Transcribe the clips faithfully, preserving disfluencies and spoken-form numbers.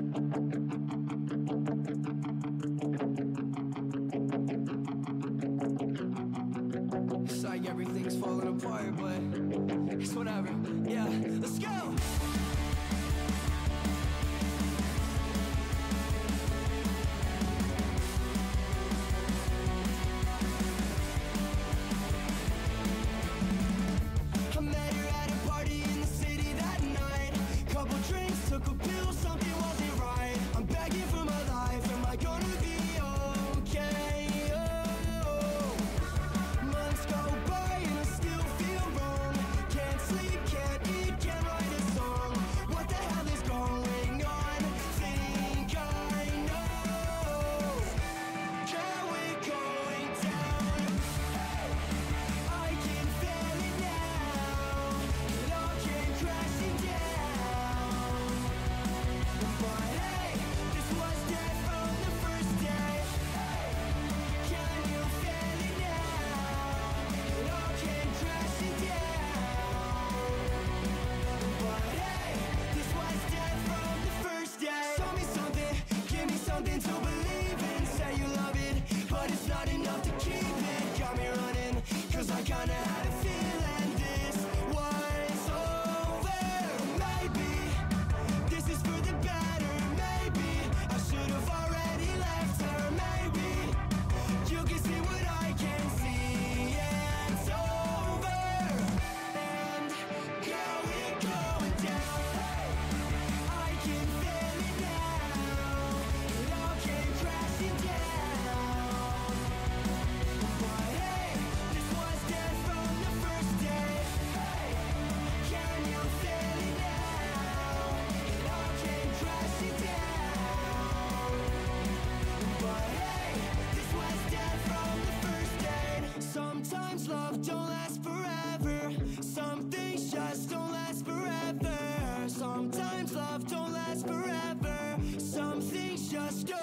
It's like everything's falling apart, but it's whatever. Yeah, let's go! I met her at a party in the city that night. Couple drinks, took a pill, something wasn't right. I'm begging for my life, am I gonna be okay? Oh, months go by and I still feel wrong. Can't sleep, can't eat, can't write a song. What the hell is going on? Think I know. Can we going down? I can feel it now. It all came crashing down. But hey, this was dead from the first day. Can you feel it now? It all came crashing down. But hey, this was dead from the first day. Show me something, give me something to believe in. Say you love it, but it's not enough to keep it. Got me running, cause I kinda had a feeling this was over. Maybe this is for the better. Maybe I should have already left her. Maybe you can see what I can see. It's over. And now we're going down. I can feel it now. It all came crashing down. But hey, this was dead from the first day. Can you feel it now? It all came crashing down. But hey, this was dead from the first day. Sometimes love don't last forever. Some things just don't last forever. Sometimes love don't last forever. Some things just go.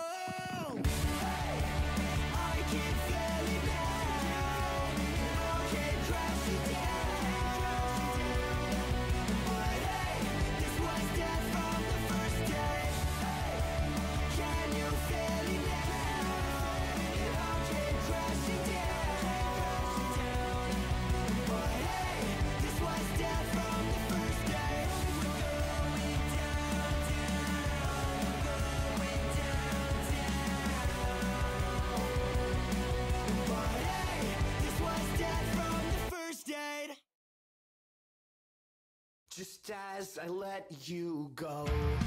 I can feel it now. It all came crashing down. But hey, this was dead from the first day. Can you feel it now? It all came crashing down. But hey, this was dead from the first day. We're going down, down, going down, down. But hey, this was dead from the first date. Just as I let you go,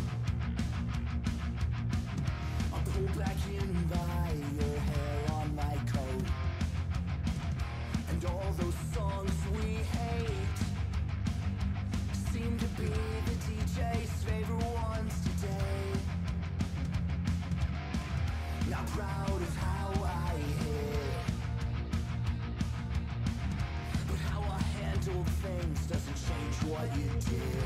I'll pull back in by your hair on my coat. And all those songs we hate seem to be the D J's favorite ones today. Not proud of how I hit, but how I handled things doesn't change what you did.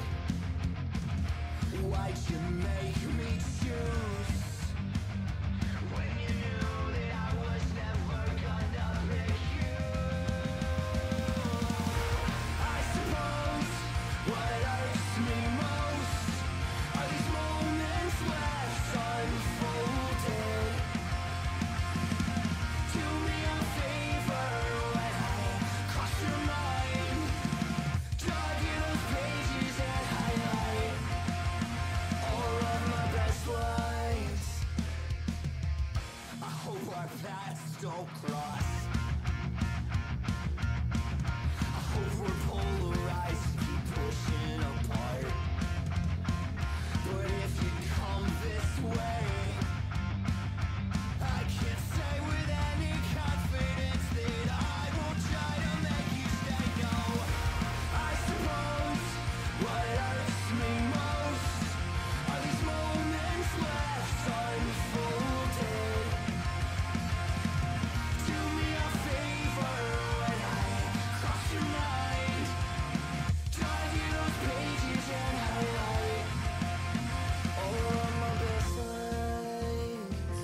Why'd you make me choose when you knew that I was never gonna pick you? I suppose what hurts me most are these moments left unfolded. Do me a favor when I cross your mind. Draw you those pages and highlight all of my best lines. I hope our paths don't cross. I hope we're polarized and keep pushing apart. But if you come this way, I can't say with any confidence that I won't try to make you stay. No, I suppose what hurts me most are these moments left unfolded. Do me a favor when I cross your mind. Draw you those pages and highlight all of my best lines.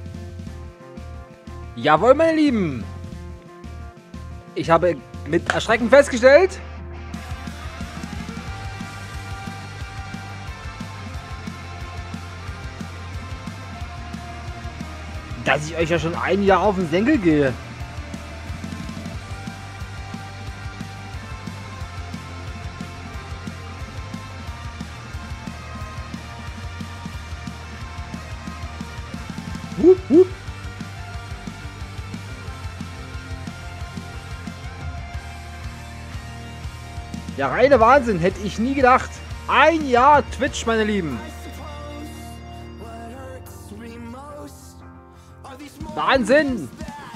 Jawohl, meine Lieben. Ich habe mit Erschrecken festgestellt, dass ich euch ja schon ein Jahr auf den Senkel gehe. Hup, hup. Ja, reiner Wahnsinn. Hätte ich nie gedacht. Ein Jahr Twitch, meine Lieben. Wahnsinn.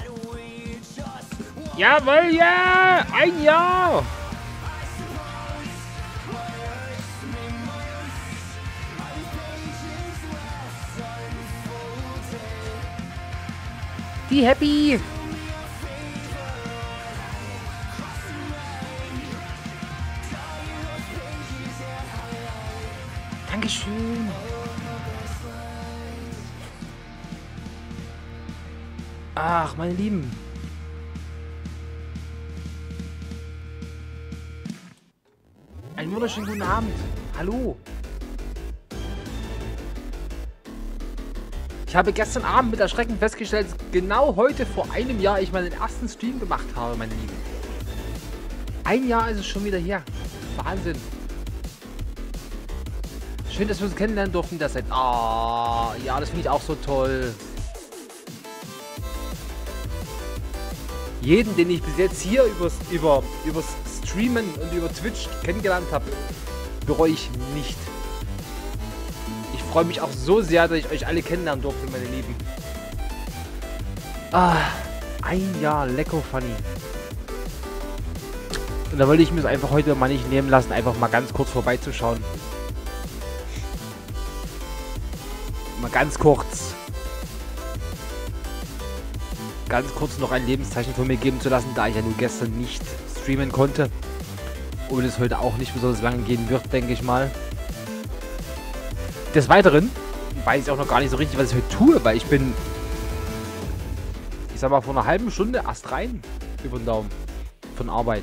Jawohl, ja. Ein Jahr. Die happy. Dankeschön. Ach, meine Lieben. Einen wunderschönen guten Abend. Hallo. Ich habe gestern Abend mit Erschrecken festgestellt, dass genau heute vor einem Jahr ich meinen ersten Stream gemacht habe, meine Lieben. Ein Jahr ist es schon wieder her. Wahnsinn. Schön, dass wir uns kennenlernen durften, das seit... Ah, ja, das finde ich auch so toll. Jeden, den ich bis jetzt hier übers, über, übers Streamen und über Twitch kennengelernt habe, bereue ich nicht. Ich freue mich auch so sehr, dass ich euch alle kennenlernen durfte, meine Lieben. Ah, ein Jahr, lecko funny. Und da wollte ich mir es einfach heute mal nicht nehmen lassen, einfach mal ganz kurz vorbeizuschauen. Mal ganz kurz. Ganz kurz noch ein Lebenszeichen von mir geben zu lassen, da ich ja nur gestern nicht streamen konnte. Und es heute auch nicht besonders lange gehen wird, denke ich mal. Des Weiteren weiß ich auch noch gar nicht so richtig, was ich heute tue, weil ich bin, ich sag mal, vor einer halben Stunde erst rein über den Daumen von Arbeit.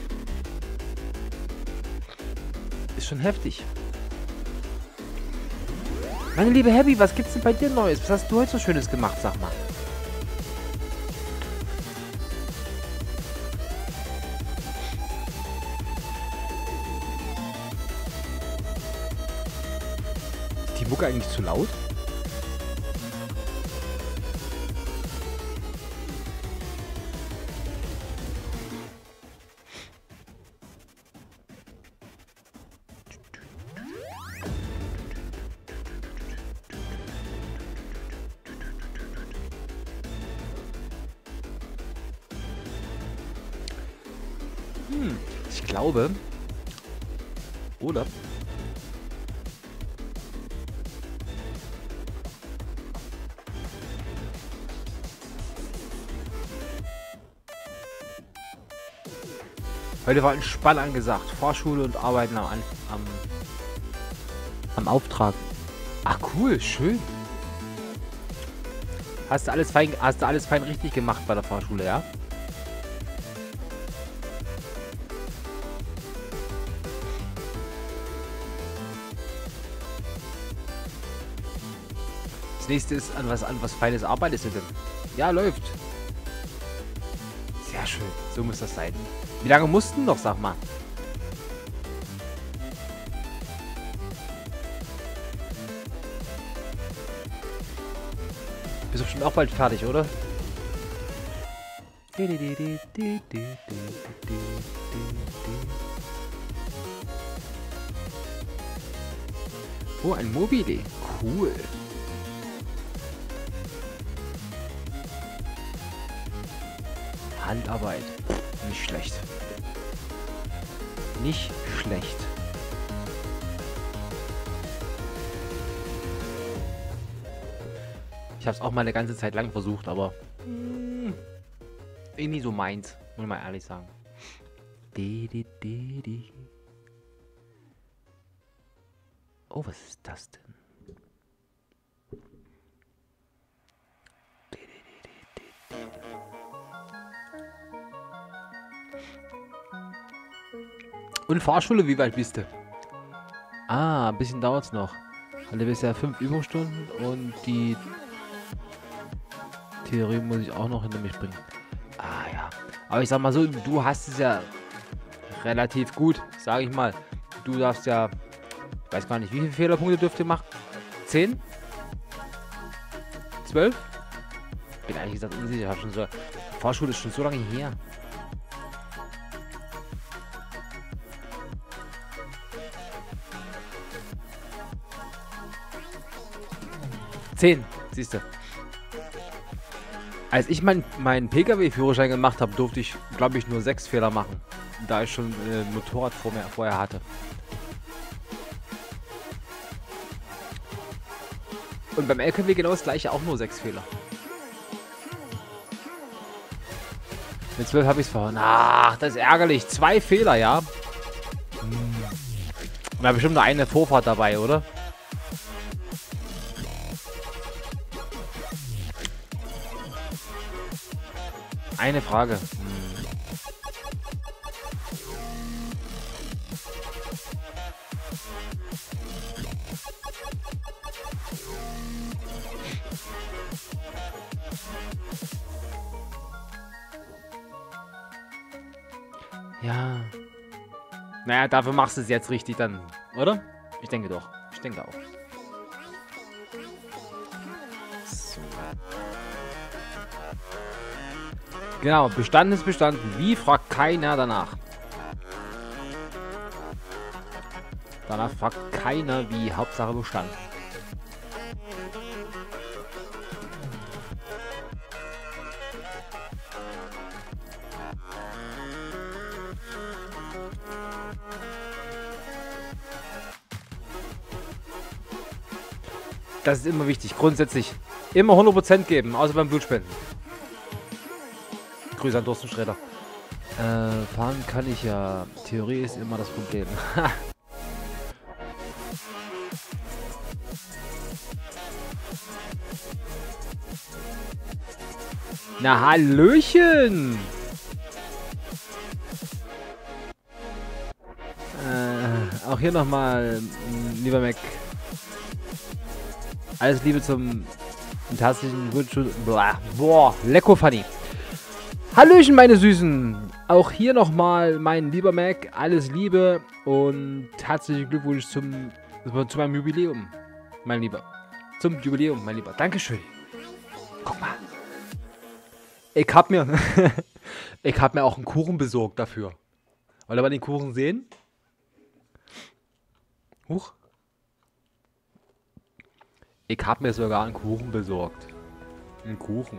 Ist schon heftig. Meine liebe Happy, was gibt's denn bei dir Neues? Was hast du heute so Schönes gemacht, sag mal? Ist die Mucke eigentlich zu laut? Hm, ich glaube, oder? Heute war ein Spann angesagt. Fahrschule und Arbeiten am, am, am Auftrag. Ach cool, schön. Hast du alles fein, hast du alles fein richtig gemacht bei der Fahrschule, ja? Das nächste ist, an was, an was Feines arbeitest du denn? Ja, läuft. Sehr schön, so muss das sein. Wie lange mussten noch, sag mal? Bist du bestimmt auch bald fertig, oder? Oh, ein Mobile. Cool. Handarbeit. Nicht schlecht. Nicht schlecht. Ich habe es auch mal eine ganze Zeit lang versucht, aber mh, irgendwie so meins, muss ich mal ehrlich sagen. Die, die, die, die. Oh, was ist das denn? Und Fahrschule, wie weit bist du? Ah, ein bisschen dauert's noch. Hatte bisher fünf Übungsstunden und die Theorie muss ich auch noch hinter mich bringen. Ah ja. Aber ich sag mal so, du hast es ja relativ gut, sage ich mal. Du darfst ja, ich weiß gar nicht, wie viele Fehlerpunkte dürft ihr machen? Zehn? Zwölf? Bin ehrlich gesagt unsicher. Ich hab schon so, Vorschule ist schon so lange her. Zehn, siehst du. Als ich meinen mein P K W-Führerschein gemacht habe, durfte ich, glaube ich, nur sechs Fehler machen. Da ich schon äh, ein Motorrad vor mir, vorher hatte. Und beim L K W genau das gleiche, auch nur sechs Fehler. Mit zwölf habe ich es verhauen. Ach, das ist ärgerlich. Zwei Fehler, ja. Hm. Da bestimmt nur eine Vorfahrt dabei, oder? Eine Frage. Hm. Ja. Naja, dafür machst du es jetzt richtig dann, oder? Ich denke doch. Ich denke auch. So. Genau, bestanden ist bestanden. Wie, fragt keiner danach. Danach fragt keiner wie. Hauptsache bestanden. Das ist immer wichtig. Grundsätzlich immer hundert Prozent geben, außer beim Blutspenden. Grüße an Thorsten Sträter. Äh, fahren kann ich ja. Theorie ist immer das Problem. Na, Hallöchen! Äh, auch hier nochmal, lieber Mac. Alles Liebe zum fantastischen Wunsch. Boah, lecko funny. Hallöchen, meine Süßen. Auch hier nochmal, mein lieber Mac. Alles Liebe und herzlichen Glückwunsch zum, zu meinem Jubiläum, mein Lieber. Zum Jubiläum, mein Lieber. Dankeschön. Guck mal. Ich hab mir, ich hab mir auch einen Kuchen besorgt dafür. Wollt ihr mal den Kuchen sehen? Huch. Ich hab mir sogar einen Kuchen besorgt. Einen Kuchen.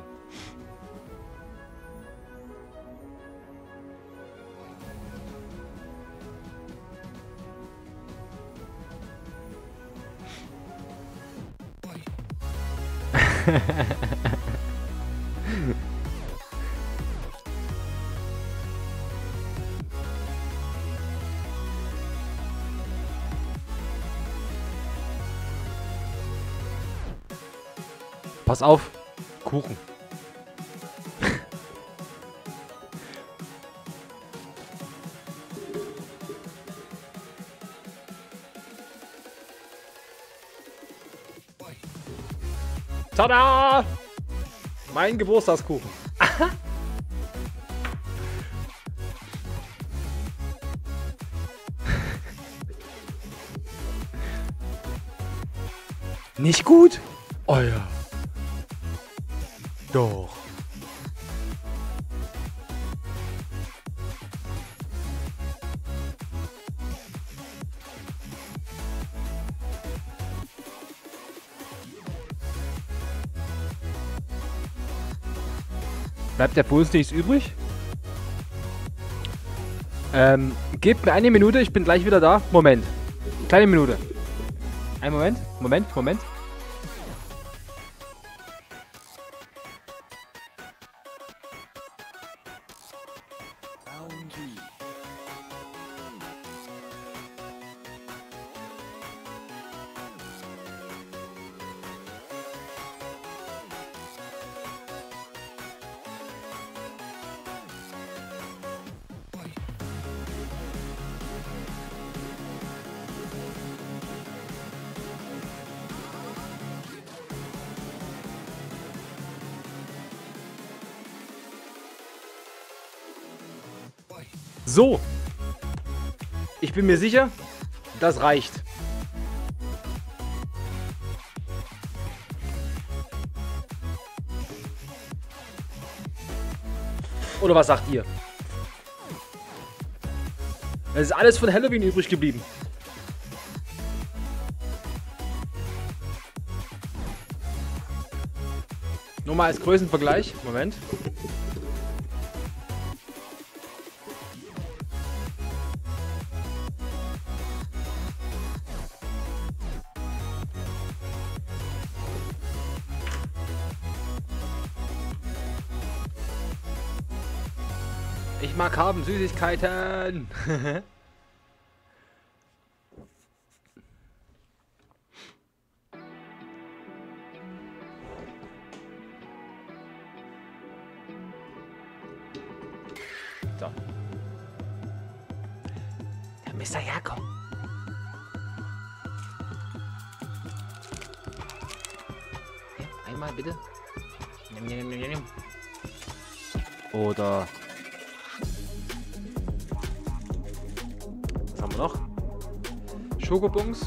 Pass auf, Kuchen. Tada! Mein Geburtstagskuchen. Nicht gut? Oh ja. Doch. Bleibt der für uns nichts übrig? Ähm, gebt mir eine Minute, ich bin gleich wieder da. Moment. Kleine Minute. Ein Moment, Moment, Moment. So. Ich bin mir sicher, das reicht. Oder was sagt ihr? Es ist alles von Halloween übrig geblieben. Nur mal als Größenvergleich. Moment. Ich mag haben Süßigkeiten. So. Der Mister Jakob. Ja, einmal bitte. Oder was haben wir noch? Schokobons.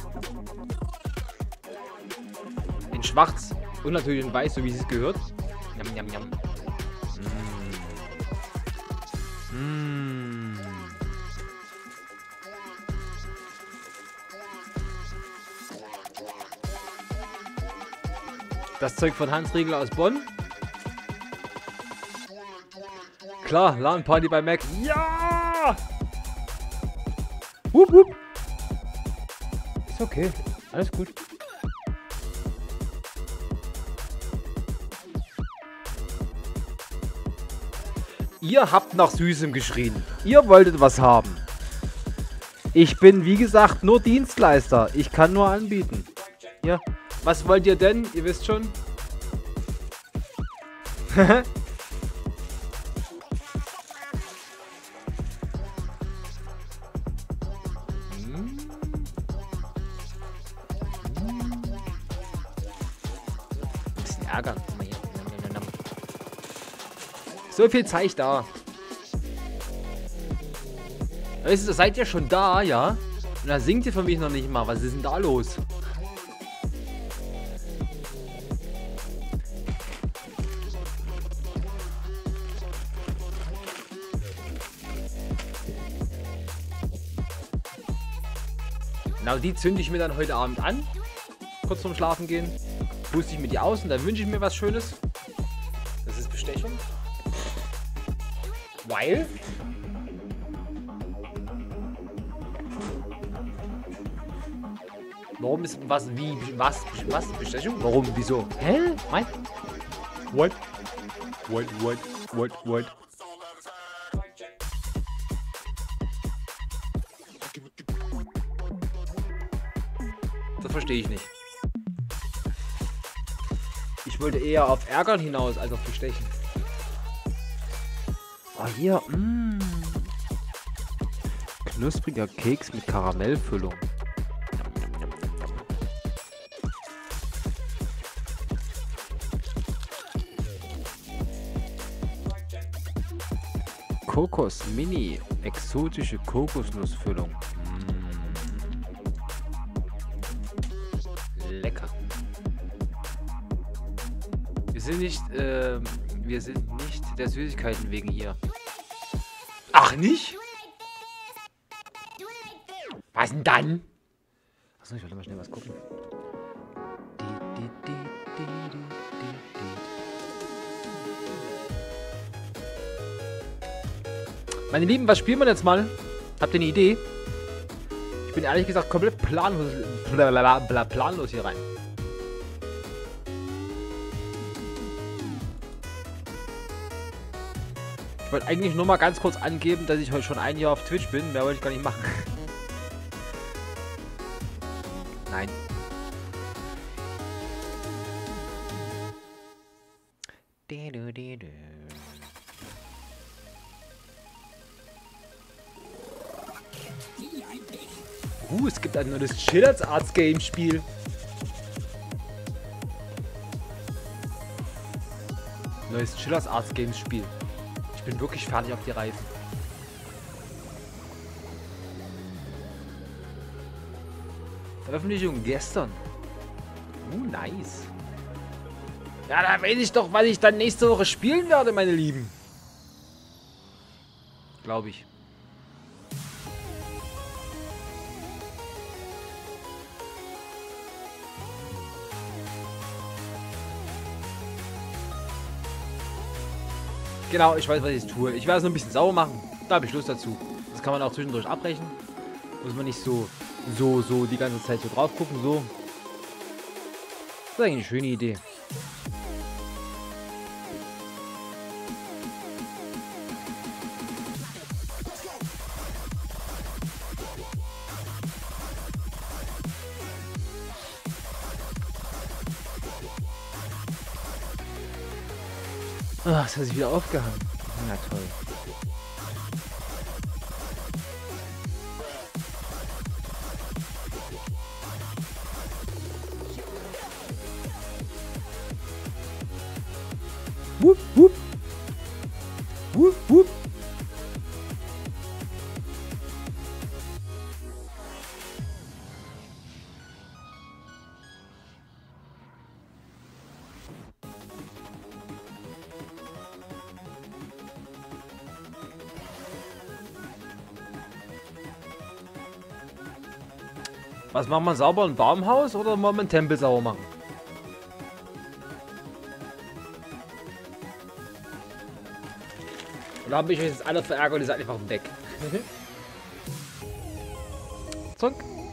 In schwarz und natürlich in weiß, so wie es gehört. Njam, njam, njam. Mm. Mm. Das Zeug von Hans Riegel aus Bonn. Klar, LAN-Party bei Mac. Ja! Wupp, wupp. Ist okay. Alles gut. Ihr habt nach Süßem geschrien. Ihr wolltet was haben. Ich bin, wie gesagt, nur Dienstleister. Ich kann nur anbieten. Ja. Was wollt ihr denn? Ihr wisst schon. Ärgern. So viel Zeug da. Weißt du, seid ihr schon da, ja? Und da singt ihr für mich noch nicht mal. Was ist denn da los? Genau, die zünde ich mir dann heute Abend an. Kurz vorm Schlafen gehen. Puste ich mir die aus und dann wünsche ich mir was Schönes. Das ist Bestechung. Weil warum ist was wie was was Bestechung? Warum? Wieso? Hä? Mein? What? What? What? What? What? Das verstehe ich nicht. Ich wollte eher auf Ärgern hinaus als auf Bestechen. Ah, hier. Mh. Knuspriger Keks mit Karamellfüllung. Kokos Mini. Exotische Kokosnussfüllung. Mm. Lecker. Wir sind nicht, äh, wir sind nicht der Süßigkeiten wegen hier. Ach, nicht? Was denn dann? Achso, ich wollte mal schnell was gucken. Meine Lieben, was spielen wir jetzt mal? Habt ihr eine Idee? Ich bin ehrlich gesagt komplett planlos, blablabla, planlos hier rein. Ich wollte eigentlich nur mal ganz kurz angeben, dass ich heute schon ein Jahr auf Twitch bin. Mehr wollte ich gar nicht machen. Nein. Uh, es gibt ein neues Chiller's Arts Game Spiel. Neues Chiller's Arts Games Spiel. Ich bin wirklich fertig auf die Reise. Veröffentlichung gestern. Uh, nice. Ja, da weiß ich doch, was ich dann nächste Woche spielen werde, meine Lieben. Glaube ich. Genau, ich weiß, was ich jetzt tue. Ich werde es nur ein bisschen sauber machen. Da habe ich Lust dazu. Das kann man auch zwischendurch abbrechen. Muss man nicht so, so, so die ganze Zeit so drauf gucken. So. Das ist eigentlich eine schöne Idee. Ach, das hat sich wieder aufgehangen. Na toll. Wupp, wupp. Wupp, wupp. Was machen wir sauber? Ein Baumhaus oder wollen wir einen Tempel sauber machen? Oder habe ich euch jetzt alle verärgert und ihr seid einfach weg? Zurück.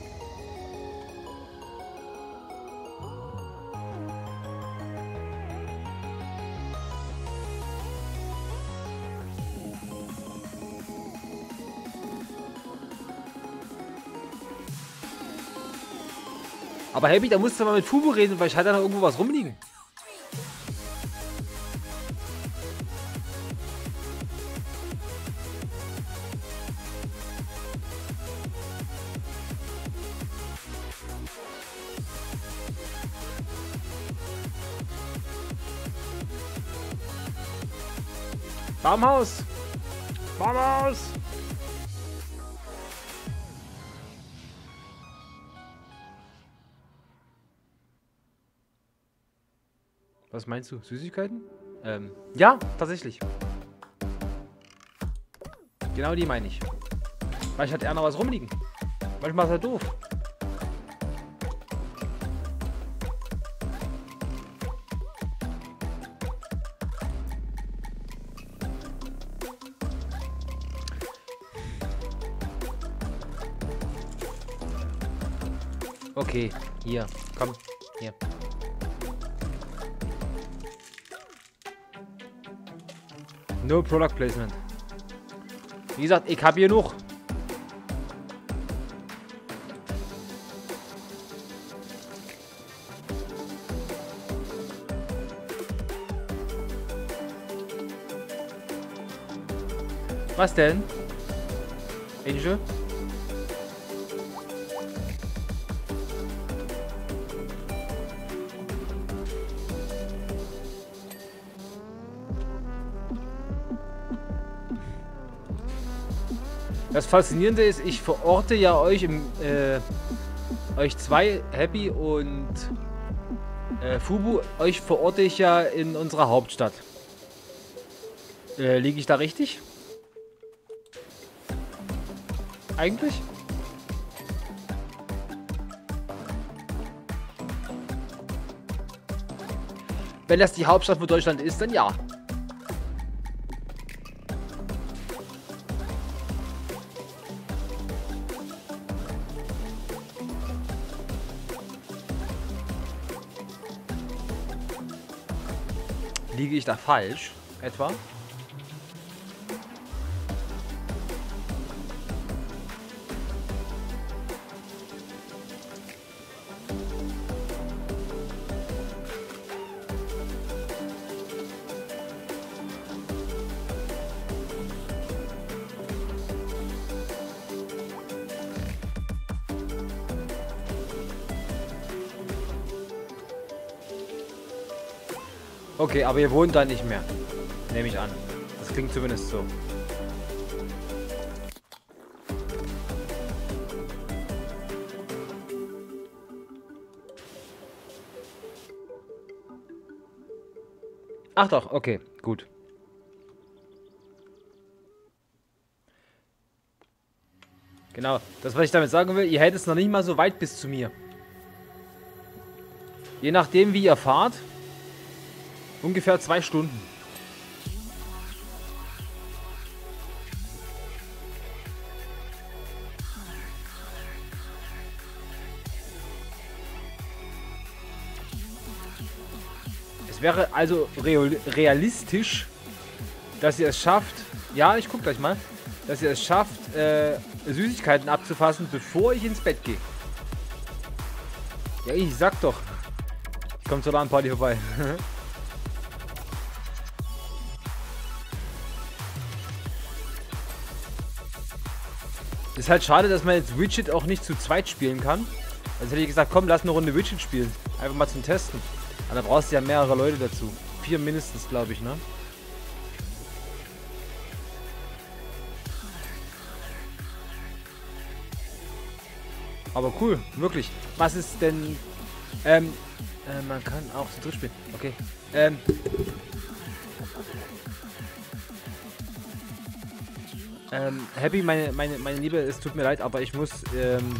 Aber Happy, da musst du mal mit Fubu reden, weil ich hatte da noch irgendwo was rumliegen. Baumhaus! Baumhaus! Was meinst du? Süßigkeiten? Ähm, ja, tatsächlich. Genau die meine ich. Weil ich hatte eher noch was rumliegen. Manchmal ist er doof. Okay, hier, komm, hier. No Product Placement. Wie gesagt, ich habe hier noch. Was denn? Angel? Das Faszinierende ist, ich verorte ja euch im, äh, euch zwei, Happy und äh, Fubu, euch verorte ich ja in unserer Hauptstadt. Äh, liege ich da richtig? Eigentlich? Wenn das die Hauptstadt von Deutschland ist, dann ja. Liege ich da falsch, etwa? Okay, aber ihr wohnt da nicht mehr. Nehme ich an. Das klingt zumindest so. Ach doch, okay, gut. Genau, das, was ich damit sagen will, ihr hättet es noch nicht mal so weit bis zu mir. Je nachdem, wie ihr fahrt, ungefähr zwei Stunden. Es wäre also real, realistisch, dass ihr es schafft, ja, ich guck gleich mal, dass ihr es schafft, äh, Süßigkeiten abzufassen, bevor ich ins Bett gehe. Ja, ich sag doch. Ich komme zur LAN-Party vorbei. Ist halt schade, dass man jetzt Widget auch nicht zu zweit spielen kann. Also hätte ich gesagt, komm, lass eine Runde Widget spielen. Einfach mal zum Testen. Aber da brauchst du ja mehrere Leute dazu. Vier mindestens, glaube ich, ne? Aber cool, wirklich. Was ist denn... Ähm, äh, man kann auch zu dritt spielen. Okay. Ähm... Ähm, Happy, meine, meine, meine Liebe, es tut mir leid, aber ich muss, ähm...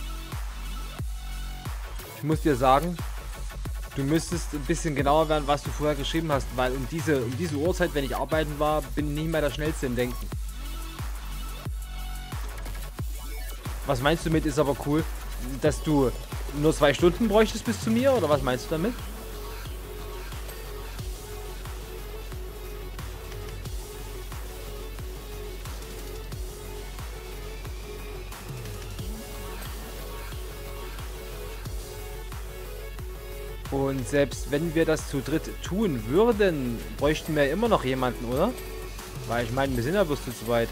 Ich muss dir sagen, du müsstest ein bisschen genauer werden, was du vorher geschrieben hast, weil um diese, um diese Uhrzeit, wenn ich arbeiten war, bin ich nicht mehr der Schnellste im Denken. Was meinst du mit ist aber cool, dass du nur zwei Stunden bräuchtest bis zu mir, oder was meinst du damit? Und selbst wenn wir das zu dritt tun würden, bräuchten wir immer noch jemanden, oder? Weil ich meine, wir sind ja bloß zu zweit.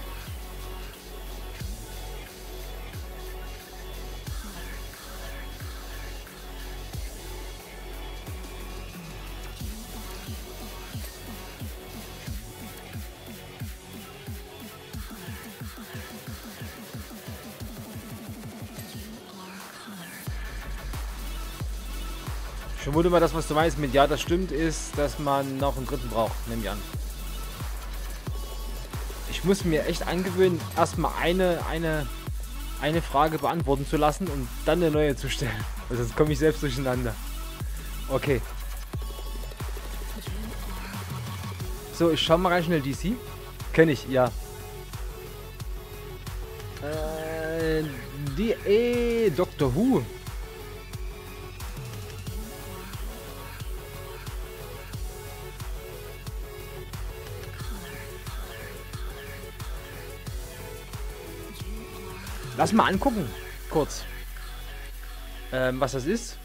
Ich vermute mal, das, was du meinst mit ja, das stimmt, ist, dass man noch einen dritten braucht. Nehme ich an. Ich muss mir echt angewöhnen, erstmal eine, eine, eine Frage beantworten zu lassen und dann eine neue zu stellen. Also sonst komme ich selbst durcheinander. Okay. So, ich schau mal rein schnell D C. Kenne ich, ja. Äh, die äh, Doctor Who. Lass mal angucken, kurz, ähm, was das ist.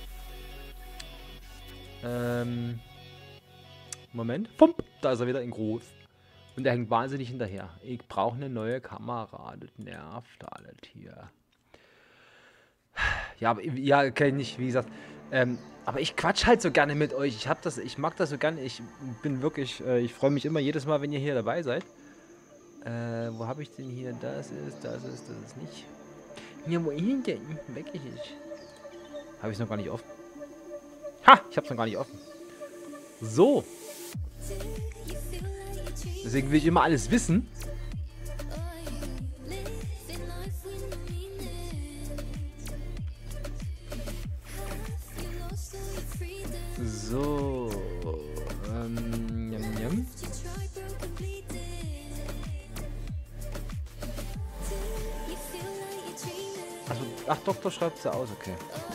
Ähm, Moment, Pump, da ist er wieder in groß. Und er hängt wahnsinnig hinterher. Ich brauche eine neue Kamera, das nervt alles hier. Ja, aber, ja, okay, nicht, wie gesagt. Ähm, aber ich quatsch halt so gerne mit euch. Ich hab das, ich mag das so gerne. Ich bin wirklich, äh, ich freue mich immer jedes Mal, wenn ihr hier dabei seid. Äh, wo habe ich denn hier? Das ist, das ist, das ist nicht. Ja, wo ist denn? Weg ist es. Habe ich es noch gar nicht offen. Ha! Ich habe es noch gar nicht offen. So. Deswegen will ich immer alles wissen. So. Ähm, jam, jam. Also, ach, Doktor schreibt es ja aus, okay.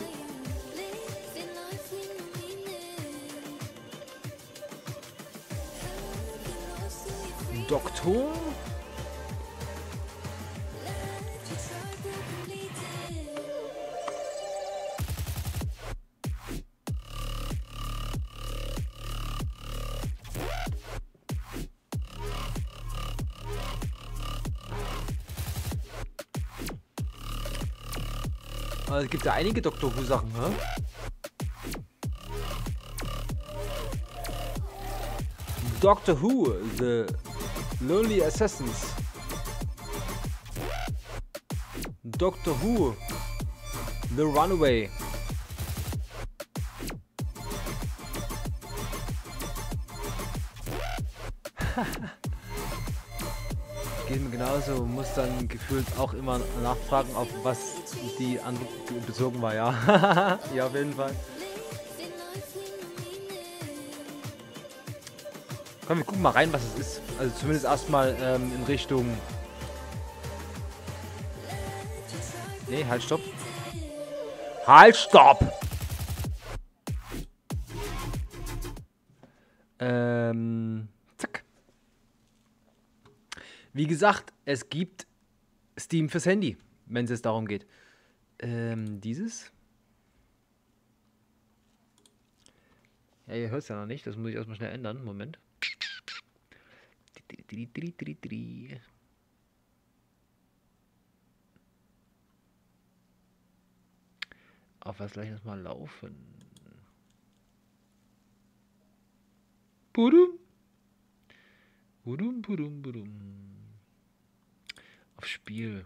Doktor? Also, es gibt ja einige Doctor Who Sachen, ne? Doctor Who, The Lonely Assassins. Doctor Who, The Runaway. Geht mir genauso, muss dann gefühlt auch immer nachfragen, auf was die Antwort bezogen war, ja. Ja, auf jeden Fall. Komm, wir gucken mal rein, was es ist. Also zumindest erstmal ähm, in Richtung... Nee, halt, stopp. Halt, stopp! Ähm, zack. Wie gesagt, es gibt Steam fürs Handy, wenn es jetzt darum geht. Ähm, dieses? Ja, ihr hört es ja noch nicht, das muss ich erstmal schnell ändern. Moment. Auf was gleich erstmal laufen? Budum. Budum, budum, budum. Auf Spiel.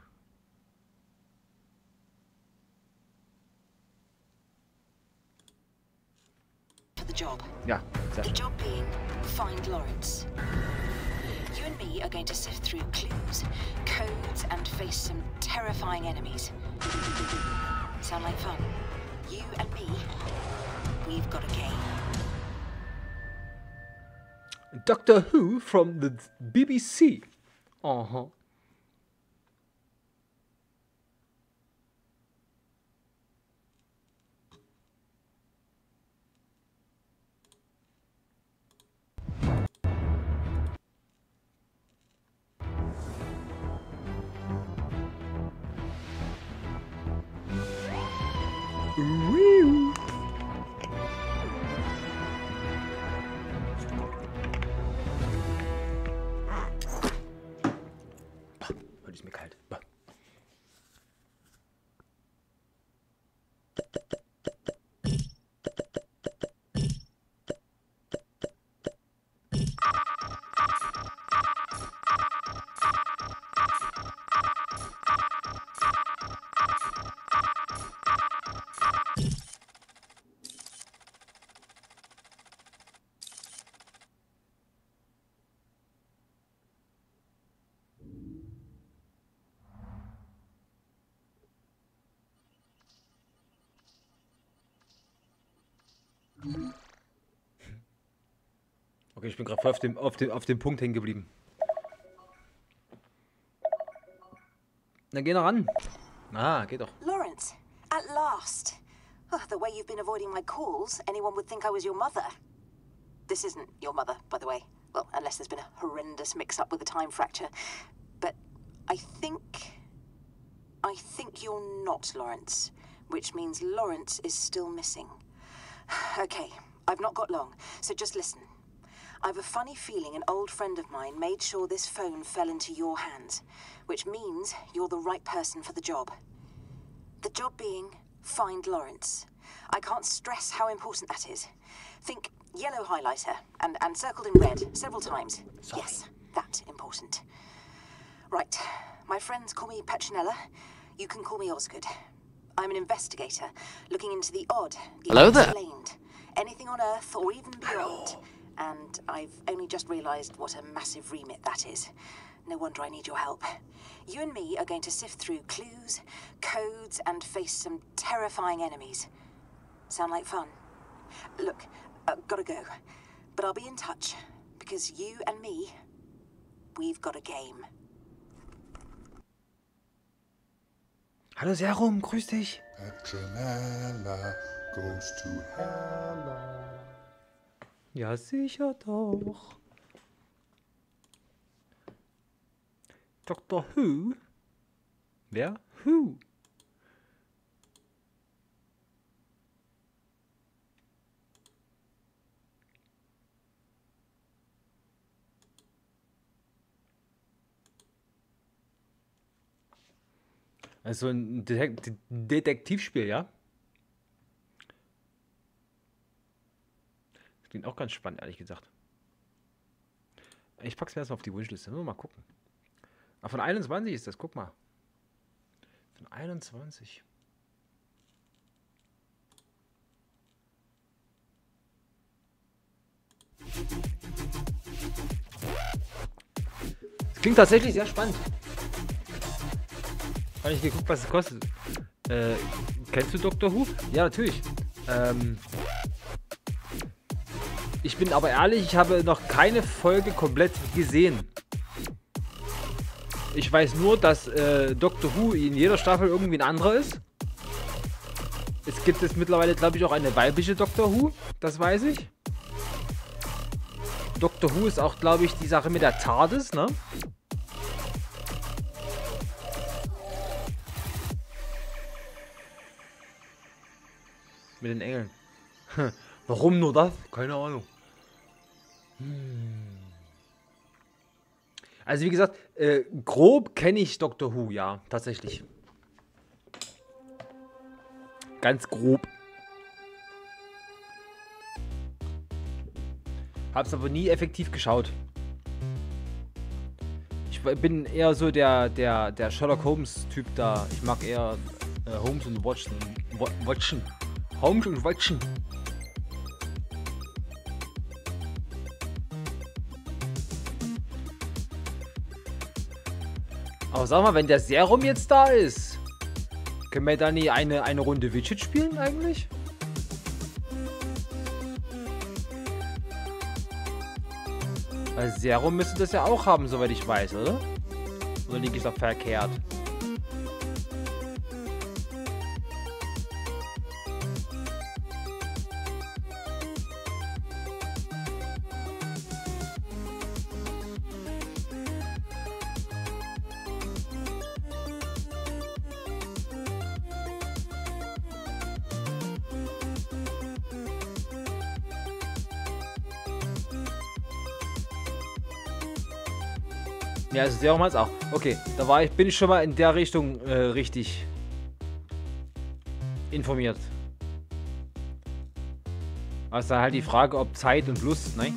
For the job. Ja, sehr The schön. job being find Lawrence. You and me are going to sift through clues, codes, and face some terrifying enemies. Sound like fun? You and me, we've got a game. Doctor Who from the B B C. Aha. Wiu. Heute ist mir kalt. Bah. Okay, ich bin gerade voll auf dem, auf, dem, auf dem Punkt hängen geblieben. Na, geh noch ran. Ah, geht doch. Lawrence, at last. Oh, the way you've been avoiding my calls, anyone would think I was your mother. This isn't your mother, by the way. Well, unless there's been a horrendous mix-up with a time fracture. But I think... I think you're not Lawrence, which means Lawrence is still missing. Okay, I've not got long, so just listen. I've a funny feeling an old friend of mine made sure this phone fell into your hands, which means you're the right person for the job. The job being, find Lawrence. I can't stress how important that is. Think yellow highlighter, and, and circled in red, several times. Sorry. Yes, that important. Right, my friends call me Petronella. You can call me Osgood. I'm an investigator, looking into the odd, the Hello there. unexplained. Anything on Earth or even beyond. And I've only just realized what a massive remit that is. No wonder I need your help. You and me are going to sift through clues, codes, and face some terrifying enemies. Sound like fun? Look, I've gotta go. But I'll be in touch, because you and me, we've got a game. Hallo Serum, grüß dich. Petronella goes to hell. Ja, sicher doch. Doctor Who? Wer? Who? Also ein Detek Detektivspiel, ja? Das klingt auch ganz spannend, ehrlich gesagt. Ich pack's mir erstmal auf die Wunschliste. Nur mal gucken. Ah, von einundzwanzig ist das, guck mal. Von einundzwanzig. Klingt tatsächlich sehr spannend. Habe ich geguckt, was es kostet. Äh, kennst du Doctor Who? Ja, natürlich. Ähm, ich bin aber ehrlich, ich habe noch keine Folge komplett gesehen. Ich weiß nur, dass äh, Doctor Who in jeder Staffel irgendwie ein anderer ist. Es gibt jetzt mittlerweile, glaube ich, auch eine weibliche Doctor Who. Das weiß ich. Doctor Who ist auch, glaube ich, die Sache mit der TARDIS, ne? Mit den Engeln. Warum nur das? Keine Ahnung. Hm. Also wie gesagt, äh, grob kenne ich Doctor Who, ja, tatsächlich. Ganz grob. Hab's aber nie effektiv geschaut. Ich bin eher so der, der, der Sherlock Holmes-Typ da. Ich mag eher äh, Holmes und Watson. Watson. Holmes und Watson. Aber sag mal, wenn der Serum jetzt da ist, können wir da nie eine, eine Runde Widget spielen eigentlich? Weil Serum müsste das ja auch haben, soweit ich weiß, oder? Oder liege ich da verkehrt? Ja, also Serum hat's auch. Okay, da war ich, bin ich schon mal in der Richtung äh, richtig informiert. Also halt die Frage, ob Zeit und Lust, ne?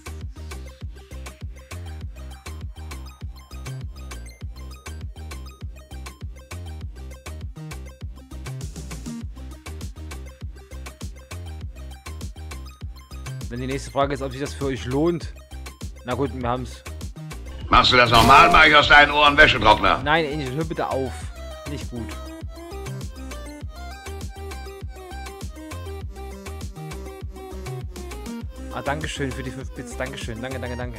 Wenn die nächste Frage ist, ob sich das für euch lohnt. Na gut, wir haben's. Machst du das normal, mach ich aus deinen Ohren Wäschetrockner. Nein, Angel, hör bitte auf. Nicht gut. Ah, dankeschön für die fünf Bits. Dankeschön. Danke, danke, danke.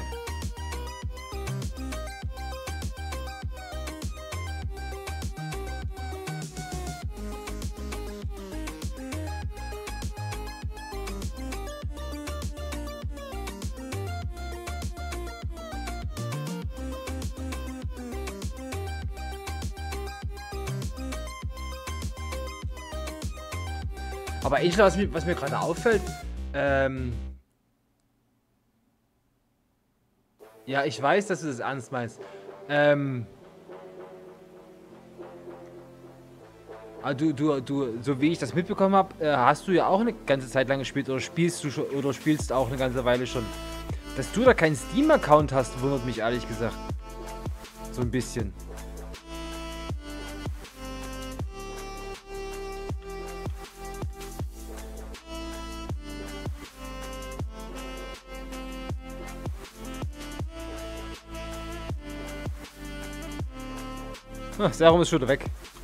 Aber Angel, was mir, was mir gerade auffällt, ähm... ja, ich weiß, dass du das ernst meinst. Ähm... Aber du, du, du, so wie ich das mitbekommen habe, äh, hast du ja auch eine ganze Zeit lang gespielt oder spielst du schon, oder spielst auch eine ganze Weile schon. Dass du da keinen Steam-Account hast, wundert mich ehrlich gesagt. So ein bisschen. Ah, Serum ist schon wieder weg.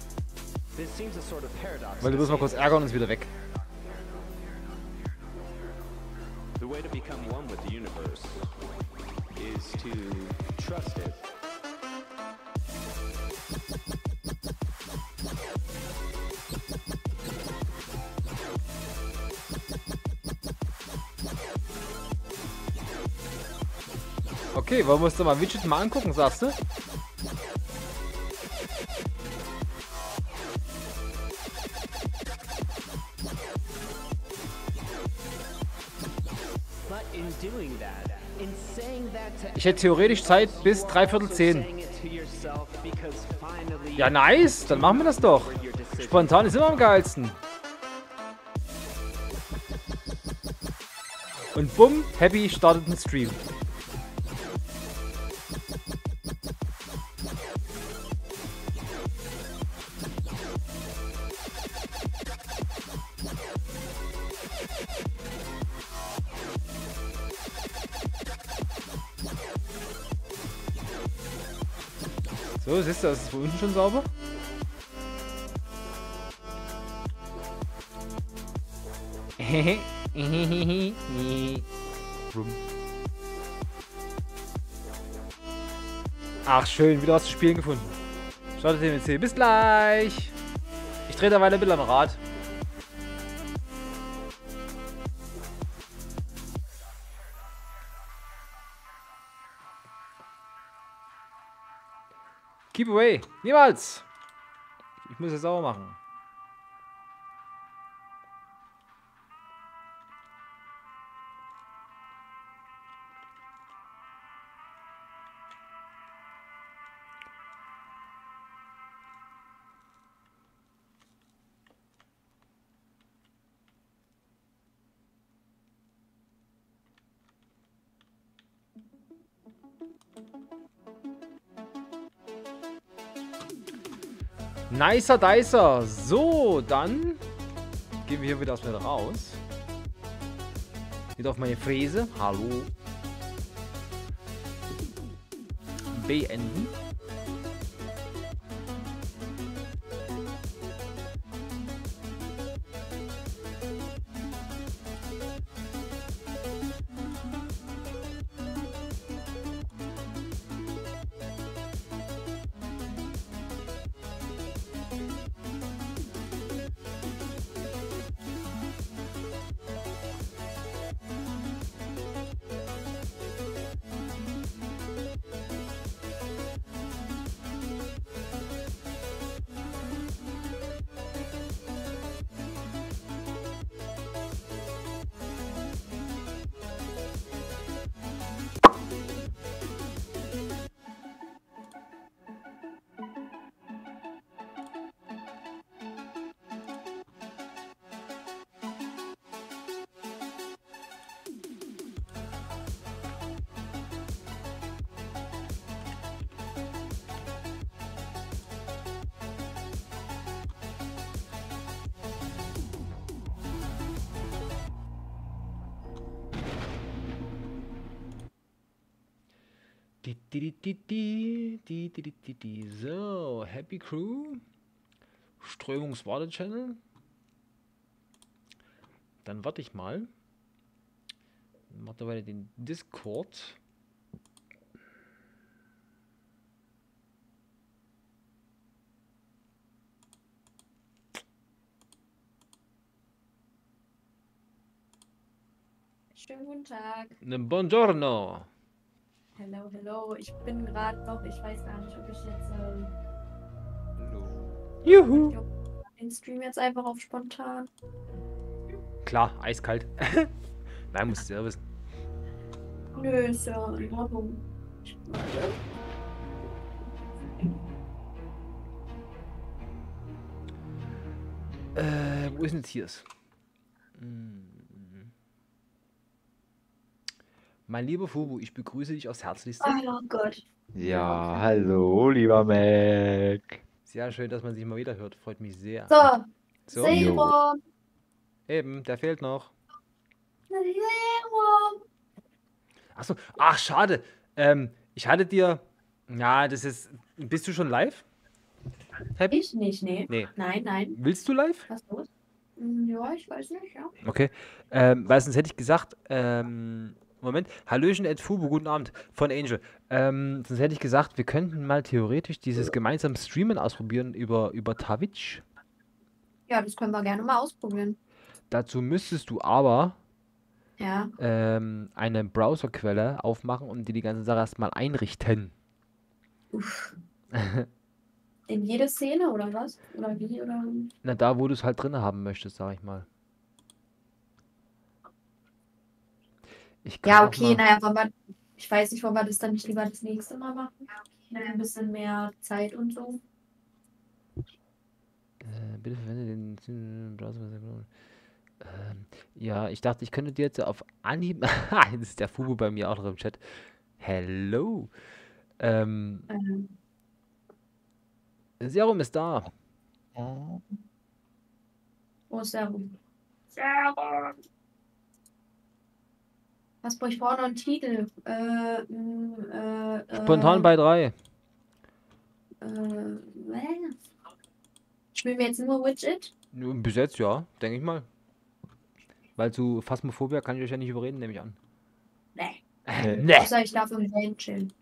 Weil du musst mal kurz ärgern und ist wieder weg. The way to become one with the universe is to trust it. Okay, wollen wir uns doch mal Widget mal angucken, sagst du? Ich hätte theoretisch Zeit bis dreiviertel zehn. Ja, nice. Dann machen wir das doch. Spontan ist immer am geilsten. Und bumm, Happy startet ein Stream. So, siehst du, das ist von unten schon sauber. Ach schön, wieder was zu spielen gefunden. Startet den W C. Bis gleich. Ich drehe derweil ein bisschen am Rad. Keep away. Niemals. Ich muss es sauber machen. Nicer Dicer. So, dann gehen wir hier wieder aus mir raus. Wieder auf meine Fräse. Hallo. Beenden. Die, die, die, die, die, die, die, die, die. So, Happy Crew. Strömungswarte-Channel. Dann warte ich mal. Mach dabei den Discord. Schönen guten Tag. Ne, buongiorno. Hello, hello. Ich bin gerade noch, ich weiß gar nicht, ob ich jetzt ähm, Juhu. ich glaub, den Stream jetzt einfach auf spontan. Klar, eiskalt. Nein, musst du ja wissen. Nö, ist ja in Ordnung. Ich, Äh, wo ist denn jetzt hier? Hm. Mein lieber Fubu, ich begrüße dich aufs Herzlichste. oh Gott. Ja, hallo, lieber Mac. Sehr schön, dass man sich mal wieder hört. Freut mich sehr. So, So, Serum. eben, der fehlt noch. Serum. Achso, ach, schade. Ähm, ich hatte dir. Ja, das ist. Bist du schon live? Happy? Ich nicht, nee. Nee. Nein, nein. Willst du live? Was los? Hm, Ja, ich weiß nicht, ja. Okay. Ähm, weil sonst hätte ich gesagt, ähm, Moment. Hallöchen at Fubu, guten Abend von Angel. Ähm, sonst hätte ich gesagt, wir könnten mal theoretisch dieses gemeinsam Streamen ausprobieren über, über Twitch. Ja, das können wir gerne mal ausprobieren. Dazu müsstest du aber Ja. ähm, eine Browserquelle aufmachen und dir die ganze Sache erstmal einrichten. Uff. In jede Szene oder was? Oder wie? Oder? Na, da, wo du es halt drin haben möchtest, sag ich mal. Ich kann Ja, auch okay, mal, naja, aber ich weiß nicht, wollen wir das dann nicht lieber das nächste Mal machen? Mit ein bisschen mehr Zeit und so. äh, bitte verwende den Browser. Ähm, ja, ich dachte, ich könnte dir jetzt auf Anhieb. Jetzt ist der Fubu bei mir auch noch im Chat. Hello. Ähm, Ähm, Serum ist da. wo ist Serum? Serum! Was brauche ich? Ich brauche noch einen Titel. Äh, m, äh, Spontan äh, bei drei. Äh, äh. Spielen wir jetzt nur Widget? Nur bis jetzt, ja, denke ich mal. Weil zu Phasmophobia kann ich euch ja nicht überreden, nehme ich an. Nee. Nee. Nee. Außer ich darf im Game chillen.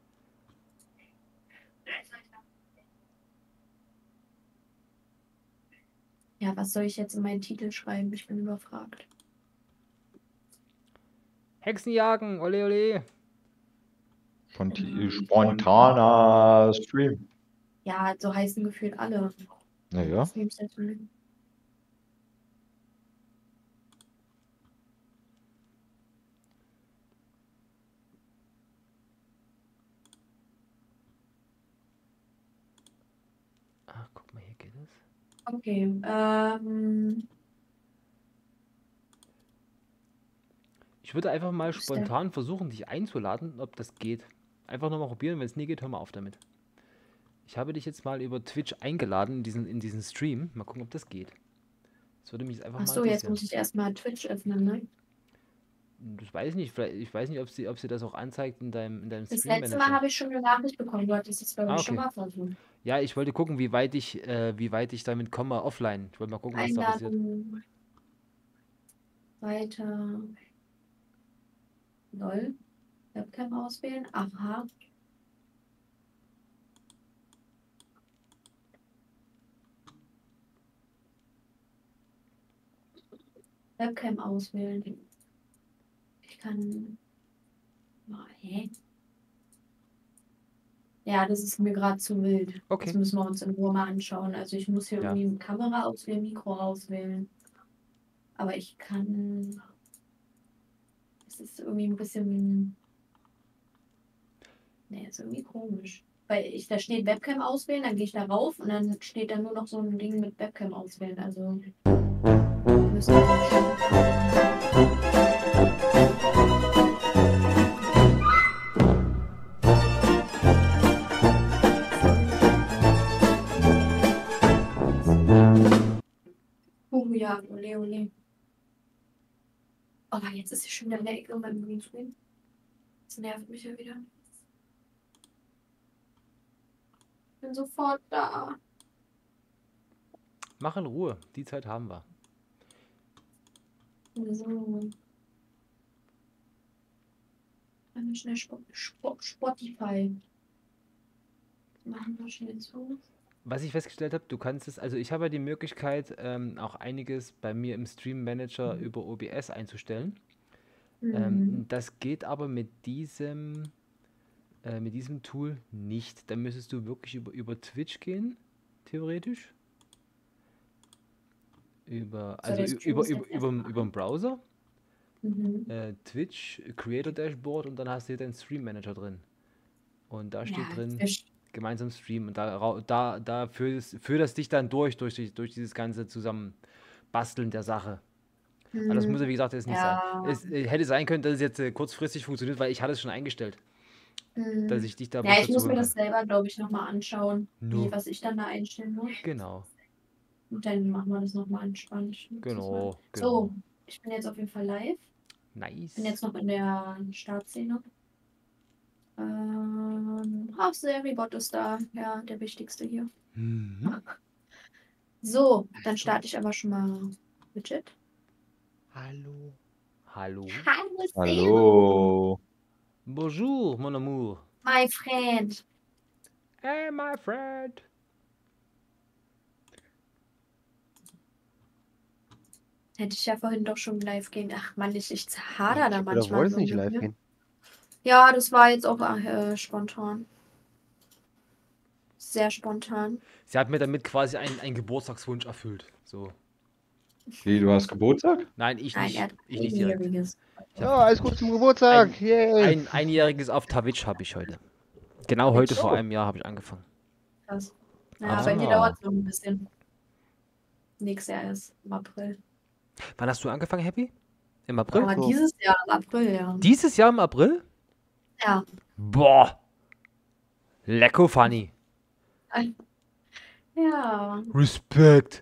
Ja, was soll ich jetzt in meinen Titel schreiben? Ich bin überfragt. Hexenjagen, ole ole. Sponti- Spontaner Stream. Ja, so heißen gefühlt alle. Naja. Streams dazu. Ah, guck mal, hier geht es. Okay, ähm, Ich würde einfach mal Wo ist der? spontan versuchen, dich einzuladen, ob das geht. Einfach nochmal probieren, wenn es nie geht, hör mal auf damit. Ich habe dich jetzt mal über Twitch eingeladen in diesen, in diesen Stream. Mal gucken, ob das geht. Das würde mich jetzt einfach ach mal so, jetzt interessieren. muss ich erstmal Twitch öffnen, ne? Das weiß ich nicht. Vielleicht, ich weiß nicht, ob sie, ob sie das auch anzeigt in deinem, in deinem Das Stream letzte Mal Manager. habe ich schon eine Nachricht bekommen. Du hattest es, glaube Ah, ich, schon okay. mal versucht. Ja, ich wollte gucken, wie weit ich, äh, wie weit ich damit komme offline. Ich wollte mal gucken, was da passiert. Einladung. Weiter. Lol. Webcam auswählen. Aha. Webcam auswählen. Ich kann. Oh, hä? Ja, das ist mir gerade zu wild. Okay. Das müssen wir uns in Ruhe mal anschauen. Also ich muss hier Ja. irgendwie Kamera auswählen, Mikro auswählen. Aber ich kann. Es ist irgendwie ein bisschen. Nee, ist irgendwie komisch. Weil ich, da steht Webcam auswählen, dann gehe ich da rauf und dann steht da nur noch so ein Ding mit Webcam auswählen. Also. Müssen wir mal schauen. Oh ja, ole, ole. Aber jetzt ist sie schon wieder in der Ecke beim Greenscreen. Das nervt mich ja wieder. Ich bin sofort da. Mach in Ruhe. Die Zeit haben wir. So. Einmal schnell Sp Sp Spotify. Machen wir schnell so. Was ich festgestellt habe, du kannst es, also ich habe ja die Möglichkeit, ähm, auch einiges bei mir im Stream Manager über O B S einzustellen. Mhm. Ähm, das geht aber mit diesem, äh, mit diesem Tool nicht. Da müsstest du wirklich über, über Twitch gehen, theoretisch. Über, So, also der ü- Stream über, ist über, jetzt über, erstmal über den Browser, Mhm. äh, Twitch, Creator Dashboard und dann hast du hier deinen Stream Manager drin. Und da steht Ja, drin, Fisch. gemeinsam streamen. Und da, rau- da, da führt führt das dich dann durch, durch, die- durch dieses ganze Zusammenbasteln der Sache. Aber das muss ja, wie gesagt, jetzt nicht Ja. sein. Es äh, hätte sein können, dass es jetzt äh, kurzfristig funktioniert, weil ich hatte es schon eingestellt, dass Mhm. ich dich da Ja, bloß ich muss dazu mir holen das kann. selber, glaube ich, nochmal anschauen, No. wie, was ich dann da einstellen muss. Genau, Und dann machen wir das nochmal entspannt. genau, So, genau. ich bin jetzt auf jeden Fall live. Nice. Bin jetzt noch in der Startszene. Ähm, ach, Seribot ist da. Ja, der wichtigste hier. Mhm. So, dann starte ich aber schon mal Widget. Hallo. Hallo. Hallo, Seribot, Hallo. Bonjour, mon amour. my friend. Hey, my friend. Hätte ich ja vorhin doch schon live gehen. Ach Mann, ich, ich hader da Oder manchmal wolltest so nicht mit live mir. gehen? Ja, das war jetzt auch äh, spontan. Sehr spontan. Sie hat mir damit quasi einen, einen Geburtstagswunsch erfüllt. So. Wie, du hast Geburtstag? Nein, ich Nein, nicht. er hat Ich nicht direkt. einjähriges. Ja, alles Gute zum Geburtstag. Yay. Ein einjähriges auf Twitch habe ich heute. Genau heute vor einem Jahr habe ich angefangen. Krass. Ja, Ah. bei mir dauert es noch ein bisschen. Nächstes Jahr ist im April. Wann hast du angefangen, Happy? Im April? Aber so. dieses Jahr im April, ja. Dieses Jahr im April? Ja. Boah. Lecko funny. Ja. Respekt.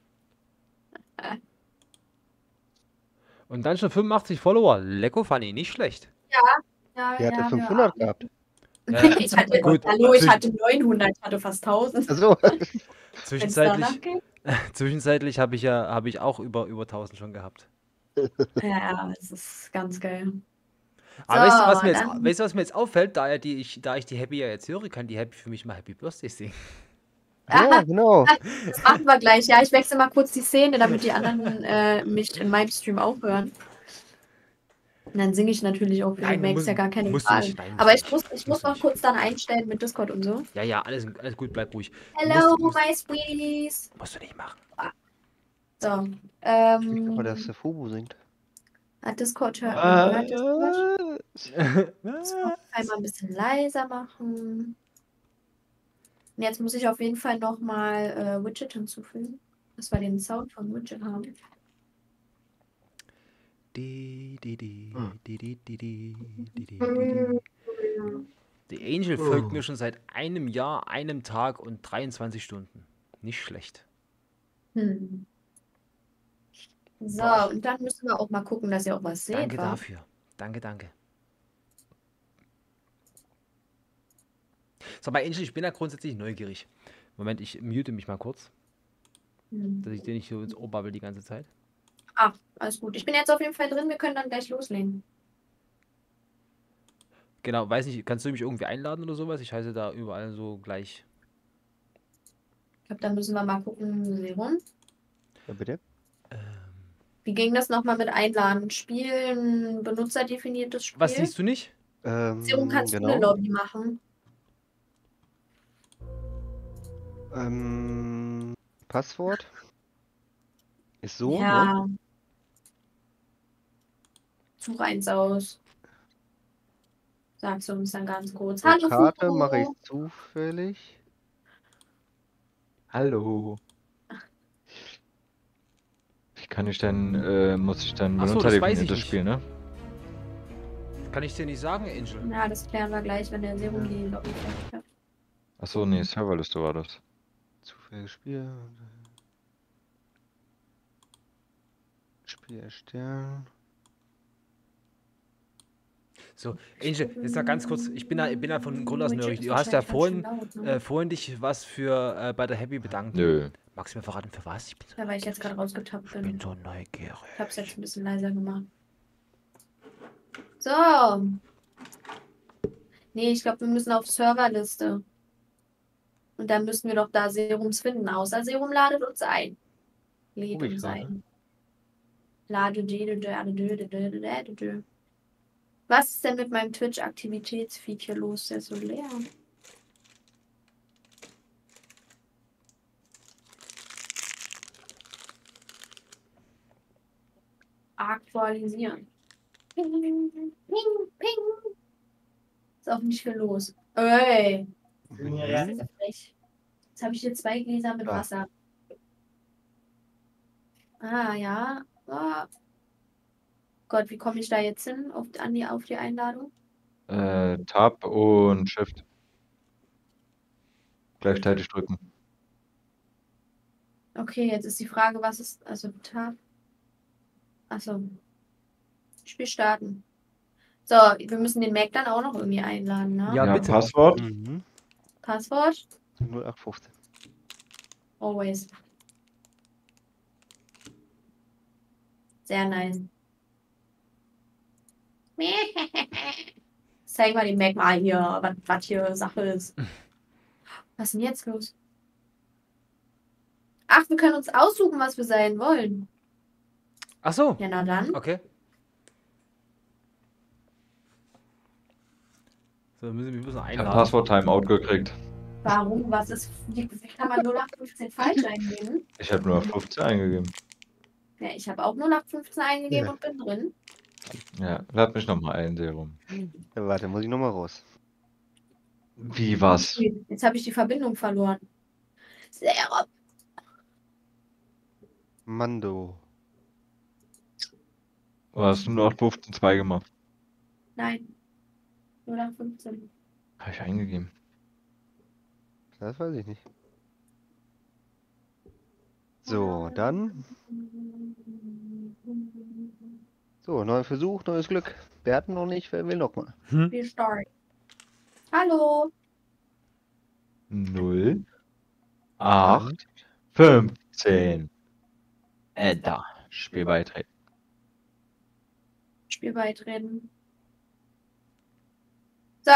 Und dann schon fünfundachtzig Follower. Lecko funny, nicht schlecht. Ja, Die hat ja, ja fünfhundert ja. gehabt. Ja, Ich hatte, gut. hallo, ich Zwischen- hatte neunhundert, ich hatte fast tausend. Also, Wenn es Zwischenzeitlich, danach geht. zwischenzeitlich habe ich ja habe ich auch über, über tausend schon gehabt. Ja, es ist ganz geil. Aber weißt du, was So, mir jetzt, dann- weißt du, was mir jetzt auffällt, da, ja die ich, da ich die Happy ja jetzt höre, kann die Happy für mich mal Happy Birthday singen. ja, genau. Das machen wir gleich. Ja, ich wechsle mal kurz die Szene, damit die anderen äh, mich in meinem Stream auch hören. Und dann singe ich natürlich auch für Nein, die Max, muss- ja gar keine musst du Frage. nicht, nein, musst Aber du ich nicht. muss, ich Musst muss du noch nicht. kurz dann einstellen mit Discord und so. Ja, ja, alles, alles gut, bleib ruhig. Hello, Musst, musst, my sweeties. musst du nicht machen. So, Ich glaube, ähm, dass der Fubu singt. hat Discord hört man, hört Discord? Was? Spotify mal ein bisschen leiser machen. Und jetzt muss ich auf jeden Fall nochmal äh, Widget hinzufügen, dass wir den Sound von Widget haben. Die, die, die, Hm. die, die, die, die, die, die, die. Die Angel folgt mir schon seit einem Jahr, einem Tag und dreiundzwanzig Stunden. Nicht schlecht. Hm. So, Boah. und dann müssen wir auch mal gucken, dass ihr auch was seht. Danke wa? dafür. Danke, danke. So, bei Angel, ich bin ja grundsätzlich neugierig. Moment, ich mute mich mal kurz, Hm. dass ich dir nicht so ins Ohr babbel die ganze Zeit. Ah, alles gut. Ich bin jetzt auf jeden Fall drin, wir können dann gleich loslegen. Genau, weiß nicht, kannst du mich irgendwie einladen oder sowas? Ich heiße da überall so gleich. Ich glaube, da müssen wir mal gucken, Serum. Ja, bitte. Wie ging das nochmal mit Einladen? Spielen, benutzerdefiniertes Spiel? Was siehst du nicht? Ähm, Serum, kannst du eine genau. Lobby machen? Ähm, Passwort ist so, ne? Ja. Such eins aus. Sagst du uns dann ganz kurz. So, Hallo, Karte Fufu. mache ich zufällig. Hallo. Wie kann ich denn, äh, muss ich dann Ach so, das weiß ich benutzerdefiniertes nicht. Spiel, ne? Kann ich dir nicht sagen, Angel. Ja, das klären wir gleich, wenn der Serum die Lobby fertig hat. Achso, nee, Serverliste war das. Zufälliges Spiel. Spiel erstellen. So, Angel, jetzt noch ganz kurz. Ich bin da, ich bin da von Grund aus Widget neugierig. ist Du hast ja wahrscheinlich vorhin, ganz schön laut, ne? äh, vorhin dich was für äh, bei der Happy bedankt. Nö. Magst du mir verraten, für was? Ich bin, Ja, weil ich jetzt gerade rausgetappt ich bin. bin so neugierig. Ich habe es jetzt ein bisschen leiser gemacht. So. Nee, ich glaube, wir müssen auf Serverliste. Und dann müssen wir doch da Serums finden. Außer Serum ladet uns ein. Lädt Guck ich uns gerade. ein. Lade dö, dö, dö, dö, dö, dö, dö, dö, dö. Was ist denn mit meinem Twitch-Aktivitätsfeed hier los? Der ist so leer. Aktualisieren. Ping, ping, ping, ping. Ist auch nicht viel los. Ey, das ist ja frech. Jetzt habe ich hier zwei Gläser mit Ah. Wasser. Ah, ja. Ah. Gott, wie komme ich da jetzt hin auf, an die, auf die Einladung? Äh, Tab und Shift. Gleichzeitig drücken. Okay, jetzt ist die Frage, was ist. Also, Tab. Achso. Spiel starten. So, wir müssen den Mac dann auch noch irgendwie einladen, ne? Ja, Ja, bitte. Passwort. Mhm. Passwort? null acht fünfzehn. Always. Sehr nice. Zeig mal den Mac mal hier, was, was hier Sache ist. Was ist denn jetzt los? Ach, wir können uns aussuchen, was wir sein wollen. Ach so. Ja, na dann. Okay. So, wir müssen, wir müssen Ich habe einladen. Passwort-Timeout gekriegt. Warum? Was ist. Wie wie kann man null acht fünfzehn falsch eingeben? Ich habe nur fünfzehn eingegeben. Ja, ich habe auch null acht fünfzehn eingegeben Ja. und bin drin. Ja, lad mich nochmal ein, Serum. Ja, warte, muss ich nochmal raus. Wie was? Okay, jetzt habe ich die Verbindung verloren. Serum. Mando. Du hast nur noch fünfzehn Komma zwei gemacht. Nein. null acht fünfzehn. Habe ich eingegeben. Das weiß ich nicht. So, dann. So, neuer Versuch, neues Glück. Wer hat noch nicht? Wer will noch mal? Wir starten. Hallo. null, acht, fünfzehn. Enter. Spiel beitreten. Spiel beitreten. So.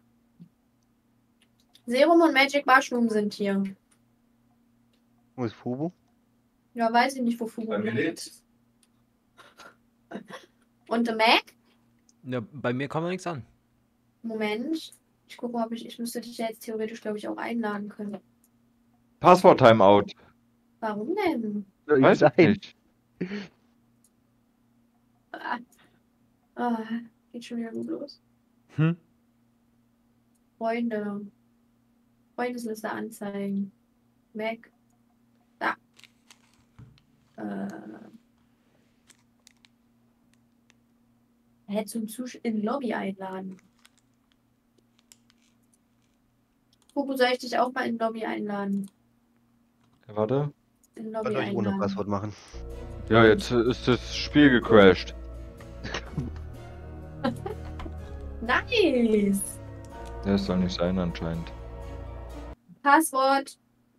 Serum und Magic Mushroom sind hier. Wo ist Fubu? Ja, weiß ich nicht, wo Fugu ist. Und der Mac? Ja, bei mir kommt noch nichts an. Moment. Ich gucke mal, ob ich. Ich müsste dich ja jetzt theoretisch, glaube ich, auch einladen können. Passwort-Timeout. Warum denn? Weiß ich nicht. Ah, ah, geht schon wieder gut los. Hm? Freunde. Freundesliste anzeigen. Mac. Da. Äh. Hä, zum Zusch in Lobby einladen. Fugu, soll ich dich auch mal in Lobby einladen? Warte. In Ich Lobby wollte euch ohne einladen. Passwort machen. Ja, jetzt ist das Spiel gecrashed. Nice! Das soll nicht sein anscheinend. Passwort.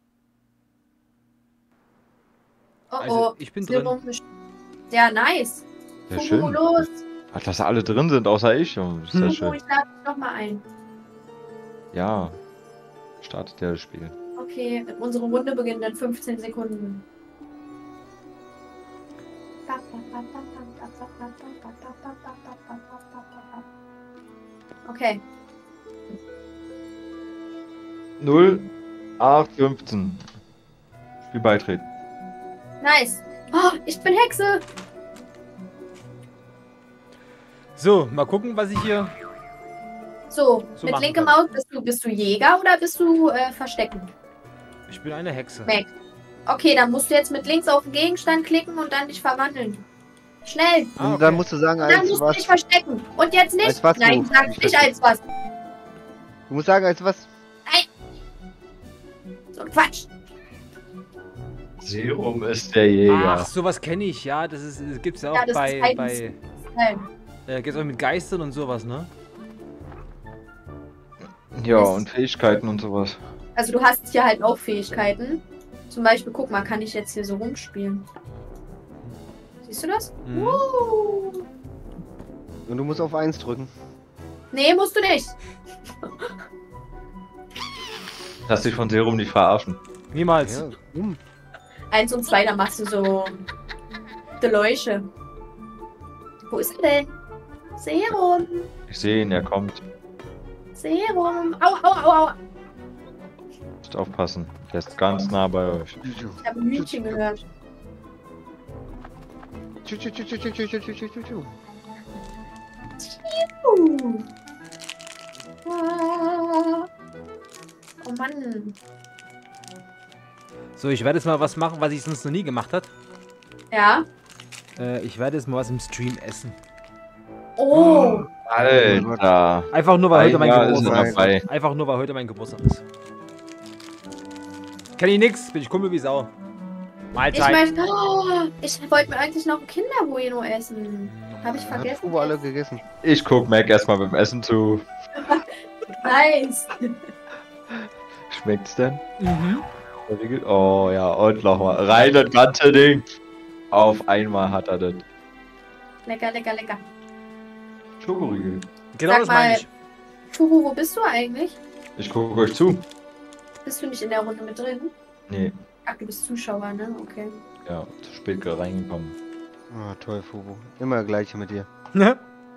Oh Also, oh. ich bin drin. Serum best- Ja, nice. Ja, Fugu, schön. los. Ach, dass alle drin sind, außer ich. Oh, ist ja Fugu, schön. ich lade dich nochmal ein. Ja. Startet ja das Spiel. Okay, unsere Runde beginnt in fünfzehn Sekunden. Okay. null, acht, fünfzehn. Spiel beitreten. Nice. Oh, ich bin Hexe. So, mal gucken, was ich hier. So, So mit machen linkem kann. Maus bist du, bist du Jäger oder bist du äh, Verstecken? Ich bin eine Hexe. Mac. Okay, dann musst du jetzt mit links auf den Gegenstand klicken und dann dich verwandeln. Schnell. Ah, Und okay. dann musst du sagen, Und dann als musst du dich was. verstecken. Und jetzt nicht. Als was Nein, du- sag ich nicht verstehe. als was. Du musst sagen, als was. So ein Quatsch. Serum ist der Jäger. Ach, sowas kenne ich, ja. Das, ist, das gibt's ja auch Ja, das bei. ist Titans. bei Nein. äh, gibt's auch mit Geistern und sowas, ne? Ja, und Fähigkeiten und sowas. Also du hast hier halt auch Fähigkeiten. Zum Beispiel, guck mal, kann ich jetzt hier so rumspielen. Siehst du das? Mhm. Uh. Und du musst auf eins drücken. Nee, musst du nicht. Lass dich von Serum nicht verarschen. Niemals. Ja, hm. Eins und zwei, dann machst du so die Leuche. Wo ist er denn? Serum. Ich sehe ihn, er kommt. Serum. Au, au, au, au. Müsst aufpassen. Der ist ganz nah bei euch. Ich habe ein Hühnchen gehört. Tschu, tschu, tschu, tschu, tschu, tschu, tschu, tschu, tschu. Uh. Ah. Oh Mann. So, ich werde jetzt mal was machen, was ich sonst noch nie gemacht habe. Ja. Äh, ich werde jetzt mal was im Stream essen. Oh. Alter. Einfach nur, weil heute mein Einmal ist Geburtstag er ist. dabei. Einfach nur, weil heute mein Geburtstag ist. Kenn ich nix, bin ich Kumpel wie Sau. Ich Mahlzeit. meine, oh, ich wollte mir eigentlich noch ein Kinderbueno essen. Habe ich Hat vergessen. Fubu alle gegessen. Ich guck Mac erstmal beim Essen zu. Nice. Schmeckt's denn? Mhm. Oh ja, und nochmal. Rein das ganze Ding. Auf einmal hat er das. Lecker, lecker, lecker. Schokoriegel. Genau, Sag das meine mal- ich. Fubu, wo bist du eigentlich? Ich gucke euch zu. Bist du nicht in der Runde mit drin? Nee, Ach, du bist Zuschauer, ne? Okay. ja, zu spät reingekommen. Ah, toll, Fubu. Immer gleiche mit dir. Ne?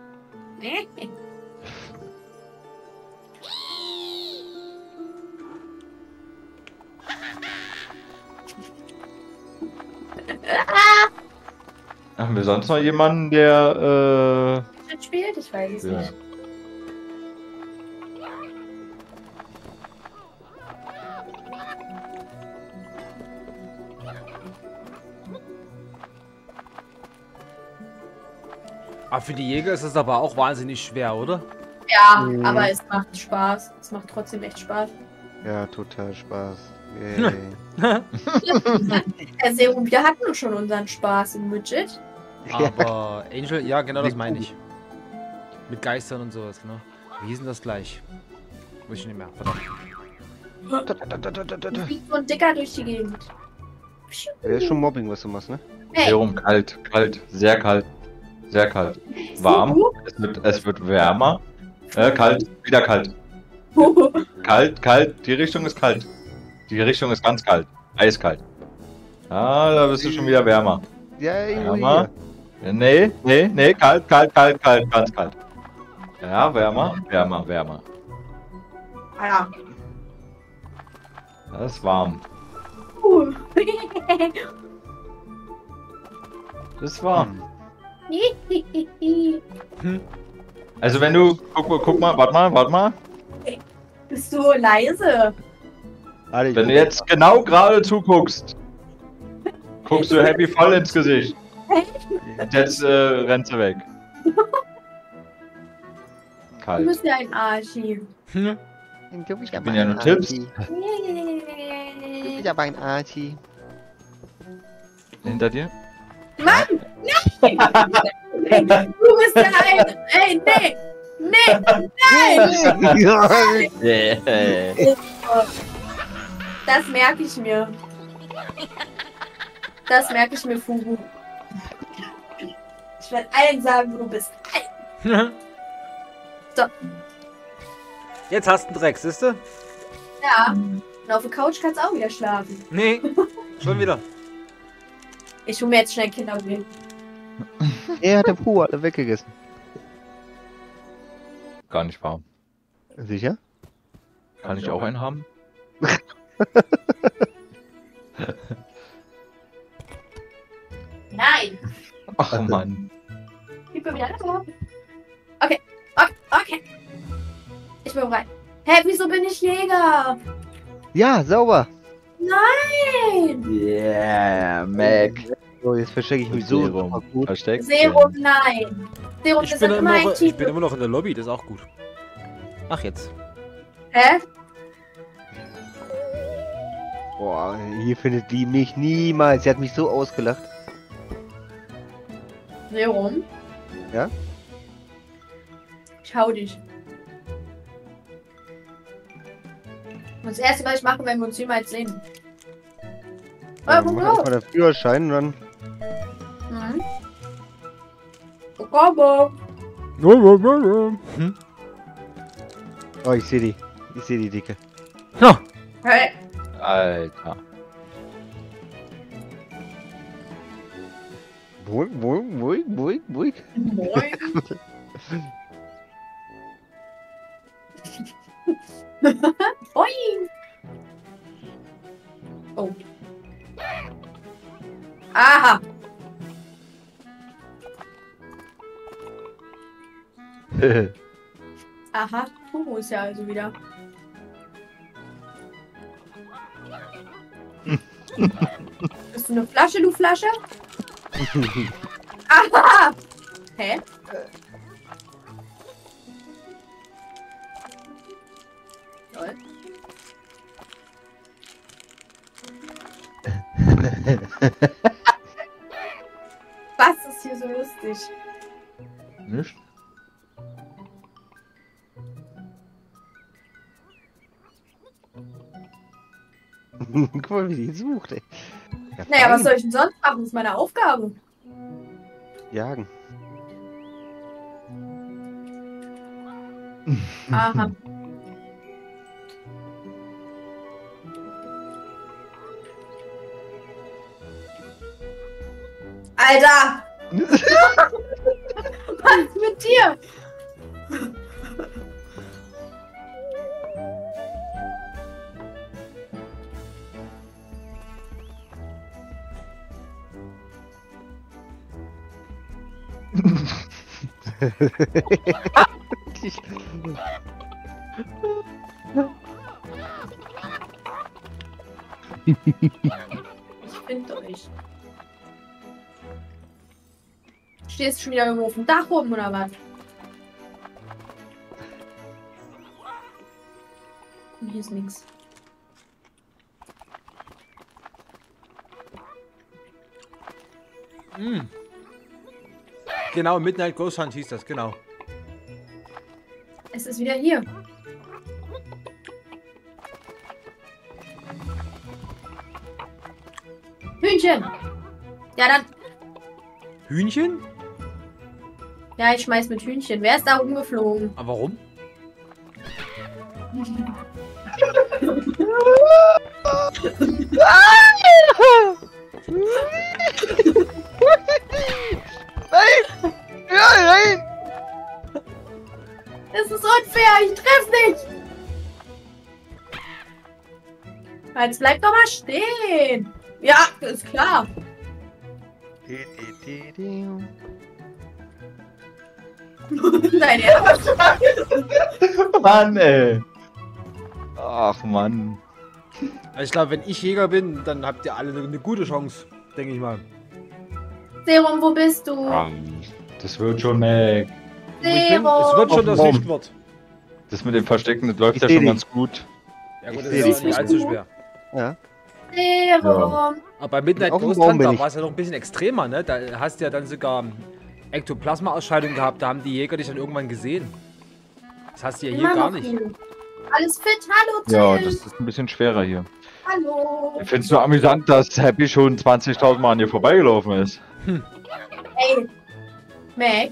Haben wir sonst noch jemanden, der, Das spielt? Ich weiß es äh, ja. nicht. Aber für die Jäger ist das aber auch wahnsinnig schwer, oder? Ja, Mhm. aber es macht Spaß. Es macht trotzdem echt Spaß. Ja, total Spaß. Yay. Herr Serum, wir hatten doch schon unseren Spaß im Widget. Aber Angel, ja, genau das Wie meine cool. ich. Mit Geistern und sowas, genau. Wie hieß denn das gleich? Muss ich nicht mehr. Verdammt. Ich flieg so ein Dicker durch die Gegend. Das ist schon Mobbing, was du machst, ne? Hey, Serum kalt, kalt, sehr kalt. Sehr kalt. Warm. Es wird, es wird wärmer. Äh, kalt, wieder kalt. Kalt, kalt. Die Richtung ist kalt. Die Richtung ist ganz kalt. Eiskalt. Ah, da bist du schon wieder wärmer. Ja, irgendwo Wärmer. hier. Nee, nee, nee, kalt, kalt, kalt, kalt, ganz kalt. Ja, wärmer, wärmer, wärmer. Alter. Das ist warm. Uh. Das ist warm. Hm. Also wenn du, guck, mal- guck mal, warte mal, warte mal. Bist du leise? Warte, Wenn du jetzt genau gerade zuguckst, guckst du Happy voll ins Gesicht. Und jetzt äh, rennst du weg. Du Kalt. bist ja ein Arschi. Hm. Du bist Ich bin ja nur Tipps. Du bist aber ein Archie. Hinter dir? Mann! Nein! Du bist ja ein... Ey, nee! Nee! Nein! Yeah. Das merke ich mir. Das merke ich mir, Fugu. Ich werde allen sagen, wo du bist. So. Jetzt hast du einen Dreck, siehst du? Ja. Und auf der Couch kannst du auch wieder schlafen. Nee, schon wieder. Ich hole mir jetzt schnell Kinderbier. Er hat der Puh alle weggegessen. Gar nicht wahr. Sicher? Kann ich auch einen haben? Nein! Ach Mann. Gib mir wieder das Wort. Okay, okay, okay. Ich bin bereit. Hä, wieso bin ich Jäger? Ja, sauber. Nein! Yeah, Mac. So, jetzt verstecke ich mich so Serum. super gut. Versteckt. Serum, nein. Serum Ich ist bin, doch immer immer ein noch, ich Typ. bin immer noch in der Lobby, das ist auch gut. Ach jetzt. Hä? Boah, hier findet die mich niemals. Sie hat mich so ausgelacht. Serum? Ja? Ich hau dich. Und das erste, was ich mache, wenn wir uns jemals sehen. Ja, Oh, mach oh, erstmal den Führerschein und dann. Mhm. Oh, Kombo. Hm? Oh, ich sehe die. Ich sehe die Dicke. Ja. Hey. Alter. Buig, buig, buig, buig, buig. Moin. Boing. Oh. Aha. Aha. Fugu ist ja also wieder. Bist du eine Flasche, du Flasche? Aha. Hä? Toll. Was ist hier so lustig? Nicht? Guck mal, wie die sucht, ey. Ja, Naja, was fein. soll ich denn sonst machen? Das ist meine Aufgabe. Jagen. Aha. Alter! Was ist mit dir? Ich finde euch. Stehst du schon wieder irgendwo auf dem Dach rum oder was? Hier ist nichts. Hm. Genau, Midnight Ghost Hunt hieß das, genau. Es ist wieder hier. Hühnchen. Ja, dann. Hühnchen? Ja, ich schmeiß mit Hühnchen. Wer ist da rumgeflogen? Aber warum? Nein! Ja, nein! Das ist unfair. Ich treff nicht. Jetzt bleib doch mal stehen. Ja, ist klar. Nein, Ernst. Mann, ey. Ach, Mann. Also ich glaube, wenn ich Jäger bin, dann habt ihr alle eine, eine gute Chance, denke ich mal. Serum, wo bist du? Ah, das wird schon, Mac. Wo ich bin, es wird schon das Warum? Lichtwort. Das mit dem Verstecken, das läuft Ich ja seh schon dich. ganz gut. Ja gut, Ich das seh ist dich. auch nicht allzu schwer. Ja. Serum. Aber bei Midnight Auf dem Ghost Baum Hunter bin ich. war es ja noch ein bisschen extremer, ne? Da hast du ja dann sogar Ektoplasma-Ausscheidung gehabt, da haben die Jäger dich dann irgendwann gesehen. Das hast du ja hier Immer gar noch nicht. hier. Alles fit? Hallo, Tim. Ja, das ist ein bisschen schwerer hier. Hallo. Ich finde es so amüsant, dass Happy schon zwanzigtausend Mal an dir vorbeigelaufen ist. Ey. Mac.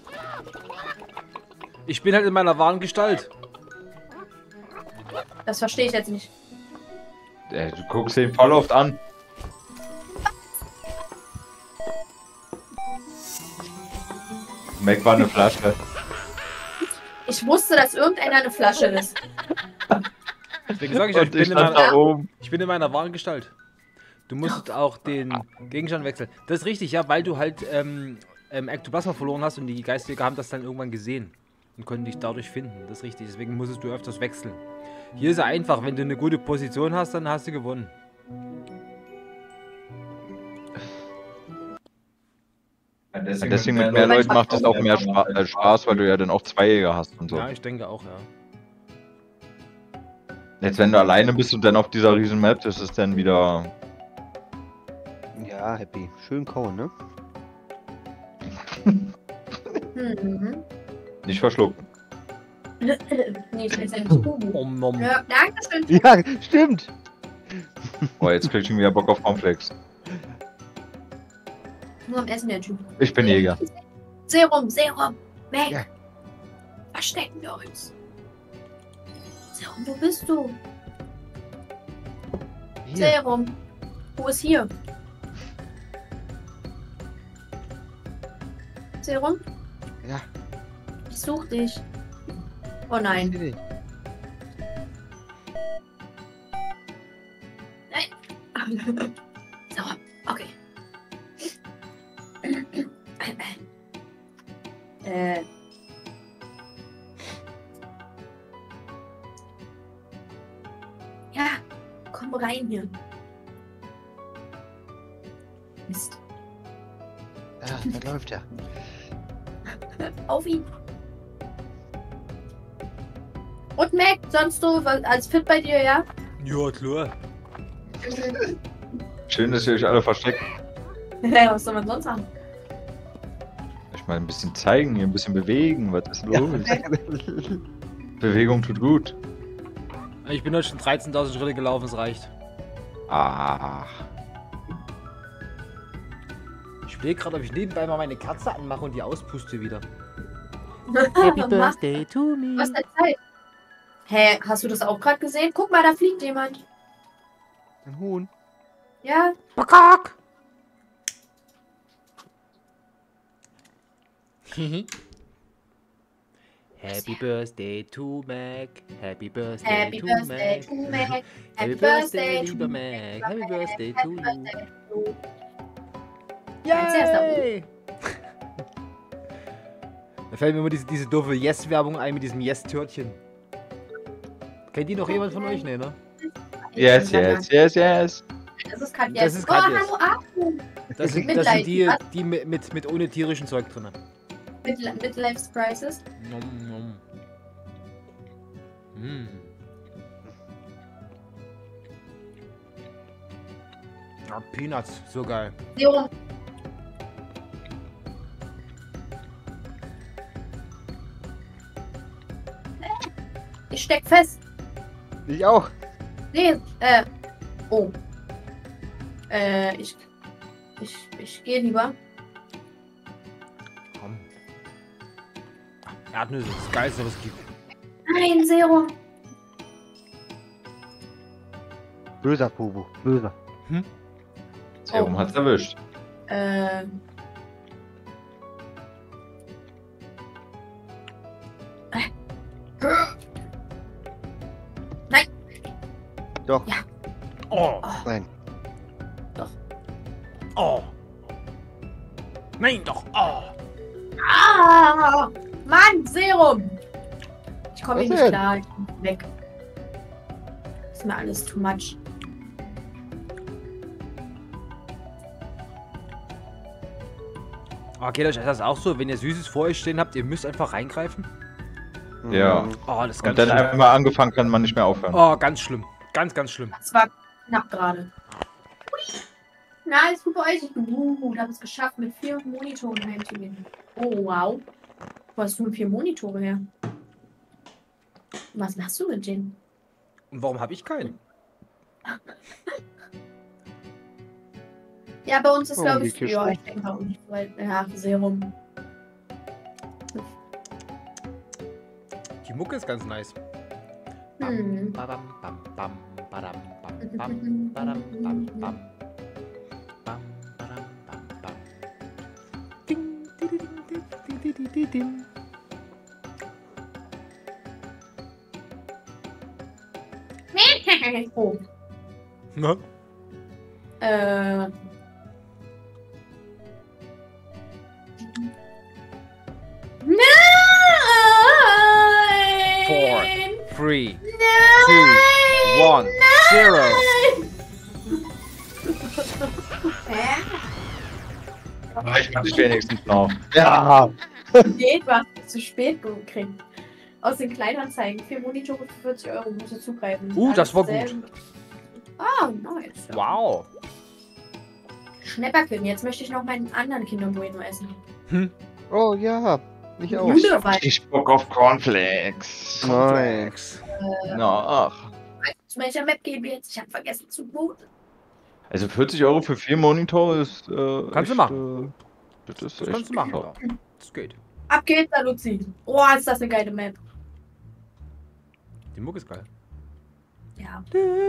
Ich bin halt in meiner wahren Gestalt. Das verstehe ich jetzt nicht. Ey, du guckst den voll oft an. Mac war eine Flasche. Ich wusste, dass irgendeiner eine Flasche ist. Deswegen sage ich euch, ich Und bin ich in stand meiner, da oben. ich bin in meiner wahren Gestalt. Du musst auch den Gegenstand wechseln. Das ist richtig, ja, weil du halt ähm, ähm, Ektoplasma verloren hast und die Geistjäger haben das dann irgendwann gesehen und konnten dich dadurch finden. Das ist richtig, deswegen musstest du öfters wechseln. Hier ist es einfach, wenn du eine gute Position hast, dann hast du gewonnen. Ja, deswegen, deswegen mit mehr Leuten macht es auch mehr Spa äh, Spaß, weil du ja dann auch zwei Jäger hast und so. Ja, ich denke auch, ja. Jetzt, wenn du alleine bist und dann auf dieser riesen Map, das ist dann wieder... Ja, Happy. Schön kauen, ne? Mhm. nicht verschlucken. Nee, ich weiß ja nicht. Om, nom. Ja, danke schön. Ja, stimmt. Boah, jetzt krieg ich schon wieder Bock auf Cornflakes. Nur am Essen, der Typ. Ich bin Jäger. Serum, Serum. Mac. Ja. Verstecken wir uns. Serum, wo bist du? Hier. Serum. Wo ist hier? Serum? Ja. Ich such dich. Oh nein. So, okay. äh. Ja, komm rein hier. Mist. Ja, da läuft er. Auf ihn. Und Mac, sonst so was- alles fit bei dir, ja? Ja, klar. Schön, dass ihr euch alle versteckt. Ja, was soll man sonst sagen? Ich mal ein bisschen zeigen, hier ein bisschen bewegen. Was ist los? Bewegung tut gut. Ich bin heute schon dreizehntausend Schritte gelaufen, es reicht. Ach. Ich überlege gerade, ob ich nebenbei mal meine Kerze anmache und die auspuste wieder. Happy Birthday to me. Was ist denn Zeit? Hä, hast du das auch gerade gesehen? Guck mal, da fliegt jemand. Ein Huhn. Ja, Pakak! Happy Birthday to Mac. Happy Birthday Happy to Birthday Mac. to Mac. Happy Birthday, lieber Mac. Happy Birthday to you. Meinst du erst da Yay! Da fällt mir immer diese, diese doofe Yes-Werbung ein mit diesem Yes-Törtchen. Kennt die noch jemand von euch? Nee, ne? Yes, yes, yes, yes. Das ist Katja. Das ist Oh, Katjas. hallo, Aku. Das sind, das Mitleid, sind die, was? die mit, mit, mit ohne tierischen Zeug drin. Midli- Midlife Crisis. Nom, nom. Mm. Ja, Peanuts, so geil. Serum. Ich steck fest. Ich auch. Nee, äh, Oh. Äh, ich. Ich, ich gehe lieber. Komm. Erdnüsse, das Geilste, was es gibt. Nein, Serum. Böser Bubu, böser. Serum Oh. hat's erwischt. Äh. Nein. Doch. Ja. Oh, Nein. oh. Nein, doch. Oh. Ah! Mann, Serum! Ich komme Was hier nicht denn? klar. Ich bin weg. Ist mir alles too much. Oh, geht euch das auch so? Wenn ihr Süßes vor euch stehen habt, ihr müsst einfach reingreifen? Ja. Mhm. Oh, das ist Und ganz dann schlimm. einmal angefangen, kann man nicht mehr aufhören. Oh, ganz schlimm. Ganz, ganz schlimm. Das war knapp gerade. Hui. Na, ist gut bei euch. Ich bin gut. Habe es geschafft, mit vier Monitoren heimzugehen. Oh, wow. Wo hast du denn vier Monitore her? Was machst du mit denen? Und warum habe ich keinen? Ja, bei uns ist, Oh, glaube die ich, Kiste. ja, ich denke auch nicht, weil, ja, Serum. Die Mucke ist ganz nice. Hm. Bam, bam, bam, badam, bam, bam, badam, bam, bam. Bam, badam, bam, bam. Ding, di, di, di, di, di, di, di, dim. Oh. Na? Äh. Nein! Four, three, Nein! two, one, zero. Hä? Aber ich mach dich wenigstens noch. Ja. Geht, du hast es zu spät gekriegt. Aus den Kleinanzeigen. Vier Monitore für vierzig Euro musst du zugreifen. Uh, das war Alles gut. selben. Ah, nice. Wow. Schnäpperchen, jetzt möchte ich noch meinen anderen Kinder Bueno essen. Hm. Oh ja. Ich auch. Müde, weil Ich Bock auf Cornflakes. Nein. Na, ach. zu welcher Map gehen wir jetzt? Ich habe vergessen zu booten. Also vierzig Euro für vier Monitore ist. Äh, Kannst du echt, machen. Äh, das ist Das echt kannst du machen. toll. Ja. Das geht. Ab geht's, da, Luzi. Oh, ist das eine geile Map. Die Mucke ist geil. Ja.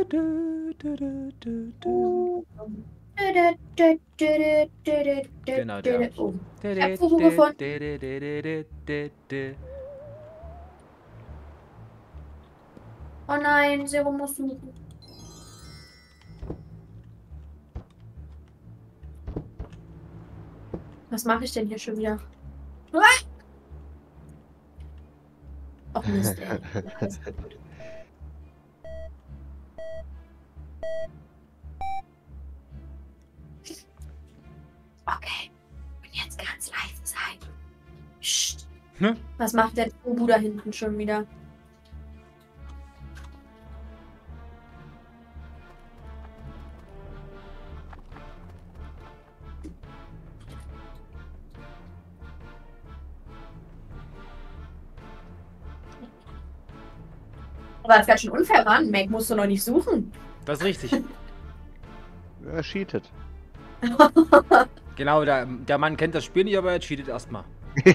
Genau, der. Oh. Ich hab Fufu gefunden. Oh nein, Serum muss suchen. Was mache ich denn hier schon wieder? Ah! Och Mist, ey. Okay. Und jetzt ganz leise sein. Psst. Hm? Was macht der Ubu da hinten schon wieder? Aber das ist ganz schön unfair, Mann. Mac musst du noch nicht suchen. Das ist richtig. Er cheatet. Genau, der, der Mann kennt das Spiel nicht, aber er cheatet erstmal.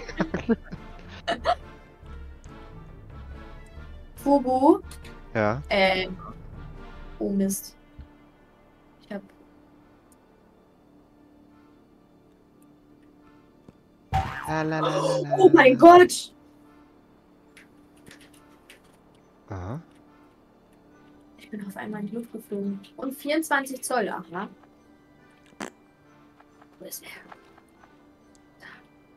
Fubu. Ja. Äh. Oh Mist. Ich hab. La, la, la, la, la, Oh mein Gott! Aha. Ich bin auf einmal in die Luft geflogen. Und vierundzwanzig Zoll, ach ja. Wo ist er? Da.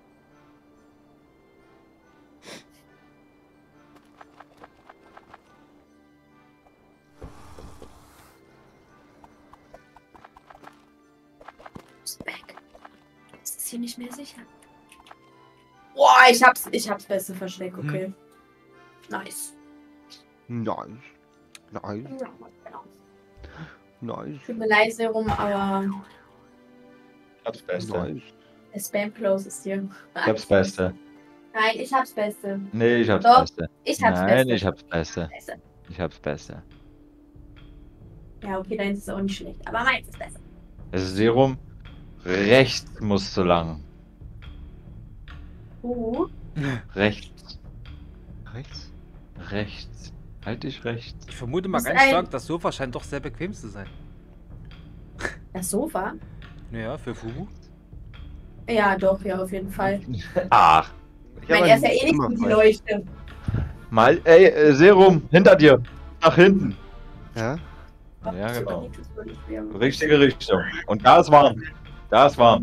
Ist weg. Ist es hier nicht mehr sicher? Boah, ich hab's, ich hab's beste Versteck, okay. Nice. Nice. Nice. Ja, genau. Nice. Tut mir leid, Serum, aber Das Beste. Nice. der Spam Close ist hier. Ich hab's Beste. Nein, ich hab's Beste. Nee, ich hab's Doch, Beste. Ich hab's Nein, Beste. ich hab's Beste. Beste. Ich hab's Beste. Ja, okay, deins ist auch nicht schlecht. Aber meins ist besser. Das Serum rechts musst du lang. Wo? Rechts. Rechts? Rechts. Halt dich rechts. Ich vermute mal Das ganz ein- stark, das Sofa scheint doch sehr bequem zu sein. Das Sofa? Naja, für Fubu. Ja, doch, ja, auf jeden Fall. Ach. Ich meine, er ist ja eh nicht gut, die Leuchte. Mal, ey, äh, Serum, hinter dir. Nach hinten. Ja? Ja, genau. Richtig. Richtige Richtung. Und da ist warm. Da ist warm.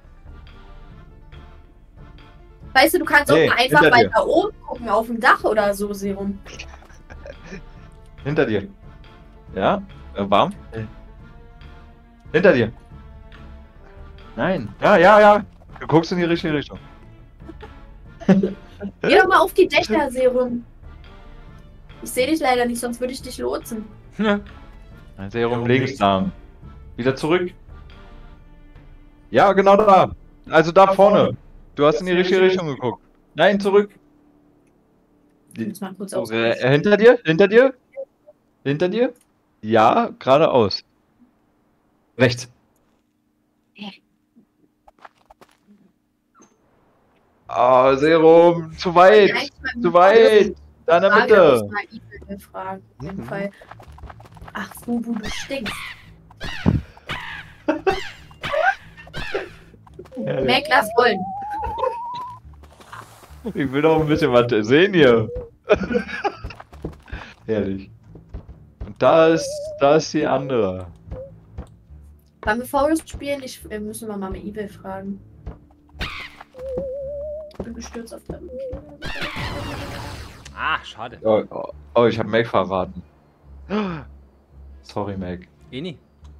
Weißt du, du kannst Nee, auch mal einfach hinter dir. weiter oben gucken, auf dem Dach oder so, Serum. Hinter dir. Ja? Äh, warm? Hinter dir. Nein. Ja, ja, ja. Du guckst in die richtige Richtung. Geh doch mal auf die Dächer, Serum. Ich sehe dich leider nicht, sonst würde ich dich lotsen. Serum links lang. Wieder zurück. Ja, genau da. Also da vorne. Du hast in die richtige Richtung geguckt. Nein, zurück. Ich muss mal kurz So, aus. äh, hinter dir? Hinter dir? Hinter dir? Ja, geradeaus. Rechts. Ah, Serum, zu weit. Zu weit. Da in der Mitte. Fragen, auf jeden Mhm. Fall. Ach, Fubu, du stinkst. Mac, lass rollen. Ich will doch ein bisschen was sehen hier. Herrlich. Und da ist, da ist die andere. Wollen wir Forest spielen? Ich äh, müssen wir mal mit Evil fragen. Ich bin gestürzt auf der. Ah, schade. Oh, oh, oh ich habe Meg verraten. Sorry, Meg. Eni.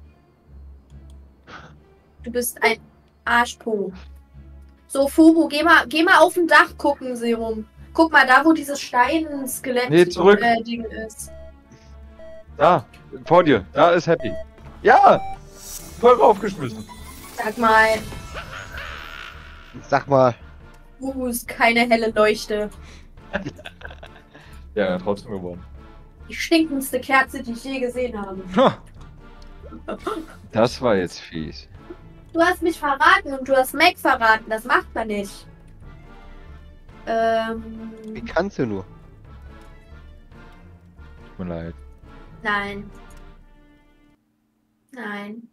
Du bist ein Arschpo. So, Fubu, geh mal, geh mal auf dem Dach gucken, Serum. Guck mal, da wo dieses Stein-Skelett Nee, zurück. äh, Ding ist. Da, vor dir. Da ist Happy. Ja! Voll raufgeschmissen. Sag mal, Sag mal. Fubu ist keine helle Leuchte. Ja, trotzdem gewonnen. Die stinkendste Kerze, die ich je gesehen habe. Ha. Das war jetzt fies. Du hast mich verraten und du hast Mac verraten. Das macht man nicht. Ähm, Wie kannst du nur? Tut mir leid. nein. Nein.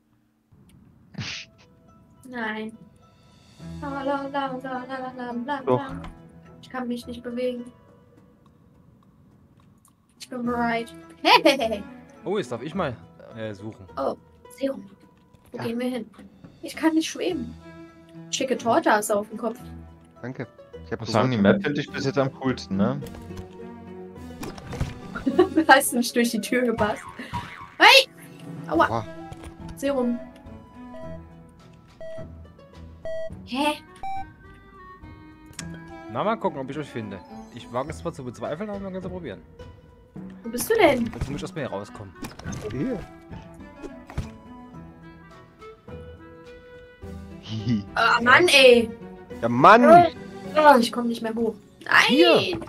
Nein. La, la, la, la, la, la, la, la. Doch. Ich kann mich nicht bewegen. Ich bin bereit. Hey, Oh, jetzt darf ich mal äh, suchen. Serum. Wo Ja. gehen wir hin? Ich kann nicht schweben. Schicke Torte hast du auf dem Kopf. Danke. Ich Ich hab muss sagen, die Map finde ich bis jetzt am coolsten, ne? Hast du nicht durch die Tür gepasst? Hey! Aua! Boah. Serum. Hä? Na, mal gucken, ob ich euch finde. Ich wage es zwar zu bezweifeln, aber man kann es ja probieren. Wo bist du denn? Jetzt muss ich erstmal hier rauskommen. Hier. Hihi. Ah, Mann, ey! Ja, Mann! Oh, ich komme nicht mehr hoch. Nein! Hier.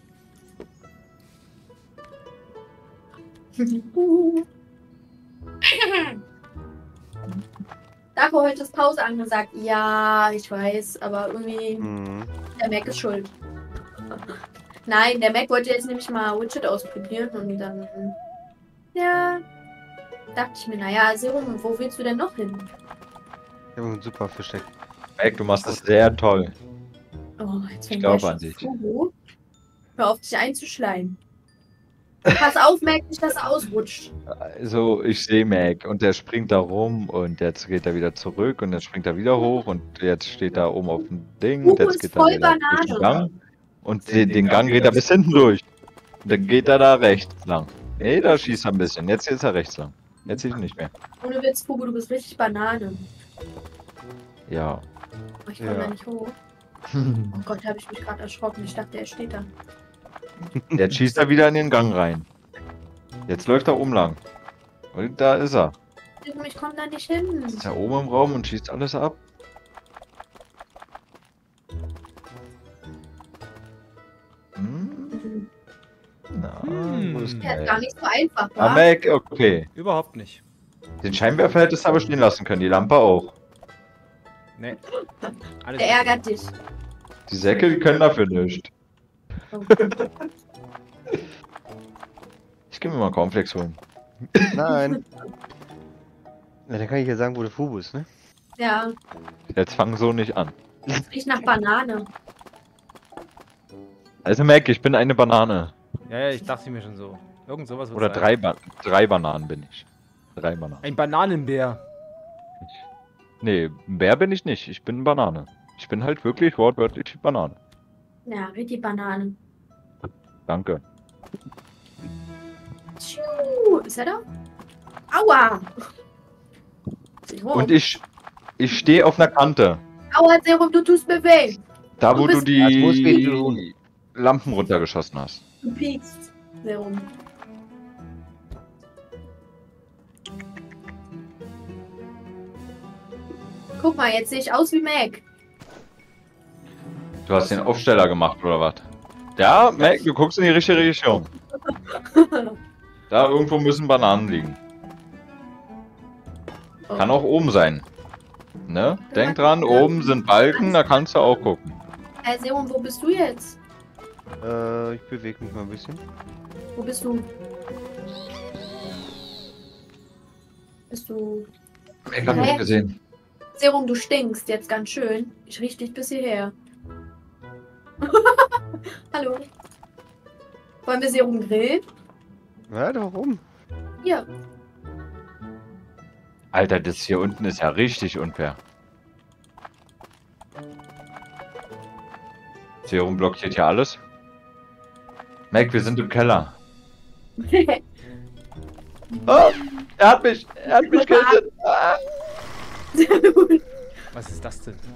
Dafür heute ist Pause angesagt. Ja, ich weiß, aber irgendwie Mhm. der Mac ist schuld. Nein, der Mac wollte jetzt nämlich mal Widget ausprobieren und dann. Ja. Dachte ich mir, naja, Serum, wo willst du denn noch hin? Ich habe einen super versteckt. Meg, du machst das sehr toll. Oh, jetzt fängt glaub der an schon dich. Fubu. Hör auf, dich einzuschleimen. Pass auf, Mac, nicht, dass er ausrutscht. Also, ich sehe Meg und der springt da rum und jetzt geht er wieder zurück und jetzt springt er wieder hoch und jetzt steht er oben auf dem Ding und Hugo jetzt ist geht er voll wieder durch den Banane. Gang und den, den Gang geht er bis hinten durch. Und dann geht er da rechts lang. Nee, da schießt er ein bisschen. Jetzt ist er rechts lang. Jetzt sieht er nicht mehr. Ohne Witz, Fubu, du bist richtig Banane. Ja. Oh, ich komme Ja. da nicht hoch. Oh Gott, da habe ich mich gerade erschrocken. Ich dachte, er steht da. Jetzt schießt er wieder in den Gang rein. Jetzt läuft er oben lang. Und da ist er. Serum, ich komme da nicht hin. Ist er oben im Raum und schießt alles ab. Hm? Na, Hm. wo Lust. Ja, ist gar nicht so einfach, Ah, wa? Mac, okay. Überhaupt nicht. Den Scheinwerfer hättest du aber stehen lassen können, die Lampe auch. Nee. Alles Der ärgert dich. Die Säcke, die können dafür nichts. Oh. Ich geh mir mal Cornflakes holen. Nein. Na, dann kann ich ja sagen, wo der Fubu ist, ne? Ja, Jetzt fang so nicht an. das riecht nach Banane. Also Mac, ich bin eine Banane. Ja, ja, ich dachte mir schon so. Irgend sowas wird's Oder sein. drei, ba drei Bananen bin ich. Drei Bananen. Ein Bananenbär. Nee, ein Bär bin ich nicht. Ich bin eine Banane. Ich bin halt wirklich wortwörtlich die Banane. Ja, richtig Banane. Danke. Tschiu, ist er da? Aua! Serum. Und ich, ich stehe auf einer Kante. Aua, Serum, du tust mir weh. Da, Du wo du bist- Das muss weh tun. die Lampen runtergeschossen hast. Du piekst, Serum. Guck mal, jetzt sehe ich aus wie Mac. Du hast den Aufsteller gemacht, oder was? Ja, Mac, du guckst in die richtige Richtung. Da irgendwo müssen Bananen liegen. Oh. Kann auch oben sein. Ne? Denk dran, oben sind Balken, da kannst du auch gucken. Hey, Serum, wo bist du jetzt? Äh, ich bewege mich mal ein bisschen. Wo bist du? Bist du... Ich hab Hä? nicht gesehen. Serum, du stinkst jetzt ganz schön. Ich riech dich bis hierher. Hallo. Wollen wir Serum grillen? Ja, warum? Hier. Alter, das hier unten ist ja richtig unfair. Serum blockiert ja alles. Mac, wir sind im Keller. Oh, er hat mich, er hat mich gehittet. Ah. Was ist das denn?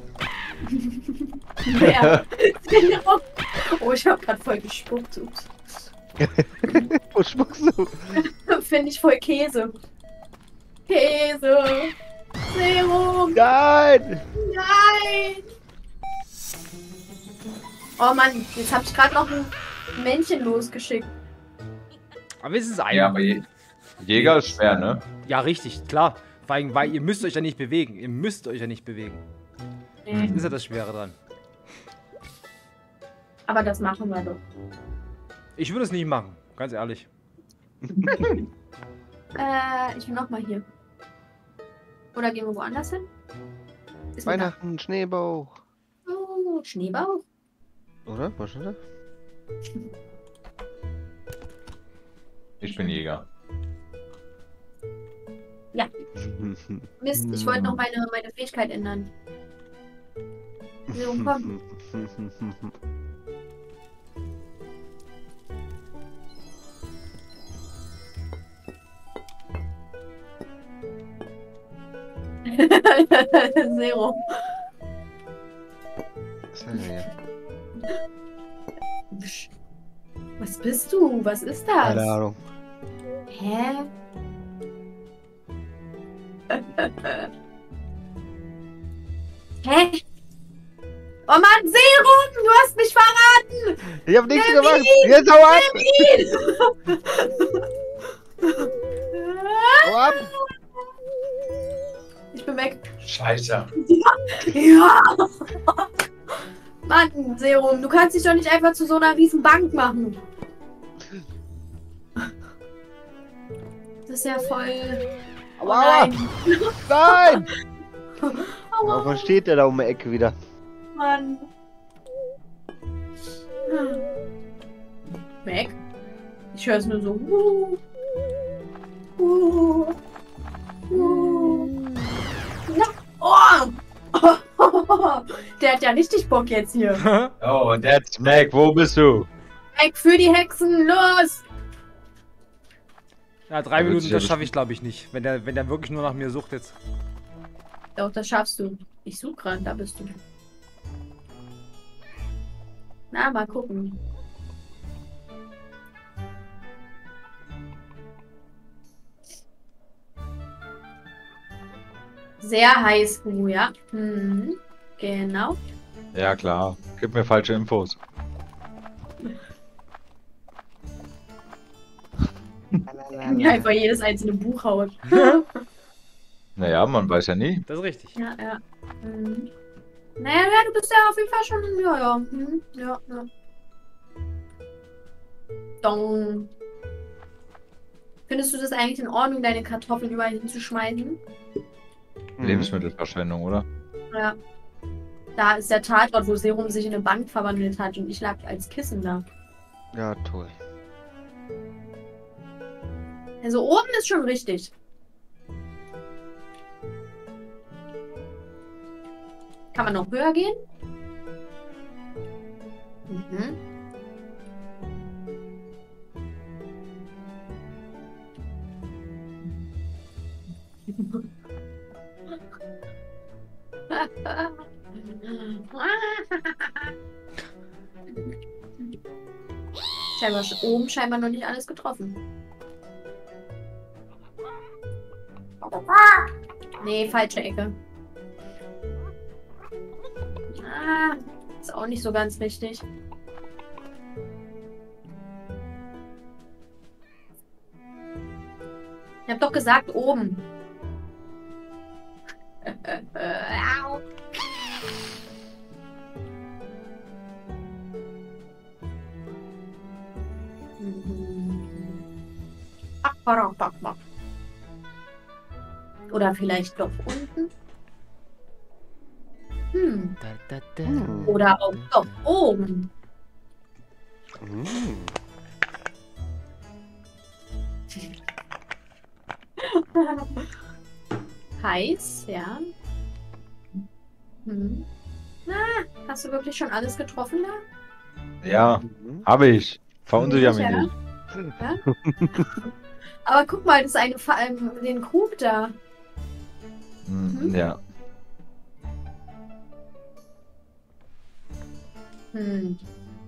Wer? Serum. Oh, ich hab grad voll gespuckt. Ups. Wo spuckst du? Finde ich voll Käse. Käse. Serum. Nein! Nein. Oh Mann, jetzt hab ich gerade noch ein Männchen losgeschickt. Aber es ist ein. Ja, aber Je- Jäger ist schwer, ne? Ja, richtig, klar. Vor allem, weil ihr müsst euch ja nicht bewegen. Ihr müsst euch ja nicht bewegen. Nee, Das ist ja das Schwere dran. aber das machen wir doch. Ich würde es nicht machen, ganz ehrlich. Äh, ich will noch mal hier. Oder gehen wir woanders hin? Ist mir Weihnachten, Schneebauch. da- Oh, Schneebauch? Oder? Was ist das? Ich bin Jäger. Mist, ich wollte noch meine, meine Fähigkeit ändern. So, komm. Zero. Was ist denn hier? Was bist du? Was ist das? Keine Ahnung. Hä? Hä? Oh Mann, Serum! Du hast mich verraten! Ich hab nichts Nimm gemacht! ihn! Jetzt hau ab! Ihn! Hau ab! Ich bin weg. Scheiße. Ja! Mann, Serum, du kannst dich doch nicht einfach zu so einer riesen Bank machen. Das ist ja voll... Oh Aua! nein! Nein! Aua, Warum steht der da um die Ecke wieder? Mann. Weg? Ich höre es nur so. Uh, uh, uh. Na, oh! Der hat ja richtig Bock jetzt hier. Oh, und jetzt, Mac, wo bist du? Weg für die Hexen, los! Ja, drei Da wird Minuten, sich ja das schaffe ich glaube ich nicht. Wenn der, wenn der wirklich nur nach mir sucht jetzt. Doch, das schaffst du. Ich suche gerade, da bist du. Na, mal gucken. Sehr heiß, Bu, ja. Mhm. Genau. Ja, klar. Gib mir falsche Infos. Ja, einfach jedes einzelne Buch haut. Naja, man weiß ja nie. Das ist richtig. Ja, ja. Mhm. Naja, ja, du bist ja auf jeden Fall schon. Ja, ja. Mhm. Ja, ja. Dong. Findest du das eigentlich in Ordnung, deine Kartoffeln überall hinzuschmeißen? Lebensmittelverschwendung, oder? Ja. Da ist der Tatort, wo Serum sich in eine Bank verwandelt hat und ich lag als Kissen da. Ja, toll. Also oben ist schon richtig. Kann man noch höher gehen? Mhm. Scheinbar oben scheinbar noch nicht alles getroffen. Nee, falsche Ecke. Ah, ist auch nicht so ganz richtig. Ich hab doch gesagt, oben. Au. Oder vielleicht doch unten. Hm. Da, da, da. Hm. Oder auch doch oben. Hm. Heiß, ja. Hm. Na, hast du wirklich schon alles getroffen da? Ja, Mhm. habe ich. Verunsicher mich Sicher? nicht. Ja? Aber guck mal, das ist eine Fa ähm, den Krug da. Hm, Mhm. Ja. Hm.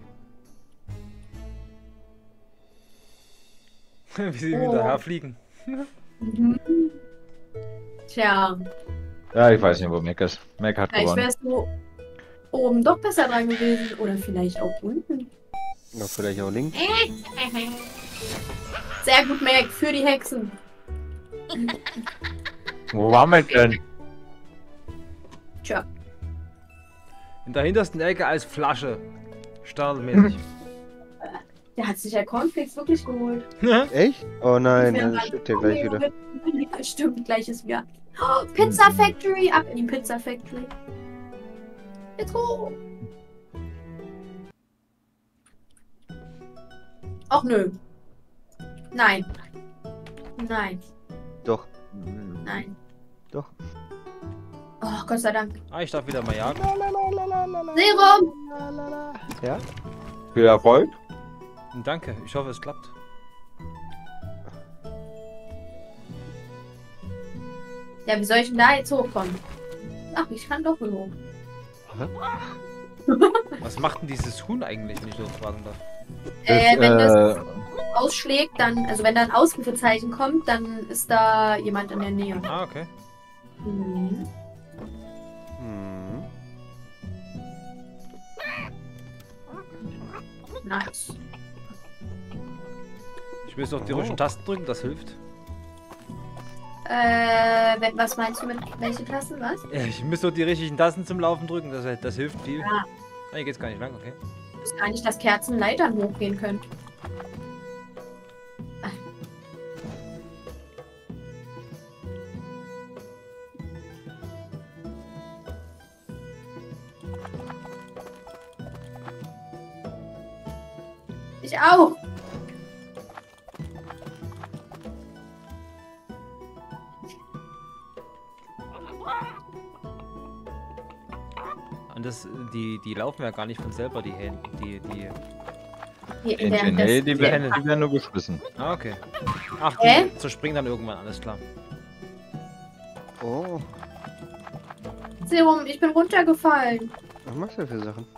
Wie sie Oh. hinterher fliegen. Mhm. Tja, Ja, ich weiß nicht, wo Mac ist. Mac hat vielleicht gewonnen. wärst du oben doch besser dran gewesen. Oder vielleicht auch unten. Na, vielleicht auch links. Sehr gut, Mac, für die Hexen. Wo waren wir denn? Tja. In der hintersten Ecke als Flasche. Standardmäßig. Der hat sich ja Cornflakes wirklich geholt. Echt? Oh nein, Ja, das stimmt ja gleich wieder. Stimmt, gleich ist wieder. Oh, Pizza Factory, ab in die Pizza Factory. Let's go. Ach nö. Nein. Nein. Doch. Nein. Doch. Oh, Gott sei Dank. Ah, ich darf wieder mal jagen. Serum! Ja? Viel Erfolg. Danke, ich hoffe es klappt. Ja, wie soll ich denn da jetzt hochkommen? Ach, ich kann doch hoch. Was macht denn dieses Huhn eigentlich, wenn ich so fragen darf? Äh, wenn äh, das ausschlägt, dann, also wenn da ein Ausrufezeichen kommt, dann ist da jemand in der Nähe. Ah, okay. Mhm. Hm. Nice. Ich will jetzt noch die Oh. ruhischen Tasten drücken, das hilft. Äh, wenn, was meinst du mit welchen Tasten, was? Ja, ich muss doch die richtigen Tasten zum Laufen drücken, das, das hilft viel. Ja. Ah, hier geht's gar nicht lang, okay. Ich wusste gar nicht, dass Kerzenleitern hochgehen können. Ich auch. Und das, die, die laufen ja gar nicht von selber, die Hähn, die, die... Die, Nee, während nee, das- die werden, die werden nur geschmissen. Ah, okay. Ach, Hä? die zerspringen dann irgendwann, alles klar. Oh, Serum, ich bin runtergefallen. was machst du für Sachen?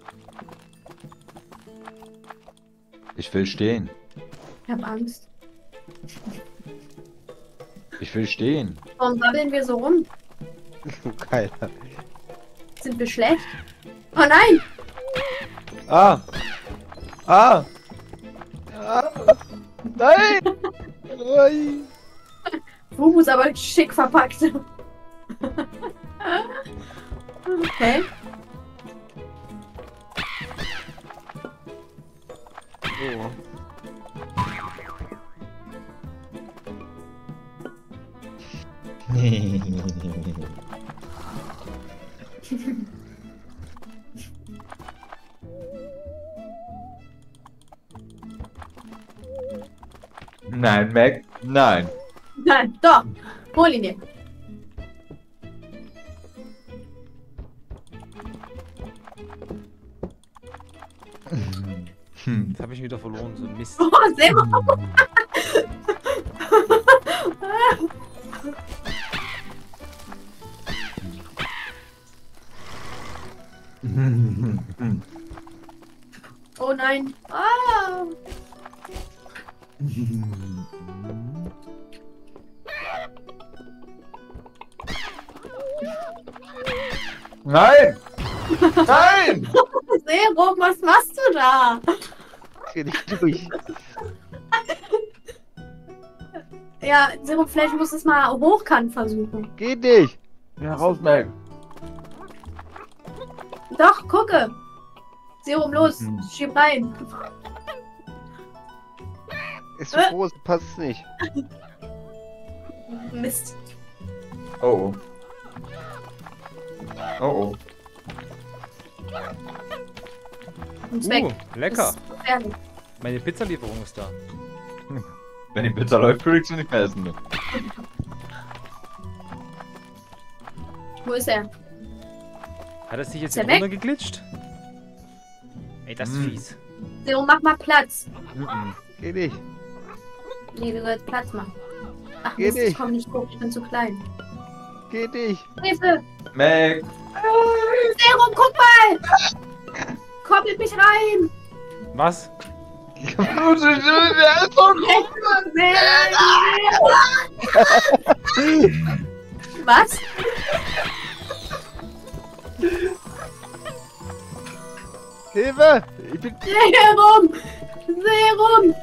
Ich will stehen. Ich hab Angst. Ich will stehen. Warum wabbeln wir so rum? Keiner. Sind wir schlecht? Oh nein! Ah! Ah! Ah! Nein! Ui. Fubu ist aber schick verpackt. Okay. Oh. Nein, Mac, nein. Nein, doch. Hol ihn dir. Hm. Jetzt habe ich ihn wieder verloren, so ein Mist. Oh, sehr gut. Oh nein. Ah. Nein! Nein! Serum, was machst du da? Geh nicht durch. Ja, Serum, vielleicht musst du es mal hochkant versuchen. Geht nicht. Ja, raus, Mac. Doch, gucke. Serum, los. Mhm. Schieb rein. Ist so Äh. groß, passt nicht. Mist. Oh oh. Oh oh. Ist Uh, weg. lecker. Ist fertig. Meine Pizzalieferung ist da. Wenn die Pizza läuft, will ich sie nicht mehr essen. Ne? Wo ist er? Hat er sich jetzt Ist er hier weg? runtergeglitscht? Ey, das ist Hm. fies. Serum, mach mal Platz. Mhm. Geht nicht. Nee, du sollst Platz machen. Ach, Geht Mist, ich nicht. komm nicht hoch. Ich bin zu klein. Geht nicht. Hilfe! Mac! Serum, guck mal! Koppelt mich rein! Was? Der ist so Was? Hilfe! Ich bin. Serum! Serum!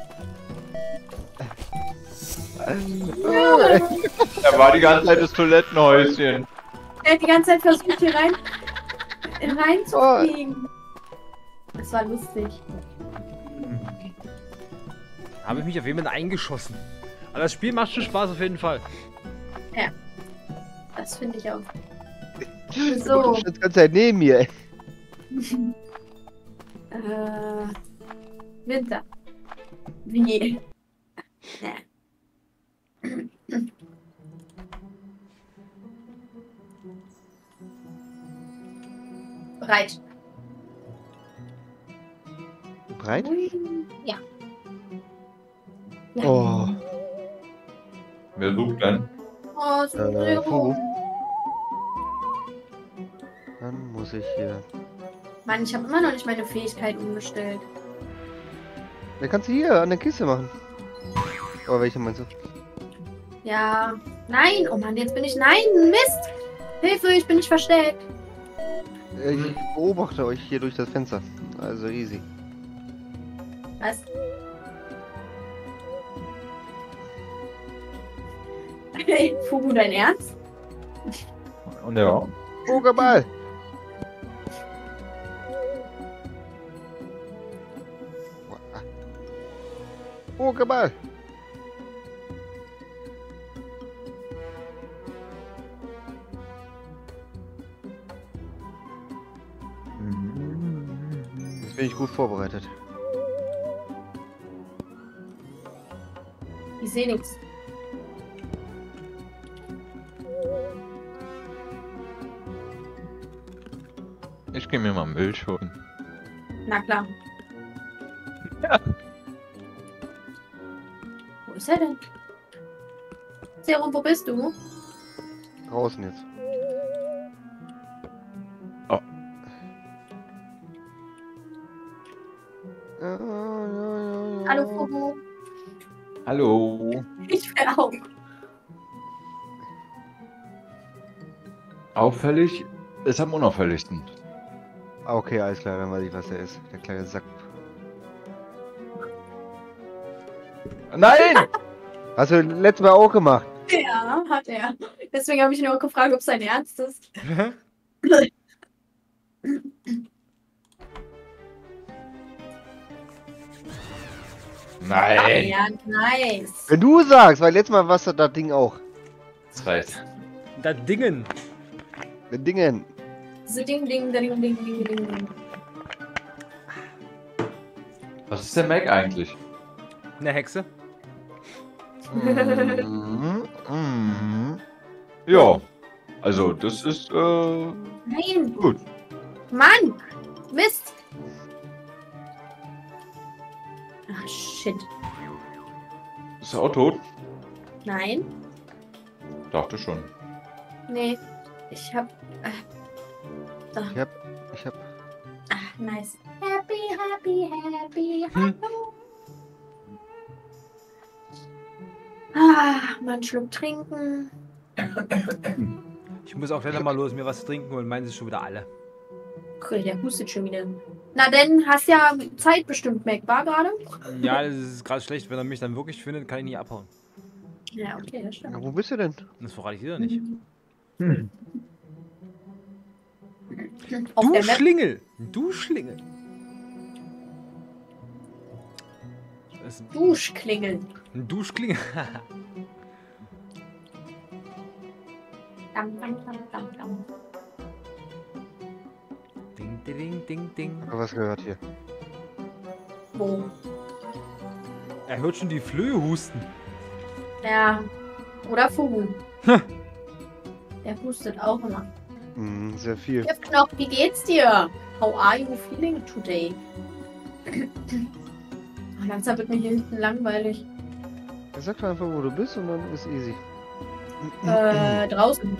Er war die ganze Zeit das Toilettenhäuschen. Er hat die ganze Zeit versucht, hier rein, reinzufliegen. Das war lustig. Habe ich mich auf jemanden eingeschossen. Aber das Spiel macht schon Spaß auf jeden Fall. Das finde ich auch. Du So. bist die ganze Zeit neben mir. Äh, Winter. Wie? Ja. Bereit. Breit? Ja. Oh. Wer sucht denn? Oh, so Äh, Serum. Fugu. Dann muss ich hier. Mann, ich habe immer noch nicht meine Fähigkeit umgestellt. Da kannst du hier an der Kiste machen. Oh, welche meinst du? Ja. Nein. Oh Mann, jetzt bin ich. Nein, Mist. Hilfe, ich bin nicht versteckt. Äh, Ich beobachte euch hier durch das Fenster. Also easy. Was? Hey, Fugu, dein Ernst? Und der auch? Pokéball! Pokéball! Jetzt bin ich gut vorbereitet. Ich sehe nichts. Ich gehe mir mal Milch holen. Na klar. Ja. Wo ist er denn? Serum, wo bist du? Draußen jetzt. Oh. Ja, ja, ja, ja. Hallo, Fugu. Hallo. Ich will auch. Auffällig ist am unauffälligsten. Ah, okay, alles klar, dann weiß ich, was er ist. Der kleine Sack. Nein! Hast du letztes Mal auch gemacht? Ja, hat er. Deswegen habe ich ihn auch gefragt, ob es sein Ernst ist. Nein. Ja, nice. Wenn du sagst, weil letztes Mal war das das Ding auch. Das reicht. Das Dingen. Mit Dingen. So ding, ding, ding, ding, ding, ding, ding. Was ist der Mac eigentlich? Eine Hexe. Mhm. Mhm. Ja. Also, das ist, äh, Nein, gut. Mann! Mist! Ach, shit. Ist er auch tot? Nein? Dachte schon. Nee. Ich hab. Äh, Ich hab. Ich hab. ach, nice. Happy, happy, happy, happy. Ah, mal einen Schluck trinken. Ich muss auch gleich mal los, mir was trinken und meinen sie schon wieder alle. Cool, der hustet schon wieder. Na, dann hast ja Zeit bestimmt, Mac, war gerade? Ja, das ist gerade schlecht. Wenn er mich dann wirklich findet, kann ich nie abhauen. Ja, okay, das stimmt. Ja, wo bist du denn? Das verrate ich dir doch nicht. Auf Du der Map. Schlingel! Du Schlingel! Das ist Duschklingeln. ein Duschklingel. Dam, dam, dam, dam, dam. Ding, ding, ding, ding. Hab was gehört hier. Wo? Er hört schon die Flöhe husten. Ja. Oder Fugu. Der hustet auch immer. Mhm, sehr viel. Jeff Knopf, wie geht's dir? How are you feeling today? Langsam wird mir hier hinten langweilig. Sag doch einfach, wo du bist und dann ist easy. Äh, draußen.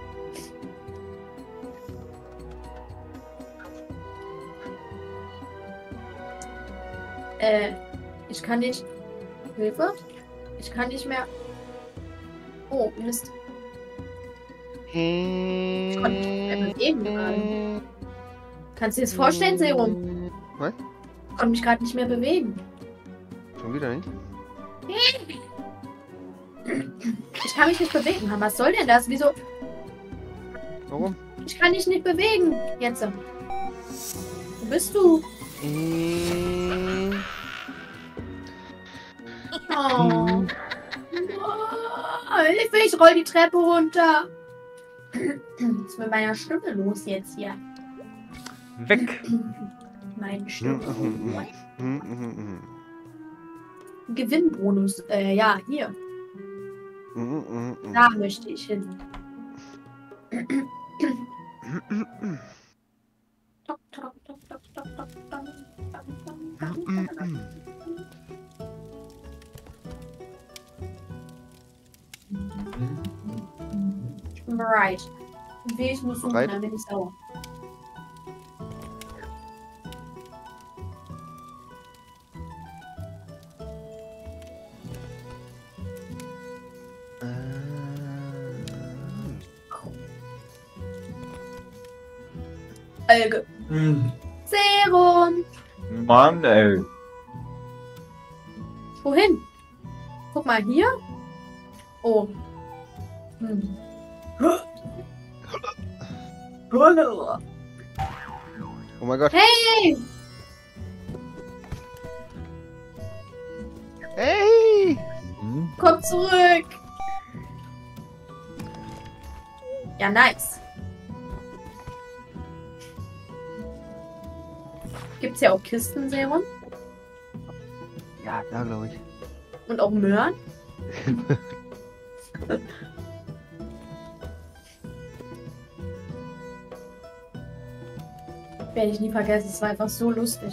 Äh, ich kann nicht. Hilfe? Ich kann nicht mehr. Oh, Mist. Ich konnte mich nicht mehr bewegen gerade. Kannst du dir das vorstellen, Serum? Was? Ich konnte mich gerade nicht mehr bewegen. Schon wieder nicht? Ich kann mich nicht bewegen. Was soll denn das? Wieso? Warum? Ich kann dich nicht bewegen. Jetzt. Wo bist du? Äh, Oh. Oh, Hilfe, ich roll die Treppe runter. Was ist mit meiner Stimme los jetzt hier? Weg! Meine Stimme. Mhm, mhm, mhm. Gewinnbonus. Äh, ja, hier. Mhm, mhm, mhm. Da möchte ich hin. Tok, tok, tok, tok, tok, tok, tok, tok, tok, Mhm, tok. mhm. Ich bin bereit. Wie ich muss suchen, Bereit? dann bin ich sauer. Alge. Serum. Mann, ey. Wohin? Guck mal hier. Oh. Hm. Oh mein Gott. Hey! Hey! Komm zurück! Ja, nice. Gibt's ja auch Kistenserum Ja, da glaube ich. und auch Möhren. Werde ich nie vergessen, es war einfach so lustig.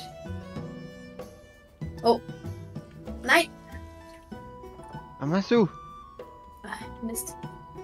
Oh. Nein! Was machst du? Ah, Mist.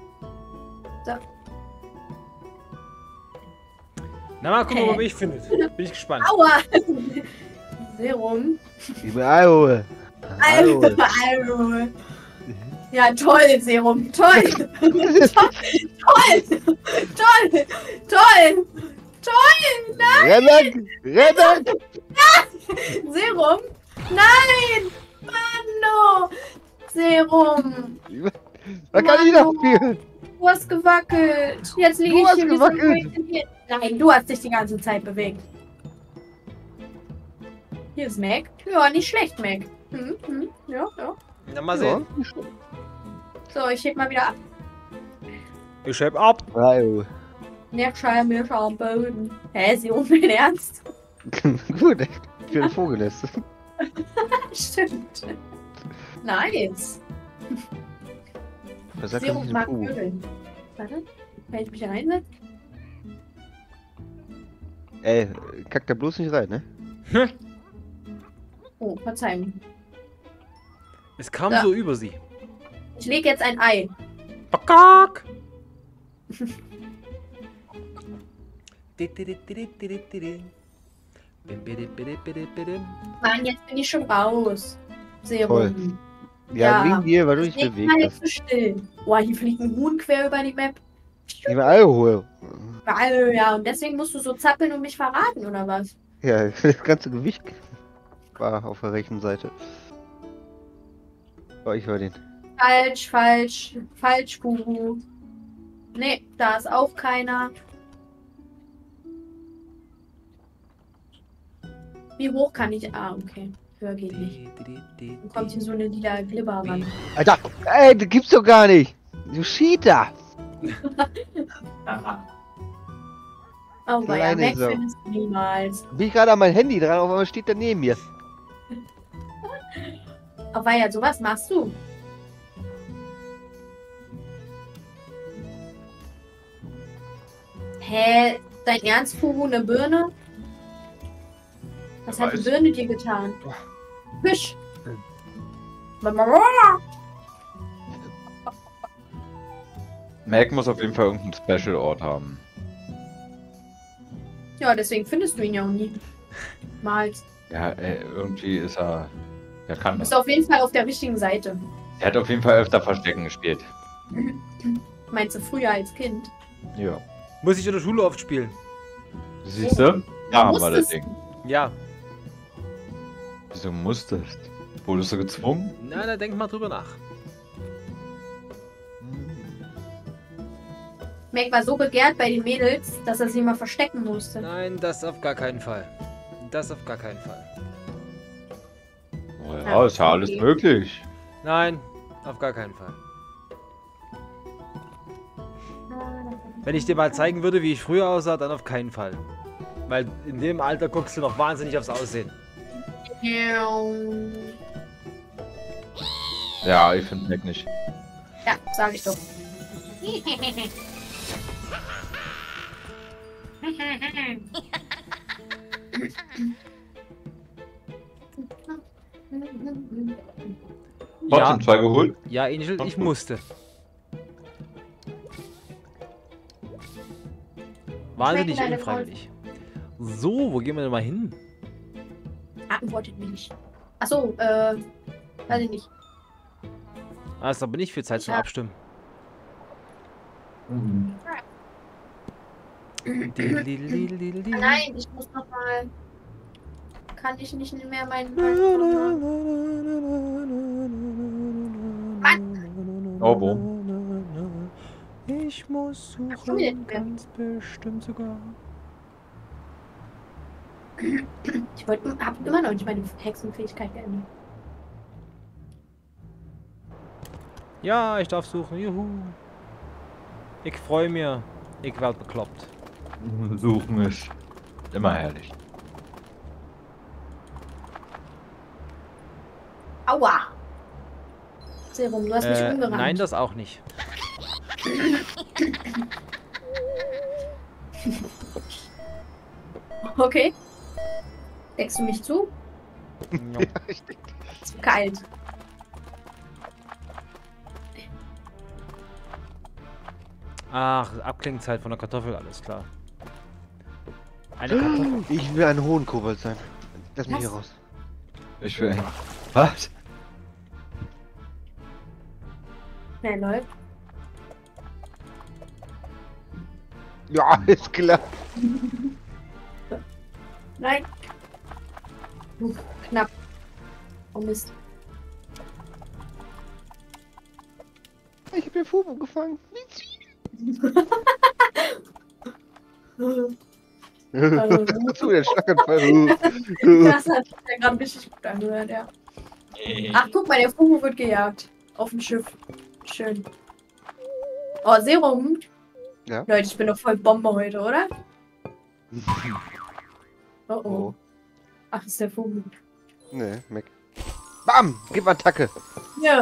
Na, mal gucken, Hä? ob er mich findet. Bin ich gespannt. Aua! Serum. Liebe Aue. Alter, Alter. Ja, toll, Serum. Toll. toll. Toll. Toll. Toll. Toll. Rennen! Rennen! Serum. Nein. Mano. Serum. Was kann ich Mann, dafür? Du hast gewackelt. Jetzt liege Du ich hast hier wie so ein gewackelt. Mädchen. Nein, du hast dich die ganze Zeit bewegt. Hier ist Mac. Ja, nicht schlecht, Mac. Hm, hm, ja, ja. Na, mal Ja. sehen. So, ich heb mal wieder ab. Ich heb ab. Wow. Nervscheier, Mirscher am Boden. Hä, sie um den Ernst? Gut, echt. Für ein Vogelnest. Stimmt. Nice. Was sagt Serum das mag Kuh? Vögeln. Warte, kann ich mich reinsetzen? Ey, kack da bloß nicht rein, ne? Oh, Verzeihung. Es kam Ja. so über sie. Ich lege jetzt ein Ei. Pakak! Mann, jetzt bin ich schon raus. Serum. Toll. Ja, wegen dir, weil du dich Leg bewegt mal jetzt hast. so still. Boah, hier fliegt ein Huhn quer über die Map. Ich mal Alkohol. Geil, ja, und deswegen musst du so zappeln und mich verraten, oder was? Ja, das ganze Gewicht war auf der rechten Seite. Oh, ich höre den. Falsch, falsch, falsch, Guru. Nee, da ist auch keiner. Wie hoch kann ich? Ah, okay. Höher geht nicht. Dann kommt hier so eine lila Glibber ran. Alter, ey, das gibt's doch gar nicht. Du Cheater. Oh, weil ja, Kleine Mac Sau. findest du niemals. Bin ich gerade an mein Handy dran, auf einmal steht der neben mir. Aber ja, sowas machst du. Hä? Dein Ernst, Fuhu, eine Birne? Was hat die Weiß. Birne dir getan? Fisch! Mac muss auf jeden Fall irgendeinen Special-Ort haben. Ja, deswegen findest du ihn ja auch nie. Mal. Ja, ey, irgendwie ist er. Er kann Du das. bist auf jeden Fall auf der richtigen Seite. Er hat auf jeden Fall öfter Verstecken gespielt. Meinst du früher als Kind? Ja. Muss ich in der Schule oft spielen? Siehst du? Da haben wir das Musstest Ding. Ja. Wieso musstest? Wurdest du gezwungen? Na, da denk mal drüber nach. Mac war so begehrt bei den Mädels, dass er sie mal verstecken musste. Nein, das auf gar keinen Fall. Das auf gar keinen Fall. Oh ja, ist ja alles okay. möglich. Nein, auf gar keinen Fall. Wenn ich dir mal zeigen würde, wie ich früher aussah, dann auf keinen Fall. Weil in dem Alter guckst du noch wahnsinnig aufs Aussehen. Ja, ich finde Mac nicht. Ja, sag ich doch. Trotzdem zwei geholt. Ja, Angel, ich musste. Wahnsinnig Schmecken deine unfreiwillig. So, wo gehen wir denn mal hin? Antwortet mir nicht. Achso, äh, weiß ich nicht. Ah, ist aber nicht viel Zeit zum Ja. Abstimmen. Dil, dil, dil, dil, dil. Ah, nein, ich muss noch mal. Kann ich nicht mehr meinen. Oh, wo? Ich muss Schon wieder suchen, nicht mehr. ganz bestimmt sogar. Ich wollte, hab immer noch nicht meine Hexenfähigkeit geändert. Ja, ich darf suchen, juhu. Ich freue mich. Ich werde bekloppt. Suchen ist immer herrlich. Aua! Serum, du hast mich Äh, umgerannt. nein, das auch nicht. Okay. Deckst du mich zu? Ja. Zu kalt. Ach, Abklingzeit von der Kartoffel, alles klar. Eine Kartoffel. Ich will ein hohen Kobold sein. Lass mich Was? hier raus. Ich will. Was? Schnell läuft. Ja, ist klar. Nein. Uh, knapp. Oh Mist. Ich hab den Fubu gefangen. Also, Zu den Schlaganfall. das hat sich ja gerade richtig gut angehört, ja. Ach, guck mal, der Fubu wird gejagt. Auf dem Schiff. Schön. Oh, Serum. Ja? Leute, ich bin doch voll Bombe heute, oder? Oh oh. Oh. Ach, ist der Fubu. Nee, Mac. Bam! Gib Attacke! Ja.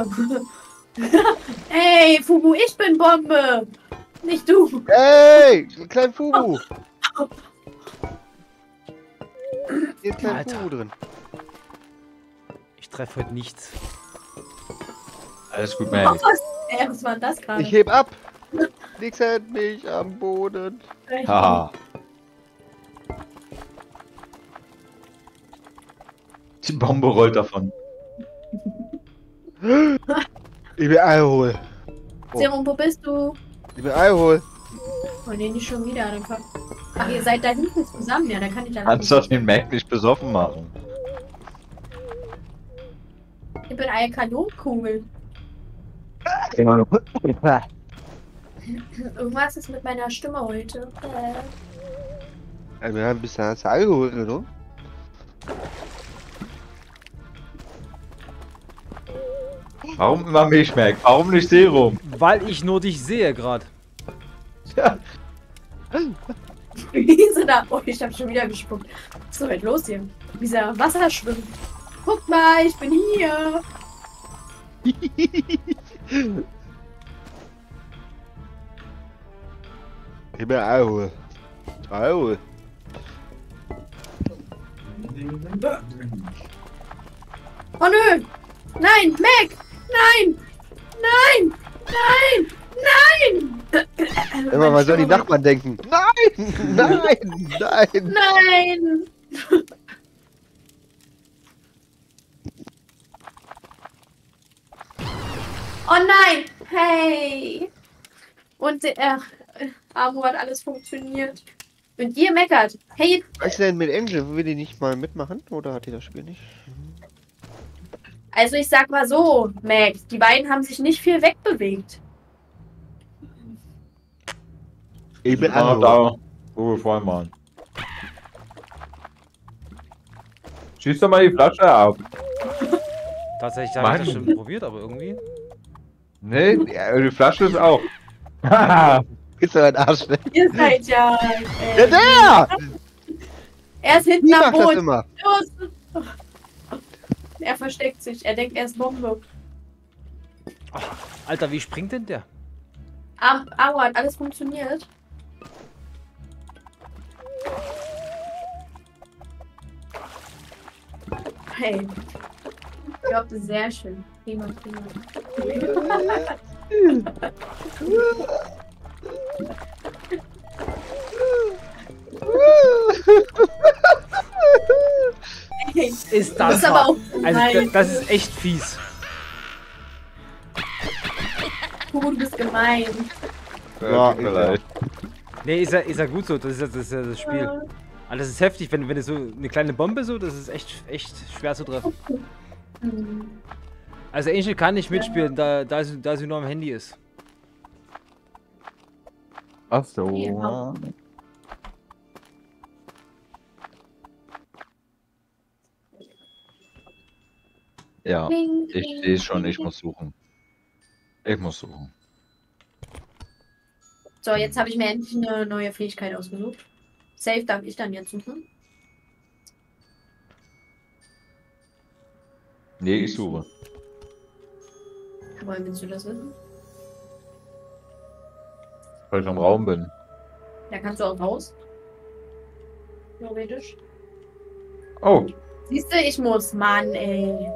Ey, Fubu, ich bin Bombe. Nicht du. Ey! Klein Fubu! Hier ist klein Alter. Fubu drin. Ich treffe heute nichts. Alles gut, Oh, Mac. was, ey, was war denn das gerade? Ich heb ab! Nix hält mich am Boden. Haha. Die Bombe rollt davon. Ich will Alkohol. Serum, wo bist du? Ich will Alkohol. Oh nee, nicht schon wieder. Dann kann... Ach, ihr seid da hinten zusammen, ja, da kann ich dann. Kannst doch den Mac nicht besoffen machen. Ich bin eine Kanonenkugel. Irgendwas ist mit meiner Stimme heute. Äh. Also, wir haben bis dahin Alkohol genommen. Warum immer mich, Mac? Warum nicht Serum? Weil ich nur dich sehe gerade. Ja. Wieso da? Oh, ich hab schon wieder gespuckt. Was ist denn heute los hier? Dieser Wasser schwimmt. Guck mal, ich bin hier. Ich will Alkohol. Alkohol. Oh nö! Nein, Mac! Nein! Nein! Nein! Nein! Immer, man soll die Nachbarn denken. Nein! Nein! Nein! Nein! Oh nein! Hey! Und der äh, Amo hat alles funktioniert. Und ihr meckert. Hey, Was ist denn mit Angel? Will die nicht mal mitmachen? Oder hat die das Spiel nicht? also ich sag mal so, Mac, die beiden haben sich nicht viel wegbewegt. Ich bin Ah, Alkohol. da. Wo wir vorhin waren. Schieß doch mal die Flasche ab. Tatsächlich habe ich das Mann. schon probiert, aber irgendwie. Nee, die, die Flasche ist auch. Ist doch ein Arsch, ne? Ihr seid ja. Ja, Äh, der! er ist hinten Die am macht das Boot. immer. Los! Er versteckt sich. Er denkt, er ist Bombe. Alter, wie springt denn der? Am Amo hat alles funktioniert. Hey. Ich glaube, das ist sehr schön. Prima, prima. Hey, Ist das das ist aber auch Also, gemein. das ist echt fies. Du bist gemein. Ja, tut mir leid. Nee, ist ja, ist ja gut so. Das ist ja das, ist ja das Spiel. Aber das ist heftig, wenn, wenn du so eine kleine Bombe so, das ist echt, echt schwer zu treffen. Hm. Also Angel kann nicht mitspielen, da, da, sie, da sie nur am Handy ist. Ach so. Ja. Ja, Kling, ich kling, sehe schon, ich kling. muss suchen. Ich muss suchen. So, jetzt habe ich mir endlich eine neue Fähigkeit ausgesucht. Safe darf ich dann jetzt suchen. Nee, ich suche. Woher willst du das wissen? Weil ich im Raum bin. Da kannst du auch raus. Theoretisch. Oh, Siehst du, ich muss. Mann, ey.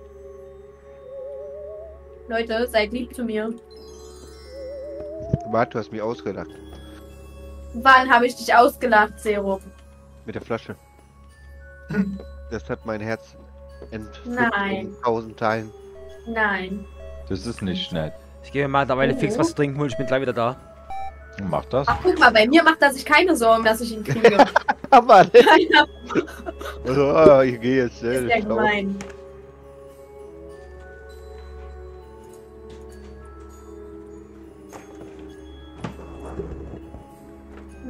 Leute, seid lieb zu mir. Warte, du hast mich ausgelacht. Wann habe ich dich ausgelacht, Serum? Mit der Flasche. Das hat mein Herz entflippt Nein. in tausend Teilen. Nein. das ist nicht nett. Ich gehe mir mal dabei Oh. fix was zu trinken holen, ich bin gleich wieder da. Mach das. Ach, guck mal, bei mir macht er sich keine Sorgen, dass ich ihn kriege. Aber ne? Keiner Also, ah, ich gehe jetzt. ist Äh, ja schau. gemein.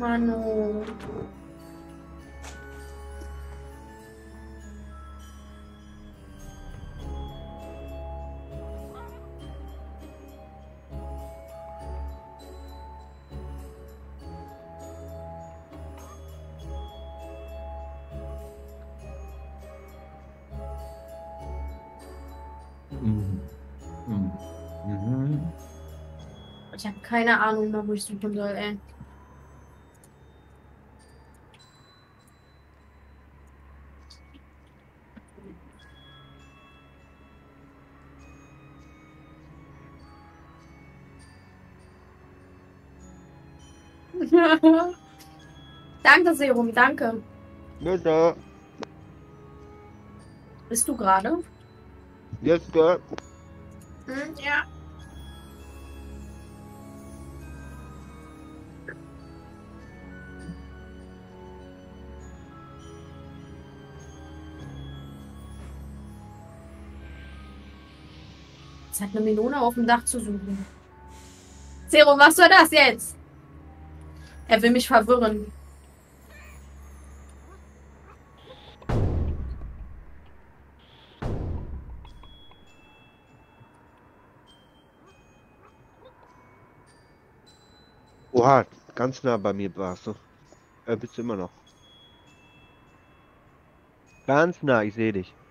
Manu. Mhm. Mhm. Mhm. Ich habe keine Ahnung mehr, wo ich suchen soll, ey. Danke, Serum, danke. Bitte. Bist du gerade? Jetzt, ja. Hm, ja. Es hat eine Melone auf dem Dach zu suchen. Serum, was soll das jetzt? Er will mich verwirren. Oha, ganz nah bei mir warst du. Äh, bist du immer noch. Ganz nah, ich sehe dich.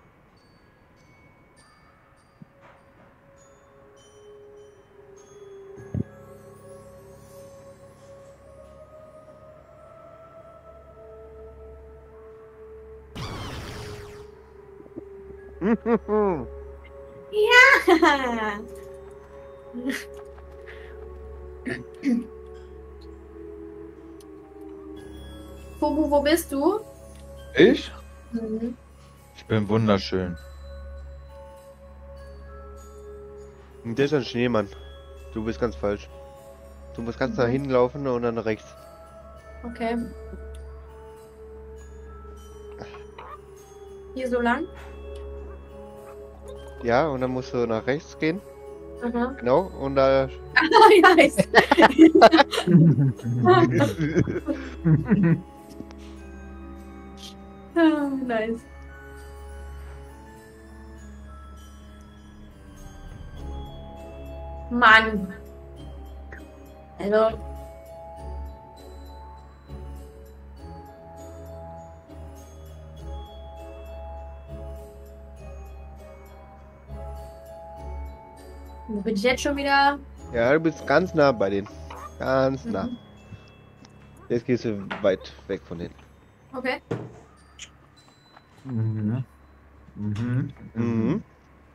Ja. Fubu, wo bist du? Ich? Mhm. Ich bin wunderschön. Der ist ein Schneemann. Du bist ganz falsch. Du musst ganz nach hinten laufen und dann rechts. Okay. Hier so lang? Ja, und dann musst du nach rechts gehen. Aha. Genau, und da. Ja, ich- Ah, nice. Mann. Also. Wo bin ich jetzt schon wieder? Ja, du bist ganz nah bei denen. Ganz nah. Mhm. Jetzt gehst du weit weg von denen. Okay. Mhm. Mhm. Mhm.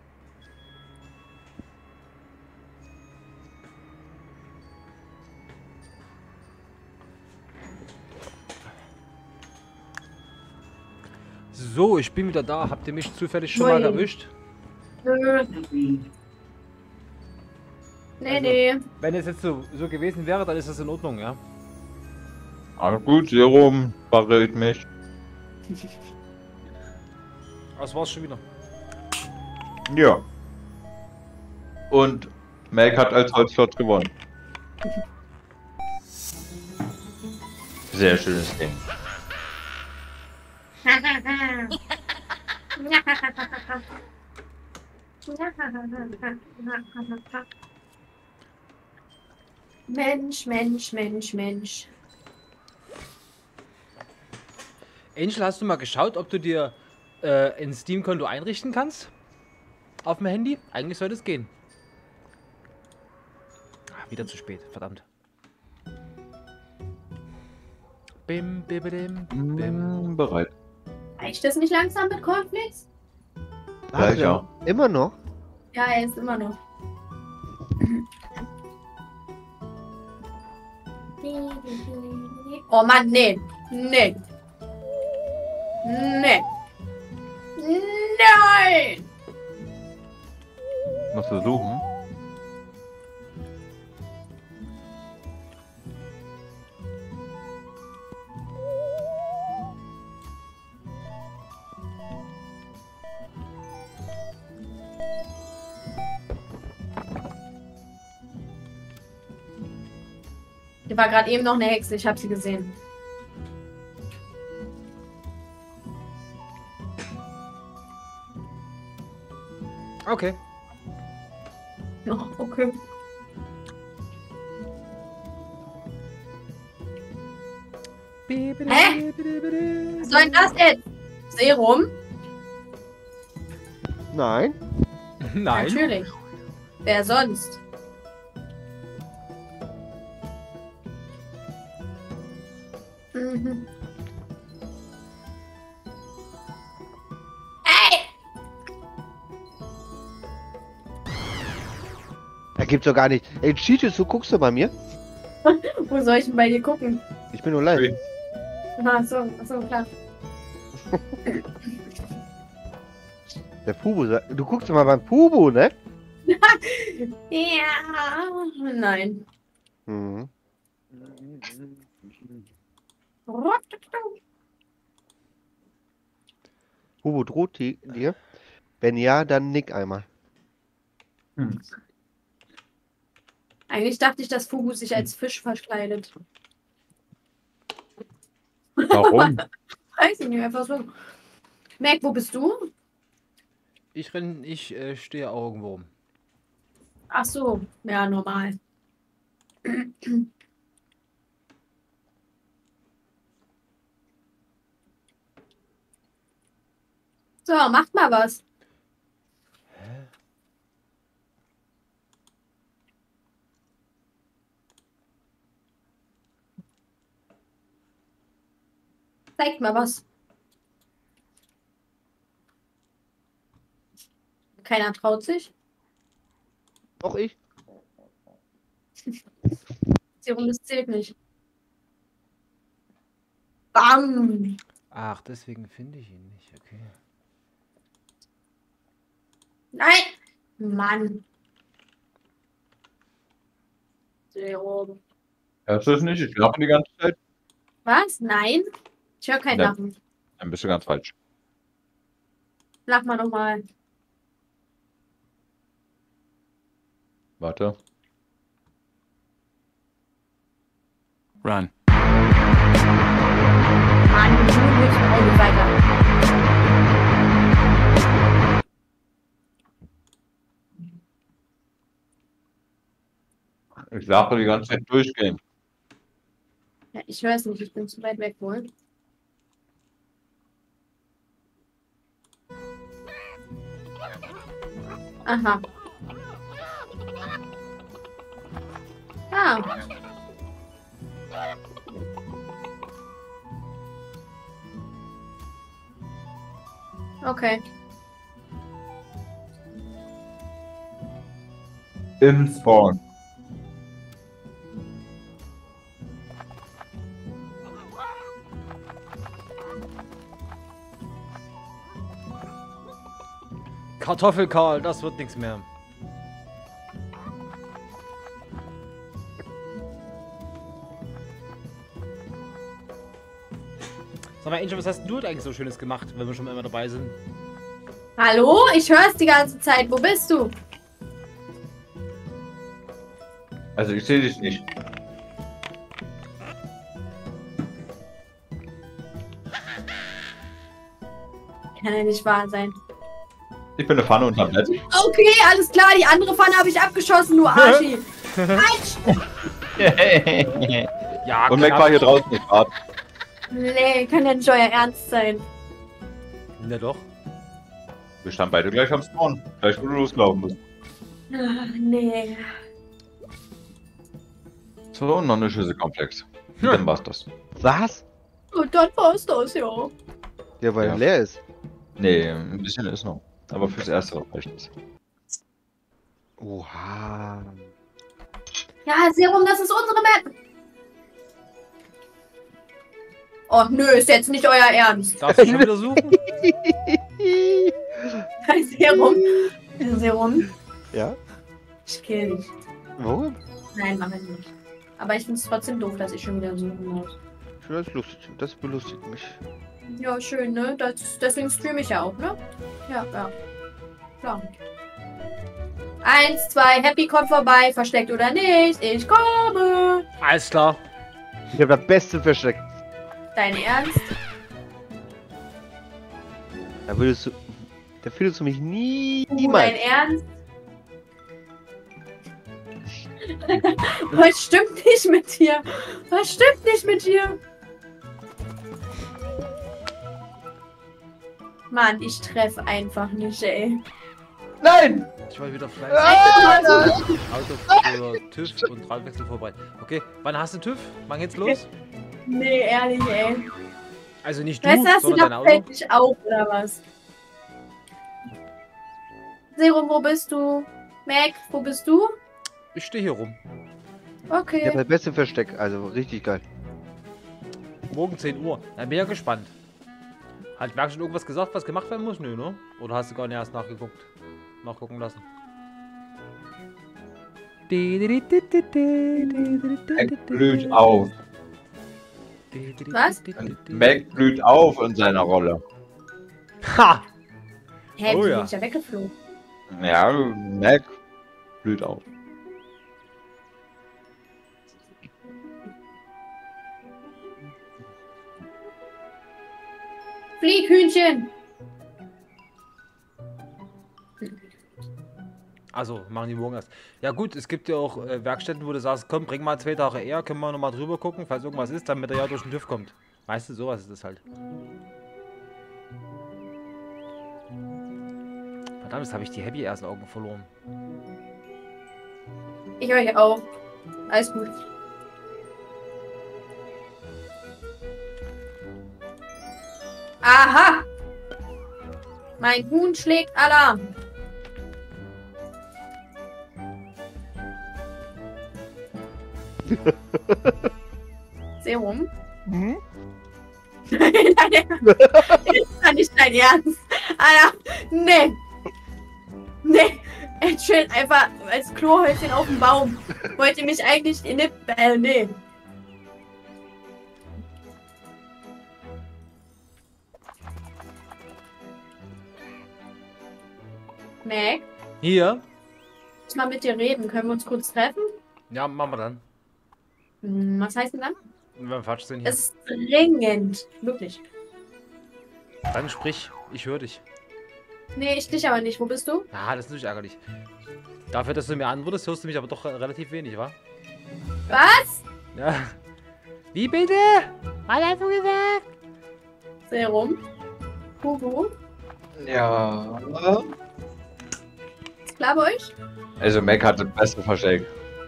So, ich bin wieder da. Habt ihr mich zufällig schon mal Moin. erwischt? Nö. Nee, Also- nee. Wenn es jetzt so, so gewesen wäre, dann ist das in Ordnung, ja? Alles gut, Serum verrät mich. Das war's schon wieder. Ja. Und Meg hat als Holzlot gewonnen. Sehr schönes Ding. Mensch, Mensch, Mensch, Mensch. Angel, hast du mal geschaut, ob du dir äh, ein Steam-Konto einrichten kannst? Auf dem Handy? Eigentlich sollte es gehen. Ah, wieder zu spät, verdammt. Bim, bim, bim, bim. Bin bereit. Reicht das nicht langsam mit Cornflakes? Gleich ja. auch. Immer noch? Ja, er ist immer noch. Oh Mann, nee. Nee. Nee. Nein! Musst du suchen? Die war gerade eben noch eine Hexe, ich habe sie gesehen. Okay. Oh, okay. Hä? Was soll denn das jetzt? Serum? Nein. Nein. Natürlich. Wer sonst? Mhm. Ey! Er gibt's doch gar nicht. Ey, Cheetos, du guckst du bei mir? Wo soll ich denn bei dir gucken? Ich bin nur live. Ach so, ach so, klar. Der Pubu, sagt- du guckst immer beim Pubu, ne? Ja, nein. Mhm. Pubu droht die- dir? Wenn ja, dann nick einmal. Eigentlich dachte ich, dass Fugu sich als Fisch verkleidet. Warum? Weiß ich nicht, einfach so. Mac, wo bist du? Ich renn, ich äh, stehe auch irgendwo rum. Ach so, ja, normal. So, macht mal was. Zeigt mal was. Keiner traut sich. Doch ich. Serum, das zählt nicht. Bam! Ach, deswegen finde ich ihn nicht. Okay. Nein! Mann. Serum. Hörst du es nicht? Ich lache die ganze Zeit. Was? Nein? Ich höre kein Ja. Lachen. Dann bist du ganz falsch. Lach mal nochmal. Warte. Run. Mann, du willst auch nicht weiter. Ich lache die ganze Zeit durchgehend. Ja, ich höre es nicht, ich bin zu weit weg wohl. Aha. Ah. Okay. Im Spawn. Kartoffelkarl, das wird nichts mehr. Sag mal, Angel, was hast denn du eigentlich so Schönes gemacht, wenn wir schon mal immer dabei sind? Hallo? Ich höre es die ganze Zeit. Wo bist du? Also ich sehe dich nicht. Kann ja nicht wahr sein. Ich bin eine Pfanne unterm Bett. Okay, alles klar. Die andere Pfanne habe ich abgeschossen, du Arschi. Halt! Ja, Und Mac war hier draußen nicht grad. Nee, kann ja nicht euer Ernst sein. Na doch. Wir standen beide gleich am Spawn. Gleich wo du loslaufen bist. Ah, nee. So, noch eine Schüssel komplex. Dann war's das. Was? Und dann war's das, ja. Ja, weil Ja. er leer ist. Nee, ein bisschen ist noch. Aber fürs Erste reicht es. Oha. Ja, Serum, das ist unsere Map. Oh, nö, ist jetzt nicht euer Ernst. Darfst du schon wieder suchen? Serum. Serum. Ja? Ich kill dich. Warum? Nein, mach ich nicht. Aber ich finde es trotzdem doof, dass ich schon wieder suchen muss. Das ist lustig. Das belustigt mich. Ja, schön, ne? Das, deswegen streame ich ja auch, ne? Ja, ja. Klar. Eins, zwei, Happy kommt vorbei, versteckt oder nicht. Ich komme. Alles klar. Ich habe das Beste versteckt. Dein Ernst? Da würdest du. Da findest du mich nie. Uh, Niemals. dein Ernst? Was stimmt nicht mit dir? Was stimmt nicht mit dir? Mann, ich treffe einfach nicht, ey. Nein! Ich wollte wieder Fleiß. Ah, Auto für TÜV und Radwechsel vorbei. Okay, wann hast du TÜV? Wann geht's los? Nee, ehrlich, ey. Also nicht du, Weißt du, hast du sondern da dein Auto? fällt dich auf, oder was? Serum, wo bist du? Mac, wo bist du? Ich stehe hier rum. Ich Okay. habe das Beste versteckt. Also richtig geil. Morgen zehn Uhr. Dann bin ich ja gespannt. Hat Merk schon irgendwas gesagt, was gemacht werden muss? Nö, ne? Oder hast du gar nicht erst nachgeguckt? Nachgucken lassen. Mac blüht auf. Was? Mac blüht auf in seiner Rolle. Ha! Hä, Oh wie ja. bin ich da weggeflogen? Ja, Mac blüht auf. Flieg, Hühnchen! Also, machen die morgen erst. Ja gut, es gibt ja auch äh, Werkstätten, wo du sagst, komm, bring mal zwei Tage eher, können wir nochmal drüber gucken, falls irgendwas ist, damit er ja durch den TÜV kommt. Weißt du, sowas ist es halt. Verdammt, jetzt habe ich die Happy erst Augen verloren. Ich euch auch. Alles gut. Aha! Mein Huhn schlägt Alarm. Serum? Mhm. Nein, nein, ist doch nicht dein Ernst. Alter, nee. Nee. Er chillt einfach als Klohäuschen auf dem Baum. Wollte mich eigentlich in die... Äh, nee. Mac, Hier? ich mal mit dir reden. Können wir uns kurz treffen? Ja, machen wir dann. Hm, was heißt denn dann? Wenn wir Quatsch sind hier. Es ist dringend. Wirklich. Dann sprich, ich höre dich. Nee, ich dich aber nicht. Wo bist du? Ja, das ist natürlich ärgerlich. Dafür, dass du mir antwortest, hörst du mich aber doch äh, relativ wenig, wa? Was? Ja. Wie bitte? Was hast du gesagt? Serum? Hugo? Ja. Ist klar bei euch? Also Mac hat das Beste versteckt.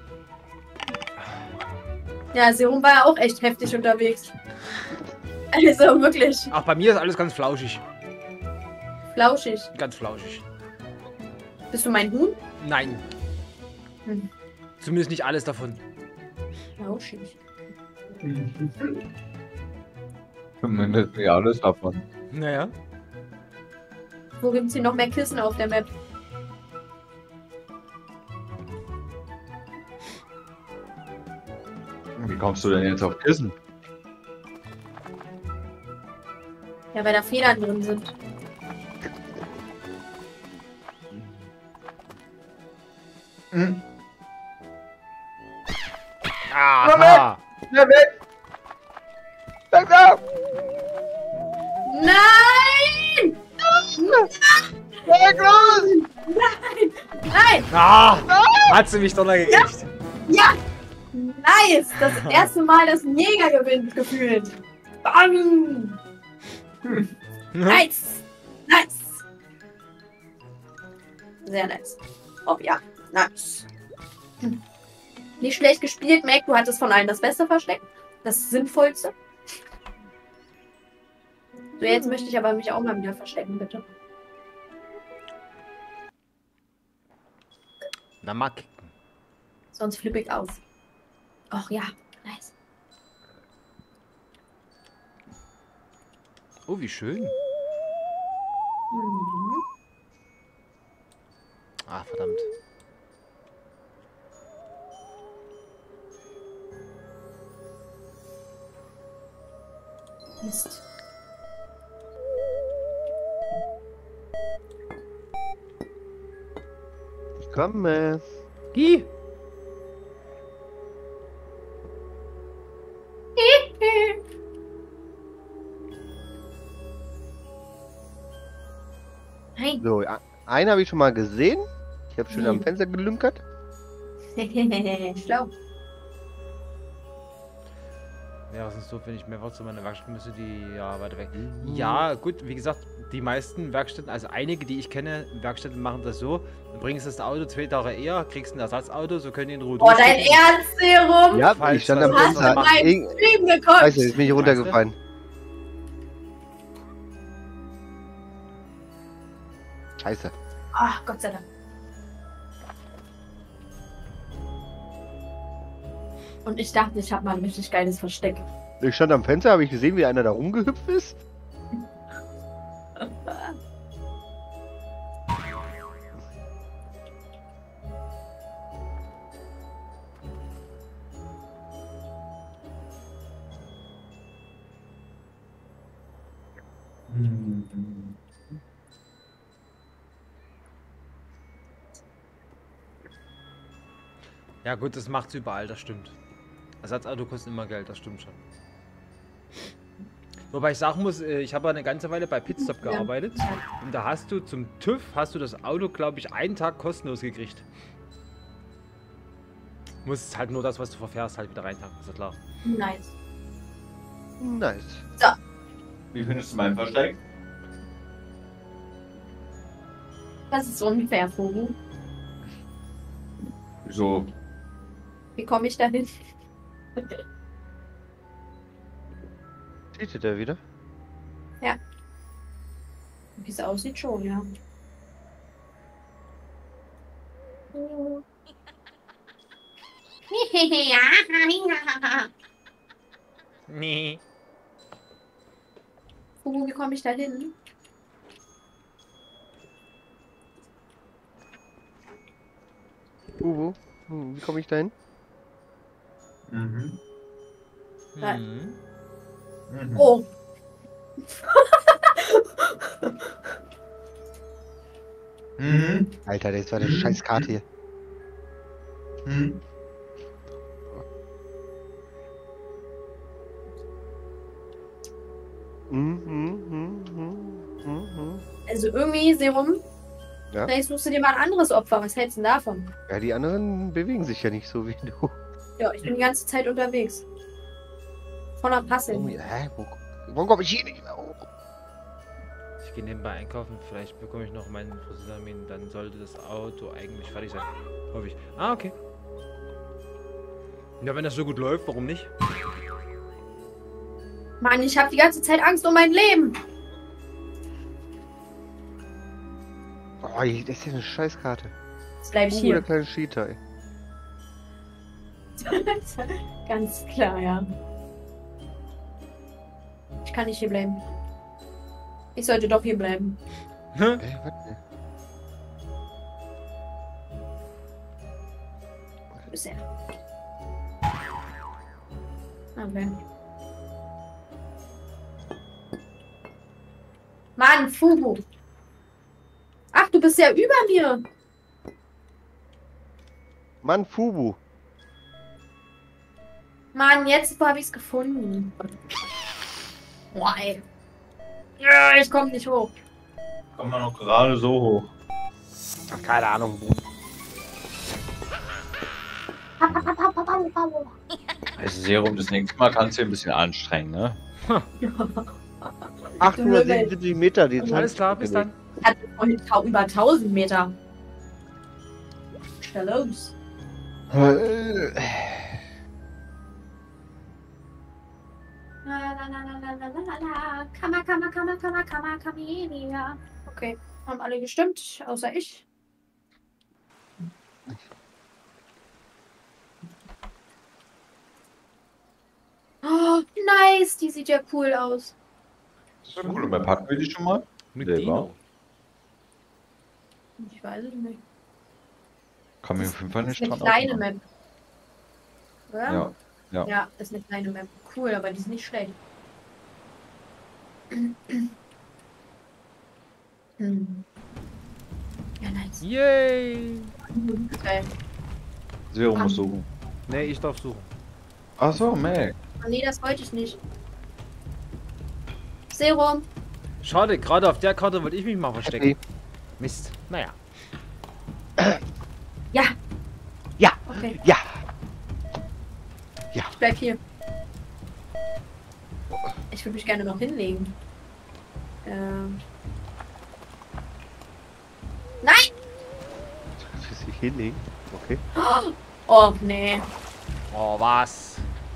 Ja, Serum war ja auch echt heftig unterwegs. Also wirklich Ach, bei mir ist alles ganz flauschig. flauschig. Ganz flauschig. Bist du mein Huhn? Nein. Hm. Zumindest nicht alles davon. Flauschig. Zumindest nicht alles davon. Naja. Wo gibt's hier noch mehr Kissen auf der Map? Wie kommst du denn jetzt auf Kissen? Ja, weil da Federn drin sind. Hm. Aha. Ja, weg! Weg ab! Nein! Weg los! Nein! Nein! Ah, hat sie mich doch noch gekriegt. Ja! Nice! Das erste Mal, dass ein Jäger gewinnt, gefühlt. Bam! Nice! Nice! Sehr nice. Oh ja, nice. Hm. Nicht schlecht gespielt, Mac. Du hattest von allen das Beste versteckt. Das Sinnvollste. So, jetzt möchte ich aber mich auch mal wieder verstecken, bitte. Na, mal kicken. Sonst flippe ich aus. Ach ja, nice. Oh, wie schön. Mhm. Ah, verdammt. Mist. Ich komme. Gi! Nein. So, a- einen habe ich schon mal gesehen. Ich habe schön am Hm. Fenster gelünkert. Schlau. Ja, was ist doof, wenn ich mehr Wort zu meiner Werkstatt müsste, die ja weiter weg. Ja, gut, wie gesagt, die meisten Werkstätten, also einige, die ich kenne, Werkstätten machen das so. Du bringst das Auto zwei Tage eher, kriegst ein Ersatzauto, so können die in Ruhe Oh, dein durchgucken. Ernst, Serum? Ja, Falls ich stand was am Du hast ist, in Fenster. meinen Irgend- Stream geguckt. Scheiße, jetzt bin ich runtergefallen. Scheiße. Ach, Gott sei Dank. Und ich dachte, ich habe mal ein richtig geiles Versteck. Ich stand am Fenster, habe ich gesehen, wie einer da rumgehüpft ist. Ja gut, das macht's überall, das stimmt. Ersatzauto kostet immer Geld, das stimmt schon. Wobei ich sagen muss, äh, ich habe eine ganze Weile bei Pitstop gearbeitet und da hast du zum TÜV, hast du das Auto, glaube ich, einen Tag kostenlos gekriegt. Musst halt nur das, was du verfährst, halt wieder reintanken, ist ja klar. Nice. Nice. Wie findest du mein Versteck? Das ist unfair, Vogel. Wieso? Wie komme ich da hin? Steht der wieder? Wie es aussieht schon, ja. Nee. Vogel, wie komme ich da hin? Uhu. Hm, wie komme ich da hin? Mhm. Mhm. Mhm. Oh. Mhm. Alter, das war eine scheiß Karte hier. Mhm. Mhm, mhm, mhm, mhm. Also irgendwie, Serum, Ja? vielleicht suchst du dir mal ein anderes Opfer. Was hältst du denn davon? Ja, die anderen bewegen sich ja nicht so wie du. Ja, ich bin die ganze Zeit unterwegs. Von der Passe. Oh, hä? Wo, warum komme ich hier nicht mehr hoch? Ich gehe nebenbei einkaufen, vielleicht bekomme ich noch meinen Friseurtermin, dann sollte das Auto eigentlich fertig sein. Hoffe ich. Ah, okay. Ja, wenn das so gut läuft, warum nicht? Mann, ich habe die ganze Zeit Angst um mein Leben. Oh, das ist ja eine Scheißkarte. Jetzt bleib ich Uh, der hier. kleine Cheater, ey. Ganz klar, ja. Ich kann nicht hier bleiben. Ich sollte doch hier bleiben. Ey, was denn? Wo ist er? Okay. Mann, Fugu. Ach, du bist ja über mir. Mann, Fubu. Mann, jetzt habe ich es gefunden. Boah, ey. Ja, ich komme nicht hoch. Kommt man noch gerade so hoch. Ach, keine Ahnung. Also Serum, das nächste Mal kannst du ein bisschen anstrengen, ne? achthundertsiebenundsiebzig Meter, die Alles klar, bis dann. Ich hatte vorhin tau- über tausend Meter. Stell los. La la la la la la la la. Kammer, Kammer, Kammer, Kammer, Kammer, Kamelia. Okay, haben alle gestimmt, außer ich. Oh, nice, die sieht ja cool aus. Das ist cool. Und wer packen wir die schon mal? Mit Selber. Dino. Ich weiß es nicht. Kann mir auf jeden Fall Das nicht ist eine dran kleine aufmachen. Map. Oder? Ja, ja. Ja, das ist eine kleine Map. Cool, aber die ist nicht schlecht. Hm. Ja, nice. Yay! Geil. Zero muss suchen. Ne, ich darf suchen. Ach so, Mac. Oh, nee, das wollte ich nicht. Serum. Schade, gerade auf der Karte wollte ich mich mal verstecken. Happy. Mist. Naja. Ja. Ja. Okay. Ja. Ich bleib hier. Ich würde mich gerne noch hinlegen. Ähm. Nein! Für sich hinlegen. Okay. Oh, nee. Oh, was?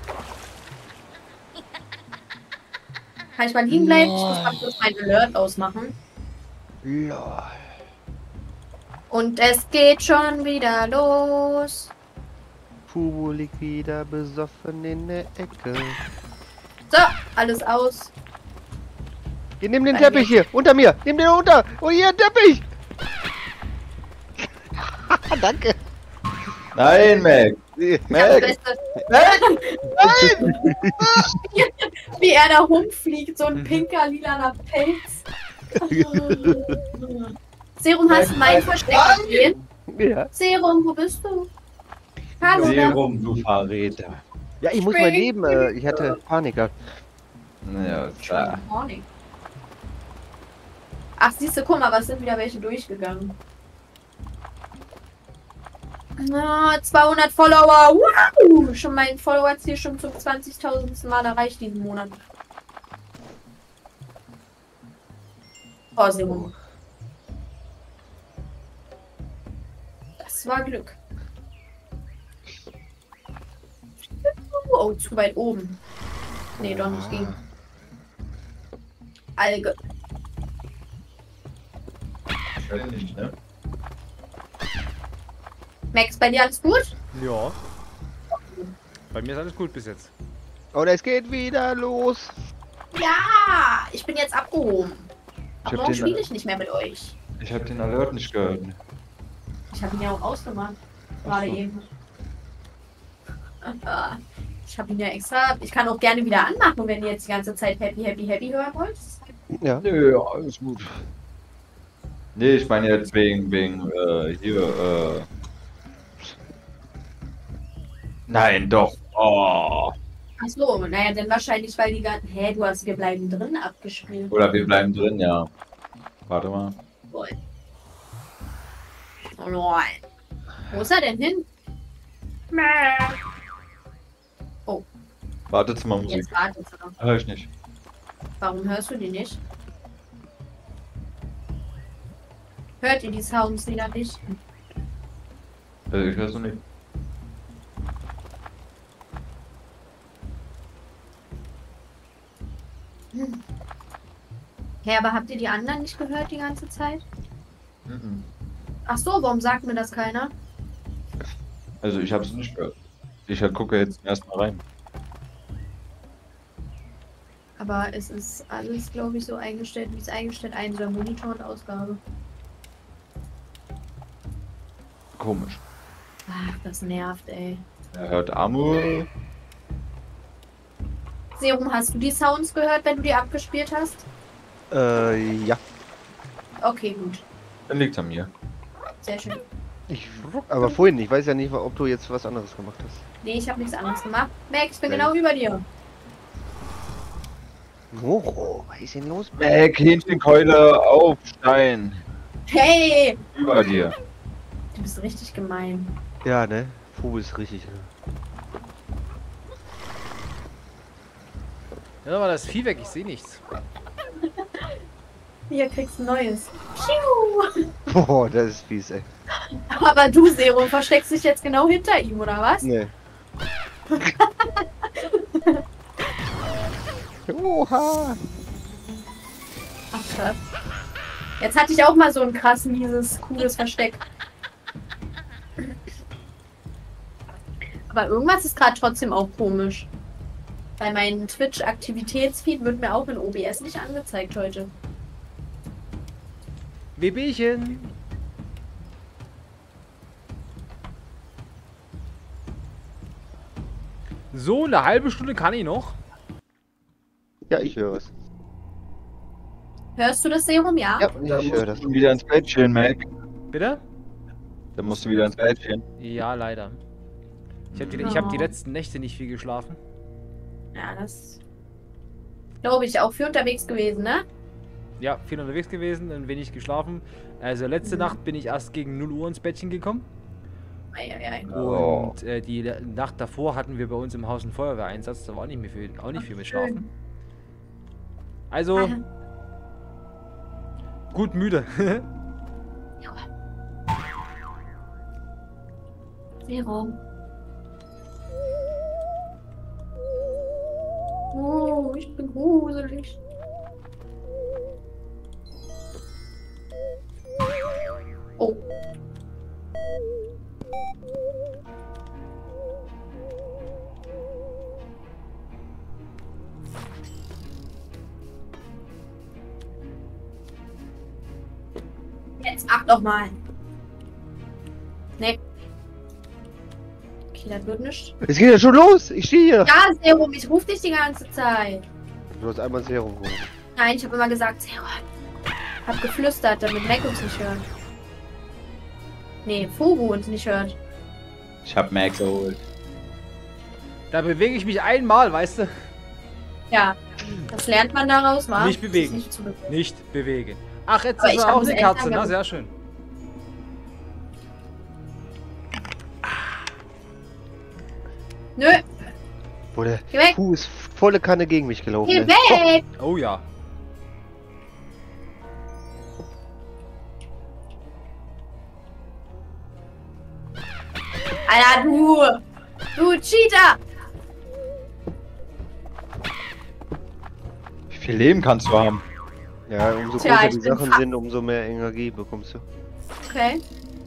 Kann ich mal liegen bleiben? Ich muss mal kurz mein Alert ausmachen. Lol. Und es geht schon wieder los. Fubu liegt wieder besoffen in der Ecke. So, alles aus. Hier, nimm den Teppich hier. Unter mir. Nimm den unter. Oh, hier, ein Teppich. Danke. Nein, Mac. Ich hab das Mac. Beste. Nein. Wie er da rumfliegt, so ein pinker, lilaner Pelz. Serum, hast du mein Versteck gesehen? Ja. Serum, wo bist du? Hallo, Serum, du Verräter. Ja, ich muss mein Leben. Äh, ich hatte Panik gehabt. Ja, klar. Morning. Ach, siehst du, guck mal, was sind wieder welche durchgegangen. Na, zweihundert Follower. Wow! Schon mein Follower-Ziel schon zum zwanzigtausendsten Mal erreicht diesen Monat. Oh, Serum. Das war Glück. Oh, zu weit oben. Nee, doch nicht gegen. Alge. Nicht, ne? Max, bei dir alles gut? Ja. Bei mir ist alles gut bis jetzt. Und es geht wieder los. Ja, ich bin jetzt abgehoben. Ich Aber hab warum den- spiele ich nicht mehr mit euch? Ich hab den Alert nicht gehört. Ich habe ihn ja auch ausgemacht. Gerade eben. Ich habe ihn ja extra. Ich kann auch gerne wieder anmachen, wenn ihr jetzt die ganze Zeit Happy, Happy, Happy hören wollt. Ja. Nö, alles gut. Nee, ich meine jetzt wegen, wegen, äh, hier, äh... Nein, doch. Oh. Ach so, naja, dann wahrscheinlich, weil die ganzen. Hä, du hast Wir bleiben drin abgespielt. Oder wir bleiben drin, ja. Warte mal. Voll. Oh nein. Wo ist er denn hin? Wartezimmermusik. Jetzt wartet er. Hör ich nicht. Warum hörst du die nicht? Hört ihr die Sounds wieder nicht? Also ich hör's noch nicht. Hm. Hä, aber habt ihr die anderen nicht gehört die ganze Zeit? Mhm. Ach so, warum sagt mir das keiner? Also ich hab's nicht gehört. Ich gucke jetzt erstmal rein. Aber es ist alles, glaube ich, so eingestellt, wie es eingestellt ein soll. Monitor und Ausgabe. Komisch. Ach, das nervt, ey. Er hört Amur. Serum, hast du die Sounds gehört, wenn du die abgespielt hast? Äh, ja. Okay, gut. Dann liegt's an mir. Sehr schön. Ich, aber vorhin, ich weiß ja nicht, ob du jetzt was anderes gemacht hast. Nee, ich habe nichts anderes gemacht. Max, ich bin Okay. genau über dir. Moro, was ist denn los? Mac, Hähnchenkeule auf Stein. Hey! Über dir. Du bist richtig gemein. Ja, ne? Fubu ist richtig. Ne? Ja, war das Vieh weg, ich sehe nichts. Hier kriegst du ein neues. Piu! Boah, das ist fies, ey. Aber du, Serum, versteckst dich jetzt genau hinter ihm, oder was? Nee. Oha! Ach, krass. Jetzt hatte ich auch mal so ein krass mieses, cooles Versteck. Aber irgendwas ist gerade trotzdem auch komisch. Bei meinem Twitch-Aktivitätsfeed wird mir auch in O B S nicht angezeigt heute. Wehwehchen. So, eine halbe Stunde kann ich noch. Ja, ich höre es. Hörst du das, Serum? Ja? Ja, ich höre das. Wieder ins Bettchen, Mac. Bitte? Dann musst du wieder ins Bettchen. Ja, leider. Ich habe die, ich hab die letzten Nächte nicht viel geschlafen. Ja, das glaube ich auch für unterwegs gewesen, ne? Ja, viel unterwegs gewesen und wenig geschlafen. Also letzte Mhm. Nacht bin ich erst gegen null Uhr ins Bettchen gekommen. Eieiei. Oh. Und äh, die Le- Nacht davor hatten wir bei uns im Haus einen Feuerwehreinsatz. Da war auch nicht mehr viel, auch nicht viel mit Schlafen. Also, Aha. gut müde. Zero. Oh, ich bin gruselig. Oh. Jetzt mach doch mal. Nee. Okay, das wird nicht. Es geht ja schon los. Ich stehe hier. Ja, Serum, ich ruf dich die ganze Zeit. Du hast einmal Serum geholt. Nein, ich habe immer gesagt, Serum. Hab geflüstert, damit Mac uns nicht hört. Nee, Fugu uns nicht hört. Ich hab Max geholt. Da bewege ich mich einmal, weißt du? Ja, das lernt man daraus, wa? Nicht bewegen. Nicht zu bewegen. Nicht bewegen. Ach, jetzt Aber ist ich er hab auch es eine echt Katze, lange- na sehr schön. Nö, Wo der geh weg, Fuß volle Kanne gegen mich gelaufen geh ist. weg! Oh ja. Alter, du! Du Cheater! Wie viel Leben kannst du haben? Ja, umso Tja, größer ich die bin Sachen fa- sind, umso mehr Energie bekommst du. Okay.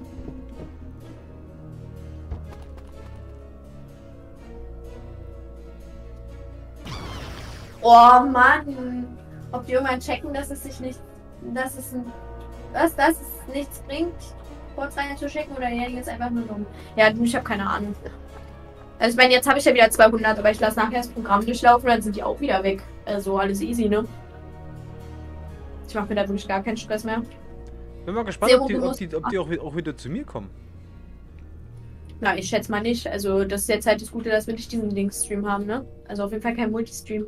Oh Mann! Ob die irgendwann checken, dass es sich nicht. Dass es ein. Was, dass es nichts bringt, kurz rein zu schicken oder die jetzt einfach nur dumm. Ja, ich habe keine Ahnung. Also ich meine, jetzt habe ich ja wieder zweihundert, aber ich lasse nachher das Programm durchlaufen, dann sind die auch wieder weg. Also alles easy, ne? Ich mache mir da wirklich gar keinen Stress mehr. Bin mal gespannt, Sehr ob die, ob bewusst. die, ob die auch, wi- auch wieder zu mir kommen. Na, ich schätze mal nicht. Also das ist jetzt halt das Gute, dass wir nicht diesen Links-Stream haben, ne? Also auf jeden Fall kein Multistream.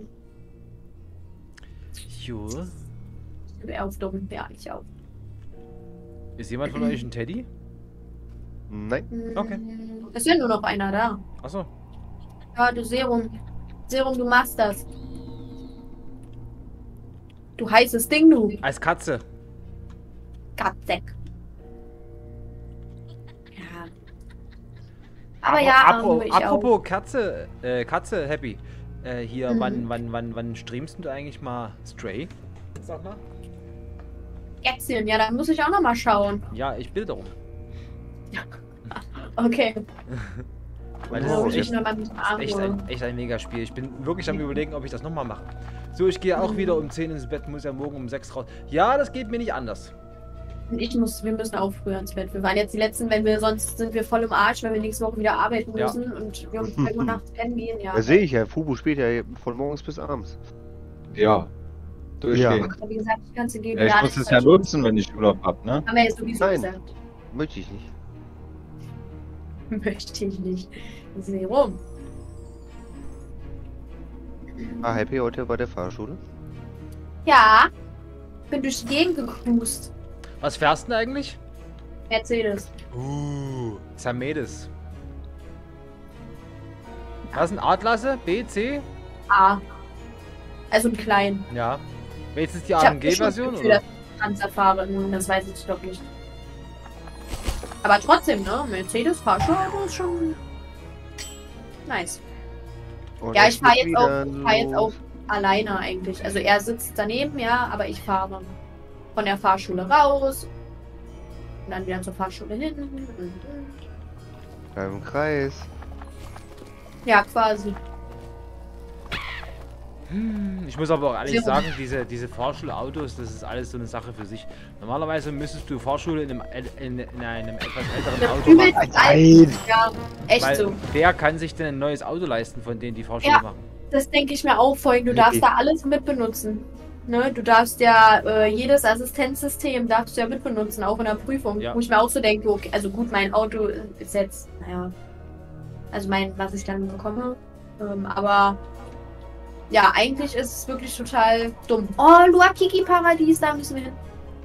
Jo. Eher auf dumm. Ja, ich auch. Ist jemand von euch ein Teddy? Nein. Okay. Es ist ja nur noch einer da. Achso. Ja, du Serum. Serum, du machst das. Du heißes Ding, du. Als Katze. Gatzek. Ja. Aber Apro- ja, apro- ähm, ich apropos Katze, äh, Katze, Happy. Äh, hier, Mhm. wann, wann, wann, wann streamst du eigentlich mal Stray? Sag mal. auch. Kätzchen, ja, da muss ich auch noch mal schauen. Ja, ich bitte darum. Okay. Weil Da das muss ist ich echt, noch mal mit ist echt, ein, echt ein Megaspiel. Ich bin wirklich am überlegen, ob ich das nochmal mache. So, ich gehe auch Mhm. wieder um zehn ins Bett, muss ja morgen um sechs raus. Ja, das geht mir nicht anders. Ich muss, wir müssen auch früher ins Bett. Wir waren jetzt die letzten, wenn wir, sonst sind wir voll im Arsch, wenn wir nächste Woche wieder arbeiten Ja. müssen und wir um zwei Uhr nachts pennen gehen, ja. Das sehe ich ja. Fubu spielt ja von morgens bis abends. Ja. Durchgehen. Aber wie gesagt, ich kann es dir geben. Ja, ich das muss ist es ja halt- nutzen, wenn ich Urlaub hab, ne? Haben wir jetzt sowieso Nein. gesagt. Möchte ich nicht. Möchte ich nicht. Serum. War happy heute bei der Fahrschule? Ja. Bin durch die Gegend gecruised. Was fährst du denn eigentlich? Mercedes. Uh, Mercedes. Was ist ein A-Klasse? B, C? A. Also ein klein. Ja. Welches ist die Ich hab A M G-Version? Gefühl, dass ich Panzer fahre. Nun, das weiß ich doch nicht. Aber trotzdem, ne? Mercedes Fahrschulauto ist schon nice. Und Ja, es ich fahre geht jetzt auch, wieder fahr jetzt auch los. alleine eigentlich. Also er sitzt daneben, ja, aber ich fahre von der Fahrschule raus und dann wieder zur Fahrschule hin. Und, und. Beim Kreis. Ja, quasi. Hm, Ich muss aber auch ehrlich Sehr sagen, diese, diese Fahrschulautos, das ist alles so eine Sache für sich. Normalerweise müsstest du Fahrschule in einem, äl- in, in einem etwas älteren Das Auto übelst machen. alt. Ja, echt Weil so. wer kann sich denn ein neues Auto leisten, von denen die Fahrschule Ja. machen? Das denke ich mir auch vorhin. Du Richtig. darfst da alles mit benutzen. ne, du darfst ja äh, jedes Assistenzsystem darfst du ja mitbenutzen, auch in der Prüfung. Ja. Wo ich mir auch so denke, okay, also gut, mein Auto ist jetzt, naja, also mein, was ich dann bekomme, ähm, aber ja, eigentlich ist es wirklich total dumm. Oh, Luakiki-Paradies, da müssen wir hin.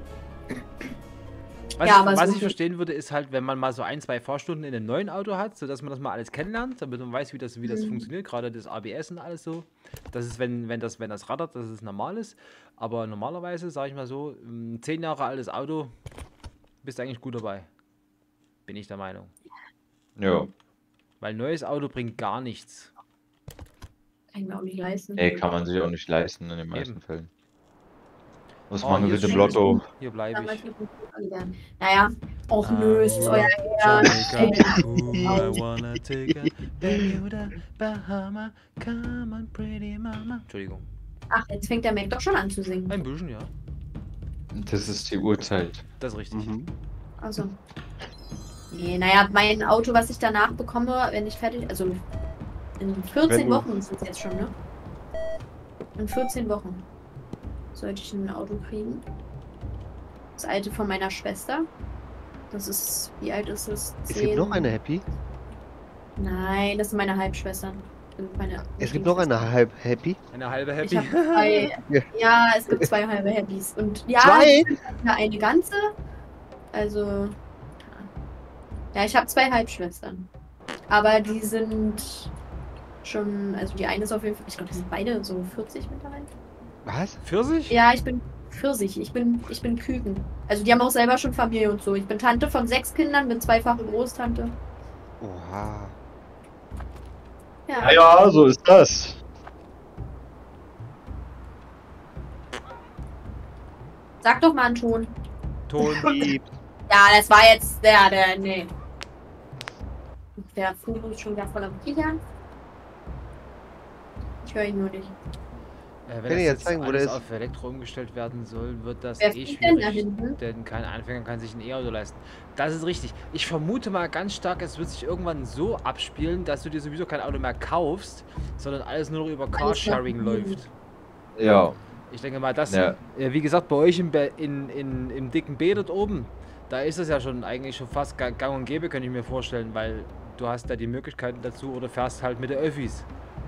Was, Ja, ich, aber was so- ich verstehen würde, ist halt, wenn man mal so ein, zwei Fahrstunden in einem neuen Auto hat, sodass man das mal alles kennenlernt, damit man weiß, wie das, wie das Mhm. funktioniert, gerade das A B S und alles so. Das ist, wenn, wenn, das, wenn das rattert, dass es normal ist. Aber normalerweise, sage ich mal so, ein zehn Jahre altes Auto, bist du eigentlich gut dabei. Bin ich der Meinung. Ja. Weil ein neues Auto bringt gar nichts. Kann ich mir auch nicht leisten. Nee, kann man sich auch nicht leisten in den meisten Eben. Fällen. Was Oh, machen hier wir ist mit dem schön. Lotto? Hier bleibe Damals ich. mit dem Flugzeug. Naja, auch Ah, nö, ist euer Jamaica, ooh, I wanna take a Bermuda, Bahama, come on, pretty mama. Entschuldigung. Ach, jetzt fängt der Mac doch schon an zu singen. Ein bisschen, ja. Das ist die Uhrzeit. Das ist richtig. Mhm. Also. Nee, naja, mein Auto, was ich danach bekomme, wenn ich fertig, also in vierzehn Wenn du- Wochen ist es jetzt schon, ne? In vierzehn Wochen sollte ich ein Auto kriegen. Das alte von meiner Schwester. Das ist, wie alt ist es? Es gibt noch eine Happy. Nein, das sind meine Halbschwestern. Das sind Meine Es gibt noch eine halb Happy. Eine halbe Ich Happy. habe zwei. Ja. Ja, es gibt zwei halbe Happys. Und ja, Zwei? es gibt ja eine ganze. Also. Ja, ich habe zwei Halbschwestern. Aber die sind schon. Also die eine ist auf jeden Fall. Ich glaube, die sind beide so vierzig mittlerweile. Was? Pfirsich? Ja, ich bin Pfirsich. Ich bin, ich bin Küken. Also die haben auch selber schon Familie und so. Ich bin Tante von sechs Kindern, bin zweifache Großtante. Oha. Ja. Ja, ja, so ist das. Sag doch mal einen Ton. Ton. Lieb. Ja, das war jetzt der, der, nee. Der Fuß ist schon wieder voller Kichern. Ich höre ihn nur nicht. Äh, wenn Kann das ich jetzt jetzt zeigen, wo alles der ist? auf Elektro umgestellt werden soll, wird das Wer eh fliegt denn da schwierig. hinten? Denn kein Anfänger kann sich ein E-Auto leisten. Das ist richtig. Ich vermute mal ganz stark, es wird sich irgendwann so abspielen, dass du dir sowieso kein Auto mehr kaufst, sondern alles nur noch über Carsharing noch- läuft. Ja. Ich denke mal, das, Ja. äh, wie gesagt, bei euch im, Be in, in, im dicken B dort oben, da ist es ja schon eigentlich schon fast ga- gang und gäbe, könnte ich mir vorstellen, weil du hast da die Möglichkeiten dazu oder fährst halt mit der Öffis.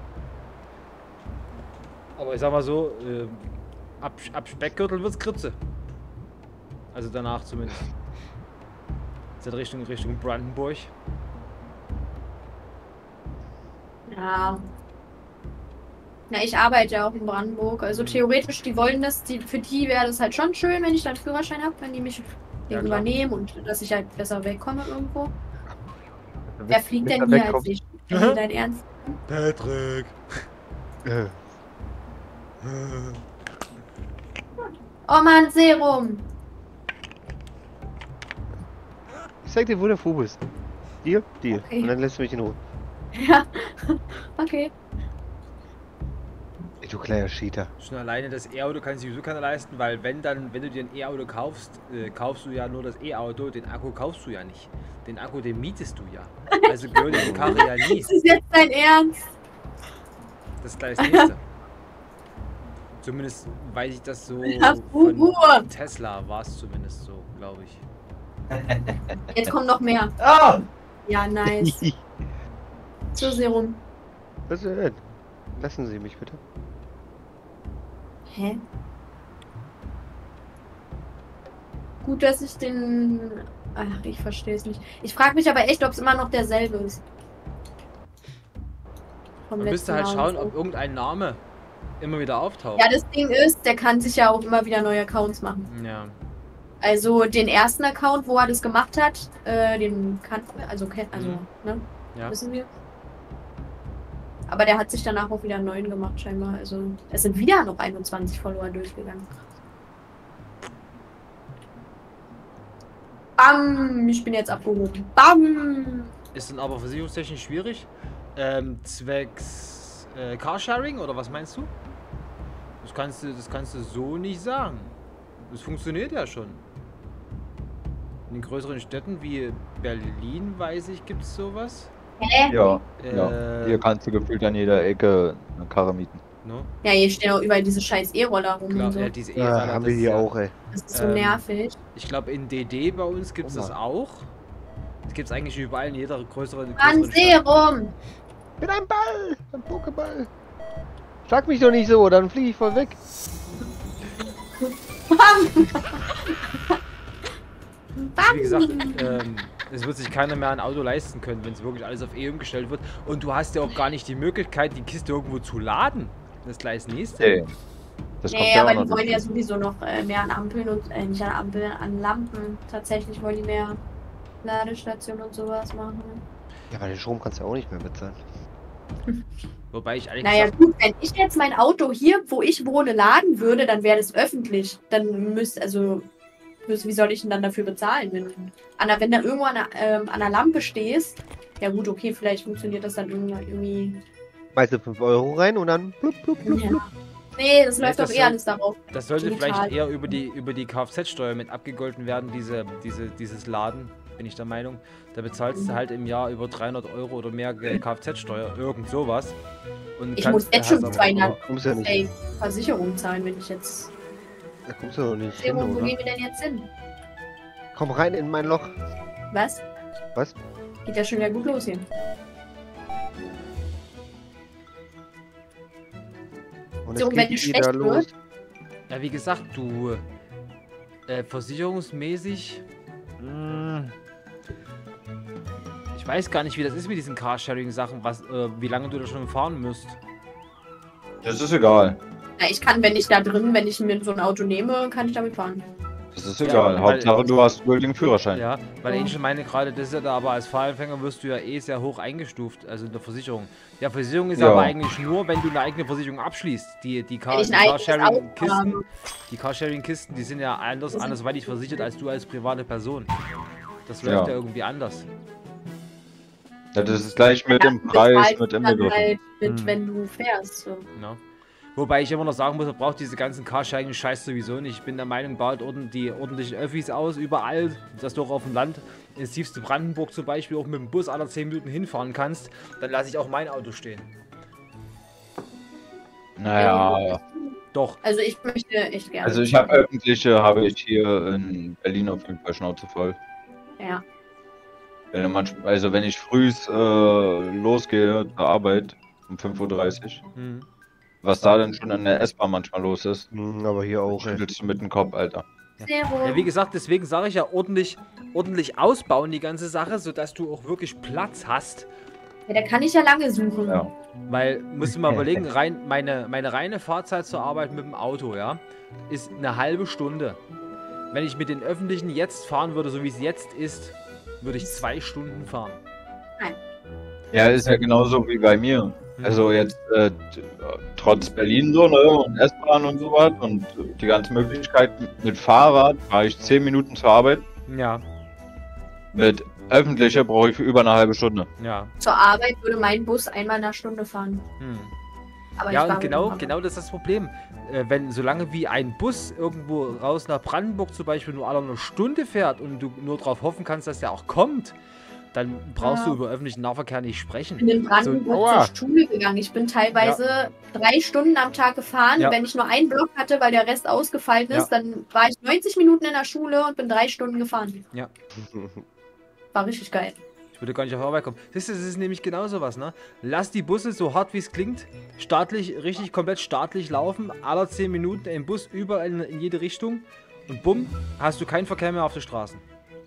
Aber ich sag mal so, äh, ab, ab Speckgürtel wird's Kritze. Also danach zumindest. Ist das Richtung, Richtung Brandenburg. Ja. Na, ich arbeite ja auch in Brandenburg. Also theoretisch, die wollen das, die, für die wäre das halt schon schön, wenn ich dann Führerschein habe, wenn die mich Ja, klar. übernehmen und dass ich halt besser wegkomme irgendwo. Wer fliegt denn Mr. hier Beck als ich? Ist dein Ernst? Patrick! Äh, Oh Mann, Serum! Ich sag dir, wo der Fubu ist. Dir, dir. Okay. Und dann lässt du mich in Ruhe. Ja. Okay. Ey, du kleiner Cheater. Schon alleine das E-Auto kann sich sowieso keiner leisten, weil wenn dann, wenn du dir ein E-Auto kaufst, äh, kaufst du ja nur das E-Auto, den Akku kaufst du ja nicht. Den Akku, den mietest du ja. Also gehört die Karre ja nie. Ist das jetzt dein Ernst? Das ist gleich das nächste. Zumindest weiß ich das so Ja, von Uhr. Tesla war es zumindest so, glaube ich. Jetzt kommt noch mehr. Ah! Ja, nice. So, Serum. Was ist denn? Lassen Sie mich bitte. Hä? Gut, dass ich den... Ach, ich verstehe es nicht. Ich frage mich aber echt, ob es immer noch derselbe ist. Vom Man müsste letzten halt Mal. schauen, ob irgendein Name immer wieder auftaucht. Ja, das Ding ist, der kann sich ja auch immer wieder neue Accounts machen. Ja. Also den ersten Account, wo er das gemacht hat, äh, den kannten wir, also, kenn- also Mhm. ne, Ja. wissen wir. Aber der hat sich danach auch wieder einen neuen gemacht, scheinbar. Also es sind wieder noch einundzwanzig Follower durchgegangen. Bam! Ich bin jetzt abgehoben. Bam! Ist dann aber versicherungstechnisch schwierig. Ähm, zwecks äh, Carsharing oder was meinst du? Das kannst du, das kannst du so nicht sagen. Das funktioniert ja schon. In den größeren Städten wie Berlin, weiß ich, gibt es sowas. Hä? Ja, Äh, ja. Hier kannst du gefühlt an jeder Ecke eine Karre mieten. No? Ja, hier stehen auch überall diese scheiß E-Roller rum Klar, und so. ja, diese Ja, E-Roller, haben das wir ist hier ja- auch, ey. Das ist so Ähm, nervig. Ich glaube, in D D bei uns gibt es Guck das mal. auch. Das gibt es eigentlich überall in jeder größeren, Mann, größeren Stadt. Serum! Mit einem Ball! Ein Pokéball! Schlag mich doch nicht so, dann fliege ich voll weg. Wie gesagt, ähm, es wird sich keiner mehr ein Auto leisten können, wenn es wirklich alles auf E umgestellt wird. Und du hast ja auch gar nicht die Möglichkeit, die Kiste irgendwo zu laden. Das ist gleich das nächste. Nee. Das kommt Nee, ja aber auch die noch wollen dazu. ja sowieso noch äh, mehr an Ampeln und, äh, nicht an Ampeln, an Lampen. Tatsächlich wollen die mehr Ladestationen und sowas machen. Ja, aber den Strom kannst du ja auch nicht mehr bezahlen. Wobei ich eigentlich Naja gesagt, gut, wenn ich jetzt mein Auto hier, wo ich wohne, laden würde, dann wäre das öffentlich. Dann müsste, also, müsste, wie soll ich denn dann dafür bezahlen? Wenn, an der, wenn da irgendwo an der, ähm, an der Lampe stehst, ja gut, okay, vielleicht funktioniert das dann irgendwann irgendwie. Schmeißt du fünf Euro rein und dann blub, blub, blub, Ja. blub. Nee, das Nee, läuft das doch soll- eh alles darauf. das sollte digital. vielleicht eher über die, über die Kfz-Steuer mit abgegolten werden, diese, diese, dieses Laden, bin ich der Meinung. Da bezahlst du halt im Jahr über dreihundert Euro oder mehr Kfz-Steuer, irgend sowas. Und Ich kannst- muss jetzt hast schon aber- zweihundert Kommst ja nicht. Ey, Versicherung zahlen, wenn ich jetzt. Da kommst du doch nicht hin, Serum, wo oder? gehen wir denn jetzt hin? Komm rein in mein Loch. Was? Was? Geht ja schon wieder gut los hier. Und So, es wenn geht es wieder schlecht los. wird? Ja, wie gesagt, du äh, versicherungsmäßig. Mh, ich weiß gar nicht, wie das ist mit diesen Carsharing-Sachen, was, äh, wie lange du da schon fahren müsst. Das ist egal. Ja, ich kann, wenn ich da drin, wenn ich mir so ein Auto nehme, kann ich damit fahren. Das ist Ja, egal. weil- Hauptsache, du hast gültigen Führerschein. Ja, weil Angel meine gerade, das ist ja da, aber als Fahranfänger wirst du ja eh sehr hoch eingestuft, also in der Versicherung. Ja, Versicherung ist Ja. aber eigentlich nur, wenn du eine eigene Versicherung abschließt. Die, die, Car Wenn ich die ein eigenes Carsharing-Kisten, Auto habe. die Carsharing-Kisten, die sind ja anders, Die sind- andersweitig versichert als du als private Person. Das Ja. läuft ja irgendwie anders. Ja, das ist gleich mit Ja, dem du Preis, bezahlst mit dann inbegriffen. halt mit, Hm. wenn du fährst. So. Ne? Wobei ich immer noch sagen muss, man braucht diese ganzen Carsharing-Scheiß sowieso nicht. Ich bin der Meinung, baut orden die ordentlichen Öffis aus, überall, dass du auch auf dem Land, ins tiefste Brandenburg zum Beispiel, auch mit dem Bus alle zehn Minuten hinfahren kannst. Dann lasse ich auch mein Auto stehen. Naja, Doch. Also ich möchte echt gerne. also ich habe öffentliche, habe ich hier in Berlin auf jeden Fall Schnauze voll. Ja. Wenn man, also wenn ich früh äh, losgehe zur Arbeit um fünf Uhr dreißig, Hm. was da denn schon an der S-Bahn manchmal los ist, Hm, aber hier auch, ey. schüttelst du mit dem Kopf, Alter. Serum. Ja, wie gesagt, deswegen sage ich ja ordentlich, ordentlich ausbauen die ganze Sache, sodass du auch wirklich Platz hast. Ja, da kann ich ja lange suchen. Ja. Weil, musst du mal überlegen, rein, meine, meine reine Fahrzeit zur Arbeit mit dem Auto, ja, ist eine halbe Stunde. Wenn ich mit den Öffentlichen jetzt fahren würde, so wie es jetzt ist, würde ich zwei Stunden fahren. Ja, ist ja genauso wie bei mir. Also jetzt äh, t- trotz Berlin so, ne, und S-Bahn und so was und die ganzen Möglichkeiten. Mit Fahrrad fahre ich zehn Minuten zur Arbeit. Ja, Mit öffentlicher brauche ich für über eine halbe Stunde. ja. Zur Arbeit würde mein Bus einmal in einer Stunde fahren. Hm. Aber Ja, ich fahre und mit genau, dem Auto. genau das ist das Problem. Äh, wenn solange wie ein Bus irgendwo raus nach Brandenburg zum Beispiel nur alle eine Stunde fährt und du nur darauf hoffen kannst, dass der auch kommt, dann brauchst Ja. du über öffentlichen Nahverkehr nicht Ich sprechen. bin in Brandenburg So, aua. zur Schule gegangen. Ich bin teilweise drei Stunden am Tag gefahren. Ja. Wenn ich nur einen Block hatte, weil der Rest ausgefallen ist, dann war ich neunzig Minuten in der Schule und bin drei Stunden gefahren. Ja. War richtig geil. Ich würde gar nicht auf Arbeit kommen. Siehst du, das ist nämlich genau sowas, ne? Lass die Busse, so hart wie es klingt, staatlich, richtig komplett staatlich laufen, alle zehn Minuten im Bus, überall in, in jede Richtung und bumm, hast du keinen Verkehr mehr auf den Straßen.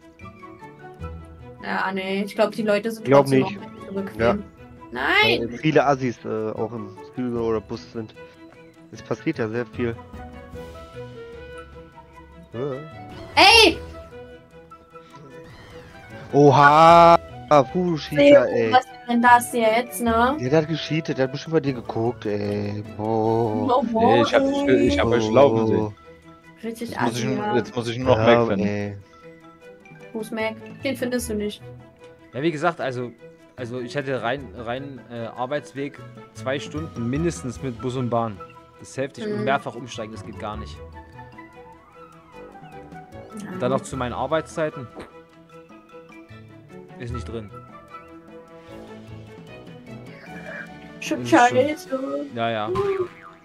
Ja, nee, ich glaube, die Leute sind Glaub trotzdem nicht. noch zurückgehen. Ja. Nein! Weil viele Assis äh, auch im Züge oder Bus sind. Es passiert ja sehr viel. Ja. Ey! Oha! Fußschießer, ey. Was ist denn das jetzt, ne? Der hat gescheatet, der hat bestimmt bei dir geguckt, ey. Boah. Oh, Nee, ich hab, ich, ich hab euch laufen sehen. Richtig Jetzt muss ich, assi, nur- ja. jetzt muss ich nur noch Ja, Mac finden. ey. Fuß Mac. Den findest du nicht. Ja, wie gesagt, also, also ich hätte rein, rein äh, Arbeitsweg zwei Stunden mindestens mit Bus und Bahn. Das ist heftig und Mhm. mehrfach umsteigen, das geht gar nicht. Ja. Dann noch zu meinen Arbeitszeiten. Ist nicht drin. Schon Das ist schon- scheiße. Ja, ja.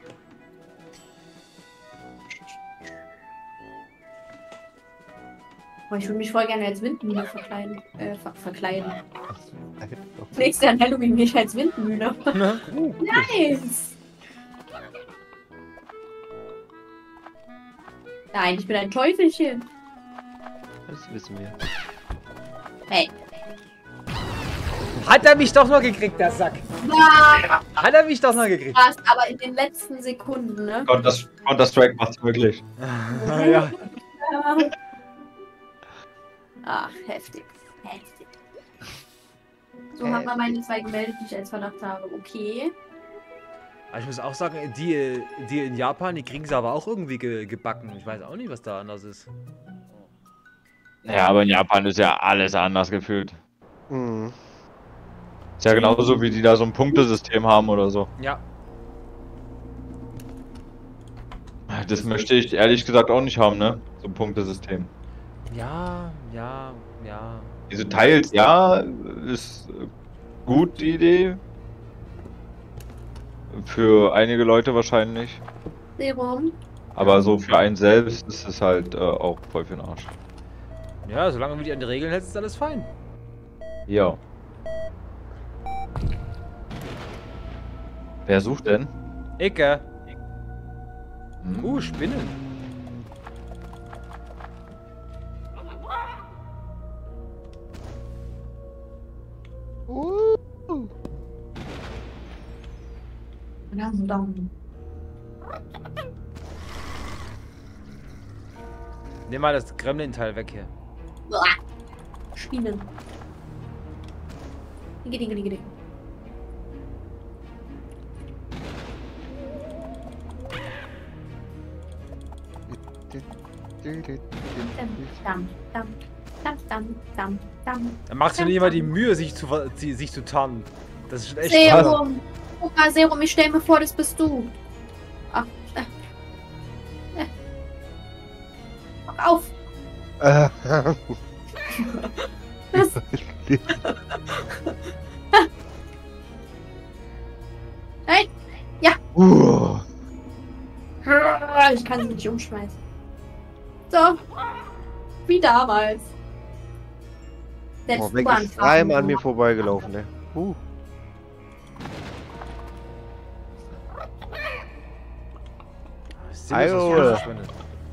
Oh, ich würde mich voll gerne als Windmühle verkleiden. Äh, ver verkleiden. Nächstes Jahr an Halloween gehe ich als Windmühle. Uh, Nice! Nein, ich bin ein Teufelchen. Das wissen wir. Hey. Hat er mich doch noch gekriegt, der Sack. Ja, Hat er mich doch noch gekriegt. krass, aber in den letzten Sekunden, ne? Counter-Strike macht's möglich. ja. Ja. Ach, heftig. Heftig. So haben wir meine zwei gemeldet, die ich als Verdacht habe. Okay. Aber ich muss auch sagen, die, die in Japan, die kriegen sie aber auch irgendwie ge gebacken. Ich weiß auch nicht, was da anders ist. Ja, aber in Japan ist ja alles anders gefühlt. Mhm. Ist ja genauso, wie die da so ein Punktesystem haben oder so. Ja. Das möchte ich ehrlich gesagt auch nicht haben, ne? So ein Punktesystem. Ja, ja, ja. Diese Teils, ja, ist gut die Idee. Für einige Leute wahrscheinlich. Serum. Aber so für einen selbst ist es halt äh, auch voll für den Arsch. Ja, solange du dich an die Regeln hältst, ist alles fein. Ja. Wer sucht denn? Ecke. Hm? Uh, Spinnen. Uh. Dam, dam. Nimm mal das Gremlin-Teil weg hier. Uah. Spinnen. Dinge, dinge, dinge, dinge. Dam, dam, dam, dam, dam, dam. Dann machst du nicht immer die Mühe, sich zu, ver- sie- sich zu tarnen. Das ist schon echt Serum. Guck mal, Serum, ich stell mir vor, das bist du. Ach, äh. Äh. Mach auf. Äh, Das. Nein. Ja. uh. Ich kann sie nicht umschmeißen. So. Wie damals. Selbst Oh, weg U-Bahn ist fahren. dreimal an mir vorbeigelaufen, ne? Uh. Sinnlos, was Ajo. hier verschwindet.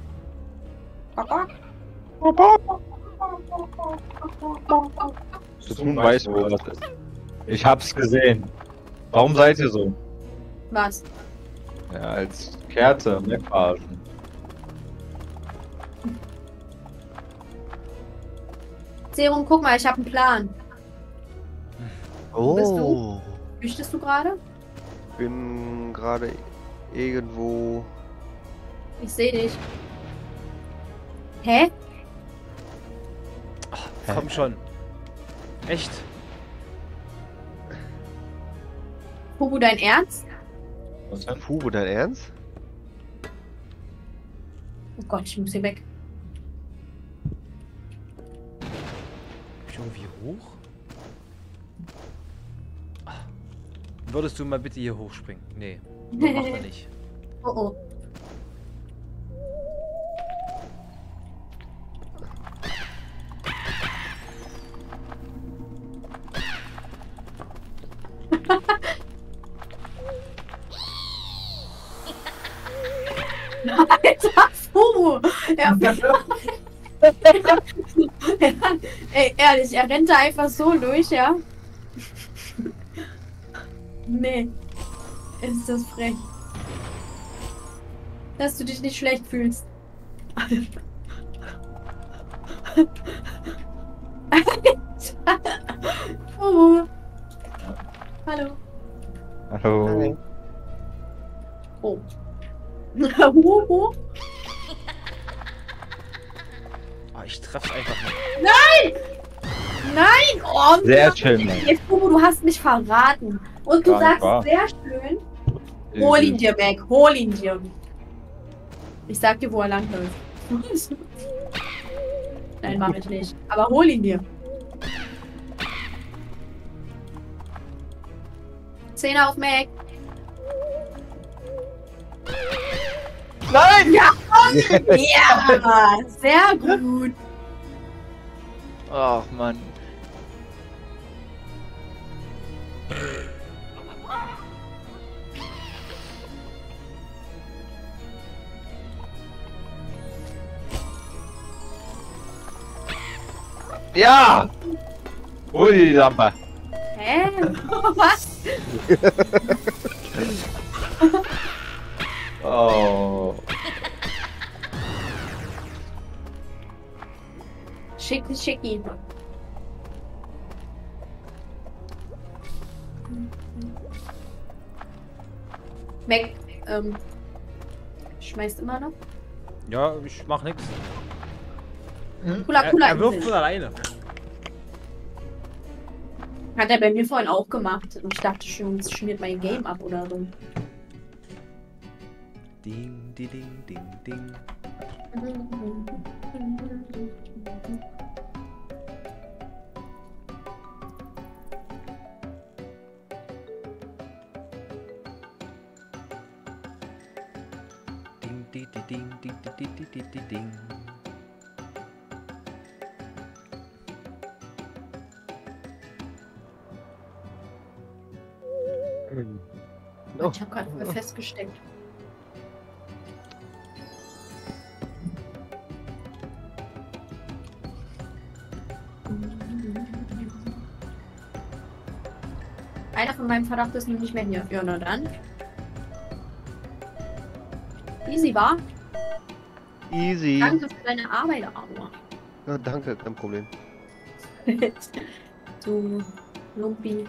Das Huhn weiß, wo was ist. Ich hab's gesehen. Warum seid ihr so? Was? Ja, als Kerze wegverarschen. Serum, guck mal, ich habe einen Plan. Oh. bist du? Flüchtest du gerade? Bin gerade irgendwo. Ich sehe dich. Hä? Komm schon. Echt? Hugo, dein Ernst? Was denn? Puh, dein Ernst? Oh Gott, ich muss hier weg. Komm ich irgendwie hoch? Ah. Würdest du mal bitte hier hochspringen? Nee. Macht man nicht. Oh oh. Alter, Fumu! Er, ey, ehrlich, er rennt da einfach so durch, ja? Nee. Ist das frech. Dass du dich nicht schlecht fühlst. Fumu! Hallo. Hallo. Oh. Huhu. Ah, ich treff's einfach nicht. Nein! Nein! Oh, Sehr nein. schön. Jetzt, Fumu, du hast mich verraten. Und du Gar nicht sagst wahr. sehr schön. Hol ihn dir weg, hol ihn dir. Ich sag dir, wo er langläuft. Nein, mach ich nicht. Aber hol ihn dir. Zehner auf Mac. Nein! Ja! Ja! Sehr gut. Ach Mann. Ja! Hol die Lampe. Hä? Was? Oh. Schicki, schicki. Mac, ähm, schmeißt immer noch. Ja, ich mach nix. Cooler, Er, cooler er wirft Insel. von alleine. Hat er bei mir vorhin auch gemacht. Und ich dachte schon, es schmiert mein Game ab oder so. Ding, ding, ding, ding, ding. Ding, ding, ding, ding, ding, ding, ding, ding, ding, ding. Oh. Ich habe gerade mal festgesteckt. Einer von meinem Verdacht ist nicht mehr hier. Ja, na dann. Easy war. Easy. Danke für deine Arbeit, Arno. Ja, danke, kein Problem. Du Lumpi.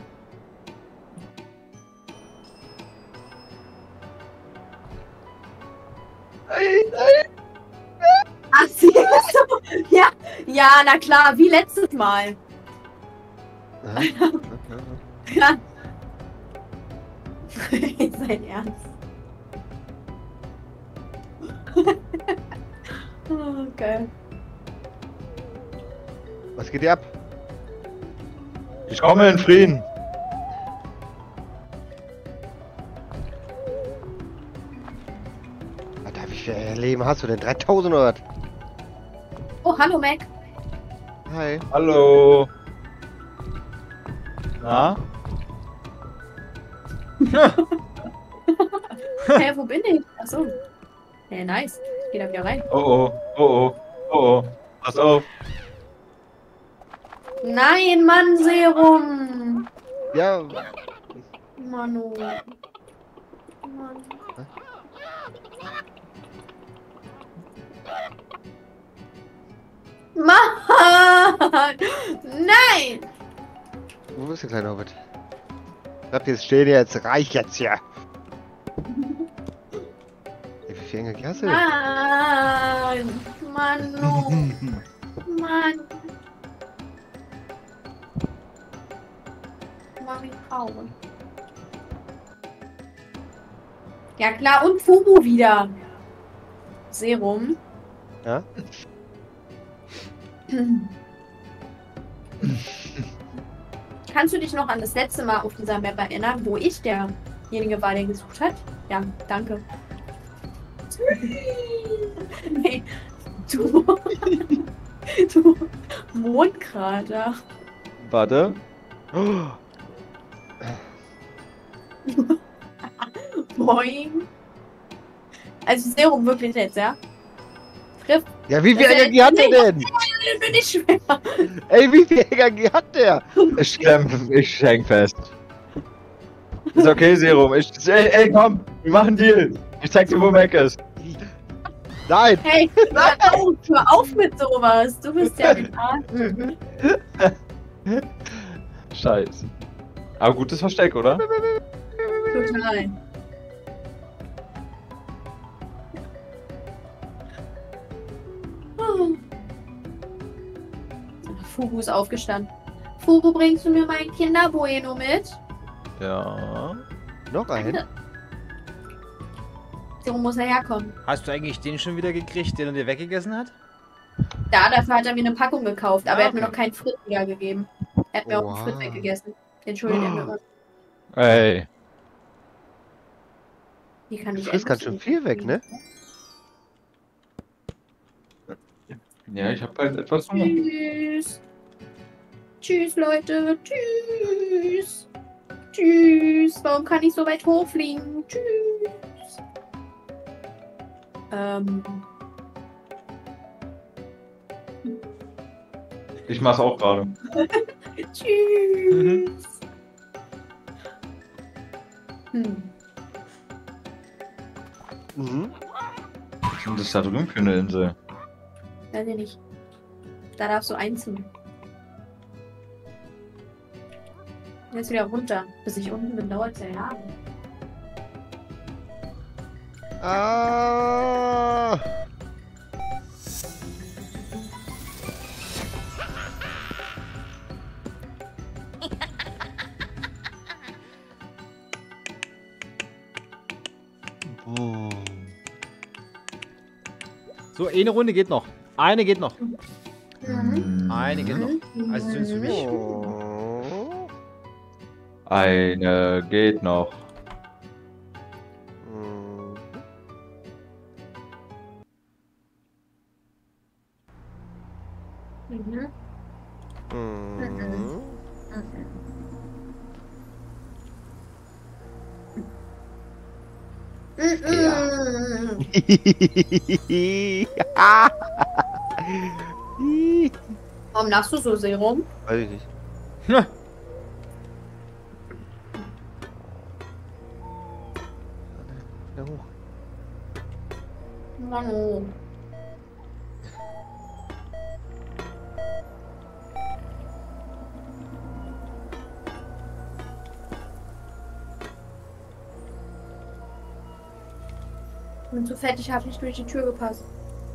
Ach, sie ist so. Ja, ja, na klar, wie letztes Mal. Ja. Ja. Sein Ernst. Oh, geil. Was geht dir ab? Ich komme in Frieden. Alter, wie viel Leben hast du denn? dreitausend oder was? Oh, hallo Mac. Hi. Hallo. Na? Hä, wo bin ich? Achso. Hey, nice. Ich geh da wieder rein. Oh oh, oh oh, oh oh. Pass auf. Nein, Mann, Serum. Ja, Manu. Mann. Mann! Nein! wo bist du, kleiner Hobbit? Bleibt jetzt stehen jetzt, reich jetzt hier. Ey, wie viel Energie hast du denn? Nein! Manu! Mann! Mach ich Pause. Ja klar, und Fubu wieder. Serum. Ja? Kannst du dich noch an das letzte Mal auf dieser Map erinnern, wo ich derjenige war, der gesucht hat? Ja, danke. Nee, du. Du Mondkrater. Warte. Oh, Boing. Also Serum wirklich jetzt, ja? Triff. ja, wie viel Das ist Energie hat der nee, denn? Bin nicht schwer. Ey, wie viel Energie hat der? Ich klemm, ich häng fest. Ist okay, Serum. Ich, ey, ey, komm, wir machen einen Deal. Ich zeig dir, wo Mac ist. Nein! Hey, hör auf, hör auf mit sowas. Du bist ja ein Arsch. Scheiße. Aber gutes Versteck, oder? Total. Oh. Fugu ist aufgestanden. Fugu, bringst du mir mein Kinderbueno mit? Ja. Noch ein? So muss er herkommen. Hast du eigentlich den schon wieder gekriegt, den er dir weggegessen hat? Da, dafür hat er mir eine Packung gekauft, aber Ah, er hat mir okay. noch keinen Frit wieder gegeben. Er hat mir auch einen Frit Oha. weggegessen. Entschuldige mir. Ey. Die kann ich Du frisst ganz schön viel weg, ne? Ja, ich hab halt etwas Hunger. Tschüss. Tschüss, Leute. Tschüss. Tschüss. Warum kann ich so weit hochfliegen? Tschüss. Ähm. Ich mach's auch gerade. Tschüss. Hm. Mhm. Was ist denn das da drüben für eine Insel? Weiß ich nicht. Da darfst du einziehen. Jetzt wieder runter. Bis ich unten bin, dauert es ja Jahre. Ah. Oh. So, eine Runde geht noch. Eine geht noch. Mhm. Eine geht noch. Also sind es für mich. Oh. Eine geht noch. Mhm. Mhm. Mhm. Mhm. Warum lachst du so sehr rum? Weiß ich nicht. Ja. Na hoch. Manu. Ich bin zu fett, ich habe nicht durch die Tür gepasst.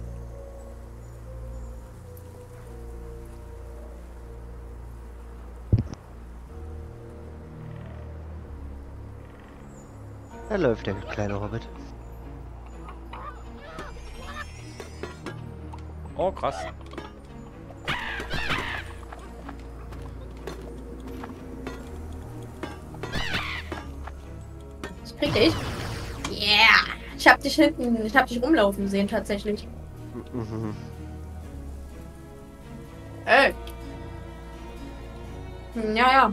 Da läuft der kleine Hobbit. Oh, krass. Ich krieg dich. Yeah! Ich hab dich hinten, ich hab dich rumlaufen sehen tatsächlich. Mhm. Ey! Hm, Ja, ja.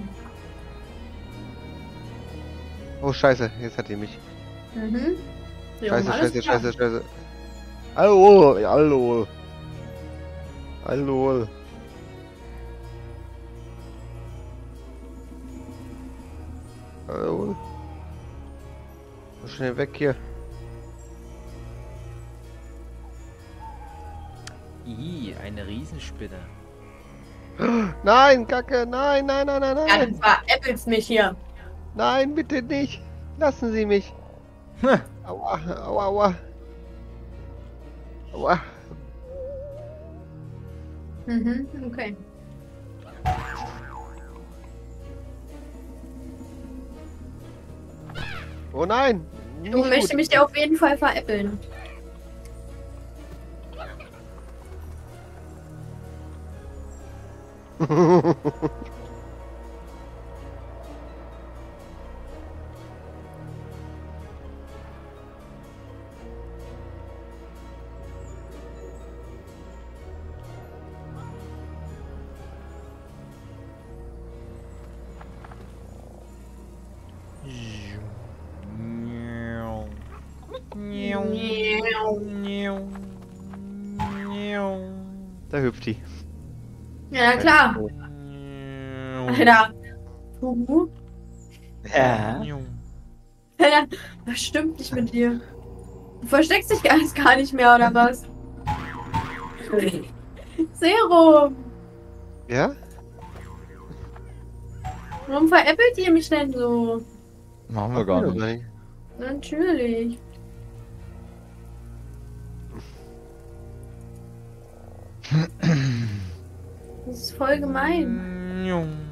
Oh Scheiße, jetzt hat die mich. Mhm. Ja, Scheiße, alles scheiße, klar. scheiße, scheiße. Hallo, hallo. Hallo. Hallo. So schnell weg hier. Ih, eine Riesenspinne. Nein, Kacke, nein, nein, nein, nein, Ja, nein. du veräppelst mich hier. Nein, bitte nicht. Lassen Sie mich. Hm. Aua, aua, aua. Aua. Mhm, okay. Oh nein. Du nicht möchtest gut. mich ja auf jeden Fall veräppeln. Da hüpft die. Ja, na klar. Alter. Huhu. Ja. Alter, was stimmt nicht mit dir? Du versteckst dich gar, gar nicht mehr, oder was? Serum. Ja? Warum veräppelt ihr mich denn so? Machen wir gar Ja, nicht. nein. Natürlich. Das ist voll gemein.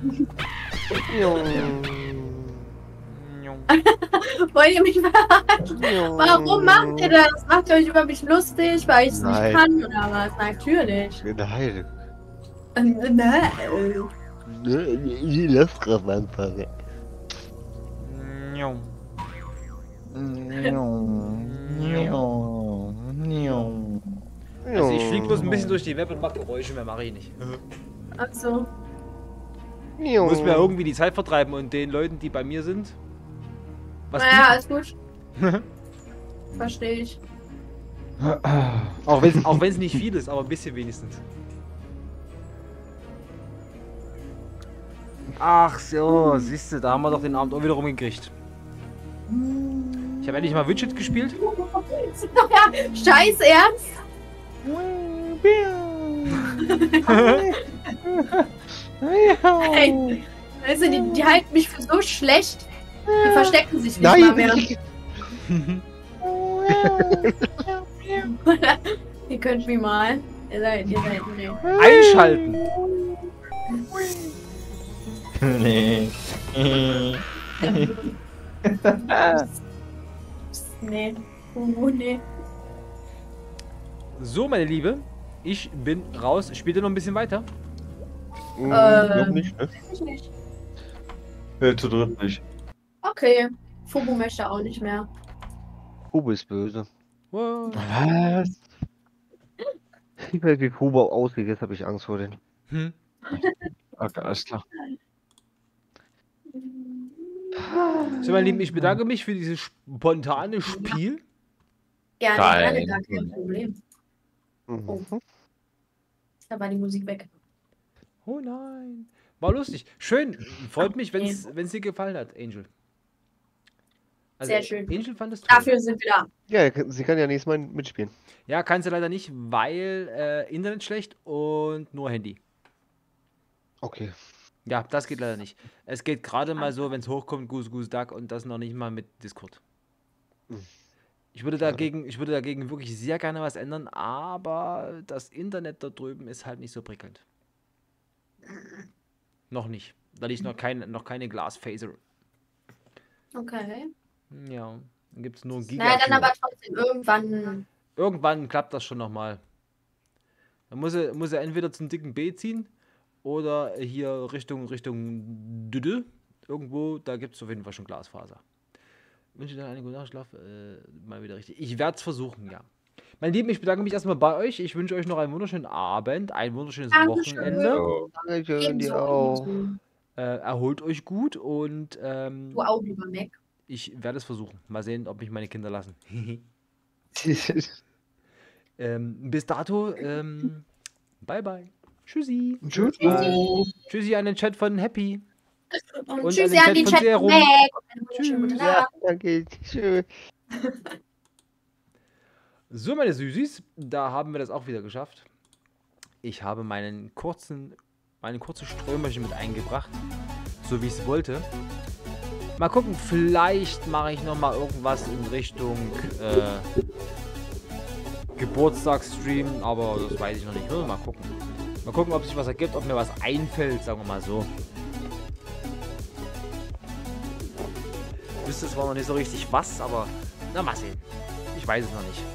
Wollt ihr mich verarschen? Warum macht ihr das? Macht ihr euch über mich lustig, weil ich es nicht Nein. kann oder was? Natürlich. Nein. Ähm, Nein. Ich lass drauf anfangen. Also ich flieg bloß ein bisschen durch die Web und mach Geräusche, mehr mache ich nicht. Ach so. Ich muss mir irgendwie die Zeit vertreiben und den Leuten, die bei mir sind. Was Naja, alles gut. Verstehe ich. Auch wenn es auch wenn's nicht viel ist, aber ein bisschen wenigstens. Ach so, siehst du, da haben wir doch den Abend auch wieder rumgekriegt. Ich habe endlich mal Widget gespielt. Ja, scheiß Ernst. Hey, also die, die halten mich für so schlecht. Die verstecken sich nicht mal mehr. Ihr könnt mich mal. Ihr seid, ihr seid, nee. Einschalten. Nee. Nee. Oh, nee. So, meine Liebe, ich bin raus. Spielt ihr noch ein bisschen weiter? Hm, Äh, noch nicht, ne? Weiß ich nicht. Hör zu dritt nicht. Okay. Fubu möchte auch nicht mehr. Hugo ist böse. Wow. Was? Ich weiß, wie Hugo aussieht, jetzt habe ich Angst vor den. Hm. Okay, alles klar. So, meine Lieben, ich bedanke mich für dieses spontane Spiel. Gerne, Geil. gerne, gar kein Problem. Mhm. Da war die Musik weg. Oh nein. War lustig. Schön. Freut mich, wenn es dir gefallen hat, Angel. Also, Sehr schön. Angel fand es toll. Dafür sind wir da. Ja, sie kann ja nächstes Mal mitspielen. Ja, kann sie leider nicht, weil äh, Internet schlecht und nur Handy. Okay. Ja, das geht leider nicht. Es geht gerade mal so, wenn es hochkommt, Goose Goose Duck und das noch nicht mal mit Discord. Hm. Ich würde dagegen, ich würde dagegen wirklich sehr gerne was ändern, aber das Internet da drüben ist halt nicht so prickelnd. Noch nicht. Da liegt noch, kein, noch keine Glasfaser. Okay. Ja, dann gibt es nur ein Giga. Naja, dann aber trotzdem irgendwann. Irgendwann klappt das schon nochmal. Dann muss er, muss er entweder zum dicken B ziehen oder hier Richtung Richtung Düdü. Irgendwo, da gibt es auf jeden Fall schon Glasfaser. Wünsche dir einen guten Nachtschlaf. Äh, mal wieder richtig. Ich werde es versuchen, ja. Meine Lieben, ich bedanke mich erstmal bei euch. Ich wünsche euch noch einen wunderschönen Abend, ein wunderschönes Dankeschön. Wochenende. Dankeschön, Ebenso, dir auch. ebenso. Äh, erholt euch gut und ähm, Du auch, lieber Mac. ich werde es versuchen. Mal sehen, ob mich meine Kinder lassen. ähm, bis dato, ähm, bye bye. Tschüssi. Tschüss. Tschüssi an den Chat von Happy. Und, Und tschüssi an an den die Chat Chat von von Serum. Mac. Und eine wunderschöne gute Ja, Nacht. danke. Tschüss. So, meine Süßis, da haben wir das auch wieder geschafft. Ich habe meinen kurzen, meine kurze Strömerchen mit eingebracht, so wie ich es wollte. Mal gucken, vielleicht mache ich noch mal irgendwas in Richtung äh, Geburtstagsstream, aber das weiß ich noch nicht. Mal gucken. Mal gucken, ob sich was ergibt, ob mir was einfällt, sagen wir mal so. Ich wüsste zwar noch nicht so richtig was, aber na mal sehen. Ich weiß es noch nicht.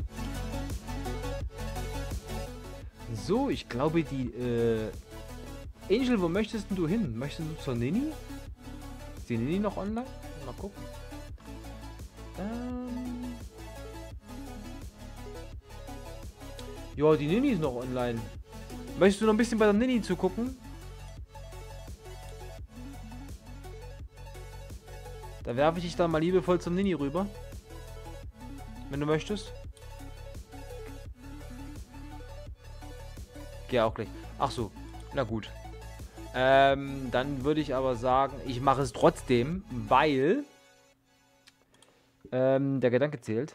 So, ich glaube die, äh... Angel, wo möchtest denn du hin? Möchtest du zur Nini? Ist die Nini noch online? Mal gucken. Ähm... Ja, die Nini ist noch online. Möchtest du noch ein bisschen bei der Nini zugucken? Da werfe ich dich dann mal liebevoll zum Nini rüber. Wenn du möchtest. Geh auch gleich. Ach so. Na gut. Ähm, dann würde ich aber sagen, ich mache es trotzdem, weil ähm, der Gedanke zählt.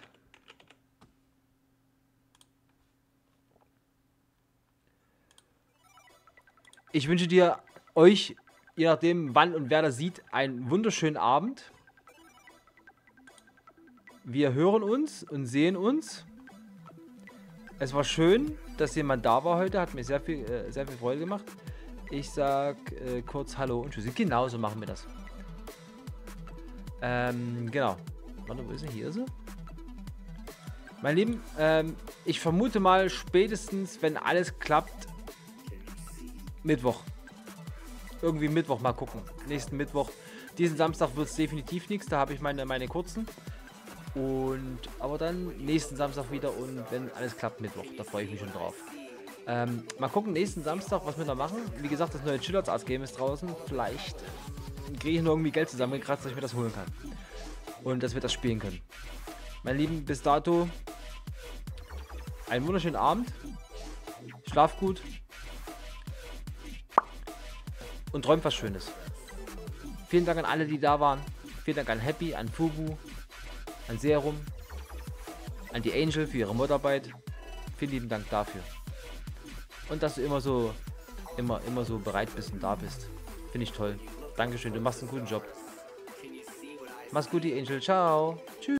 Ich wünsche dir, euch, je nachdem wann und wer das sieht, einen wunderschönen Abend. Wir hören uns und sehen uns. Es war schön, dass jemand da war heute. Hat mir sehr viel, äh, sehr viel Freude gemacht. Ich sag äh, kurz Hallo und Tschüssi. Genau so machen wir das. Ähm, genau. Warte, wo ist er? Hier ist er. Mein Lieben, ähm, ich vermute mal spätestens, wenn alles klappt, Mittwoch. Irgendwie Mittwoch mal gucken. Nächsten Mittwoch. Diesen Samstag wird es definitiv nichts. Da habe ich meine, meine kurzen. Und aber dann nächsten Samstag wieder und wenn alles klappt, Mittwoch. Da freue ich mich schon drauf. Ähm, mal gucken, nächsten Samstag, was wir da machen. Wie gesagt, das neue Chillouts Art Game ist draußen. Vielleicht kriege ich noch irgendwie Geld zusammengekratzt, dass ich mir das holen kann. Und dass wir das spielen können. Meine Lieben, bis dato einen wunderschönen Abend. Schlaf gut. Und träumt was Schönes. Vielen Dank an alle, die da waren. Vielen Dank an Happy, an Fubu, an Serum, an die Angel für ihre Mordarbeit. Vielen lieben Dank dafür. Und dass du immer so, immer, immer so bereit bist und da bist. Finde ich toll. Dankeschön, du machst einen guten Job. Mach's gut, die Angel. Ciao. Tschüss.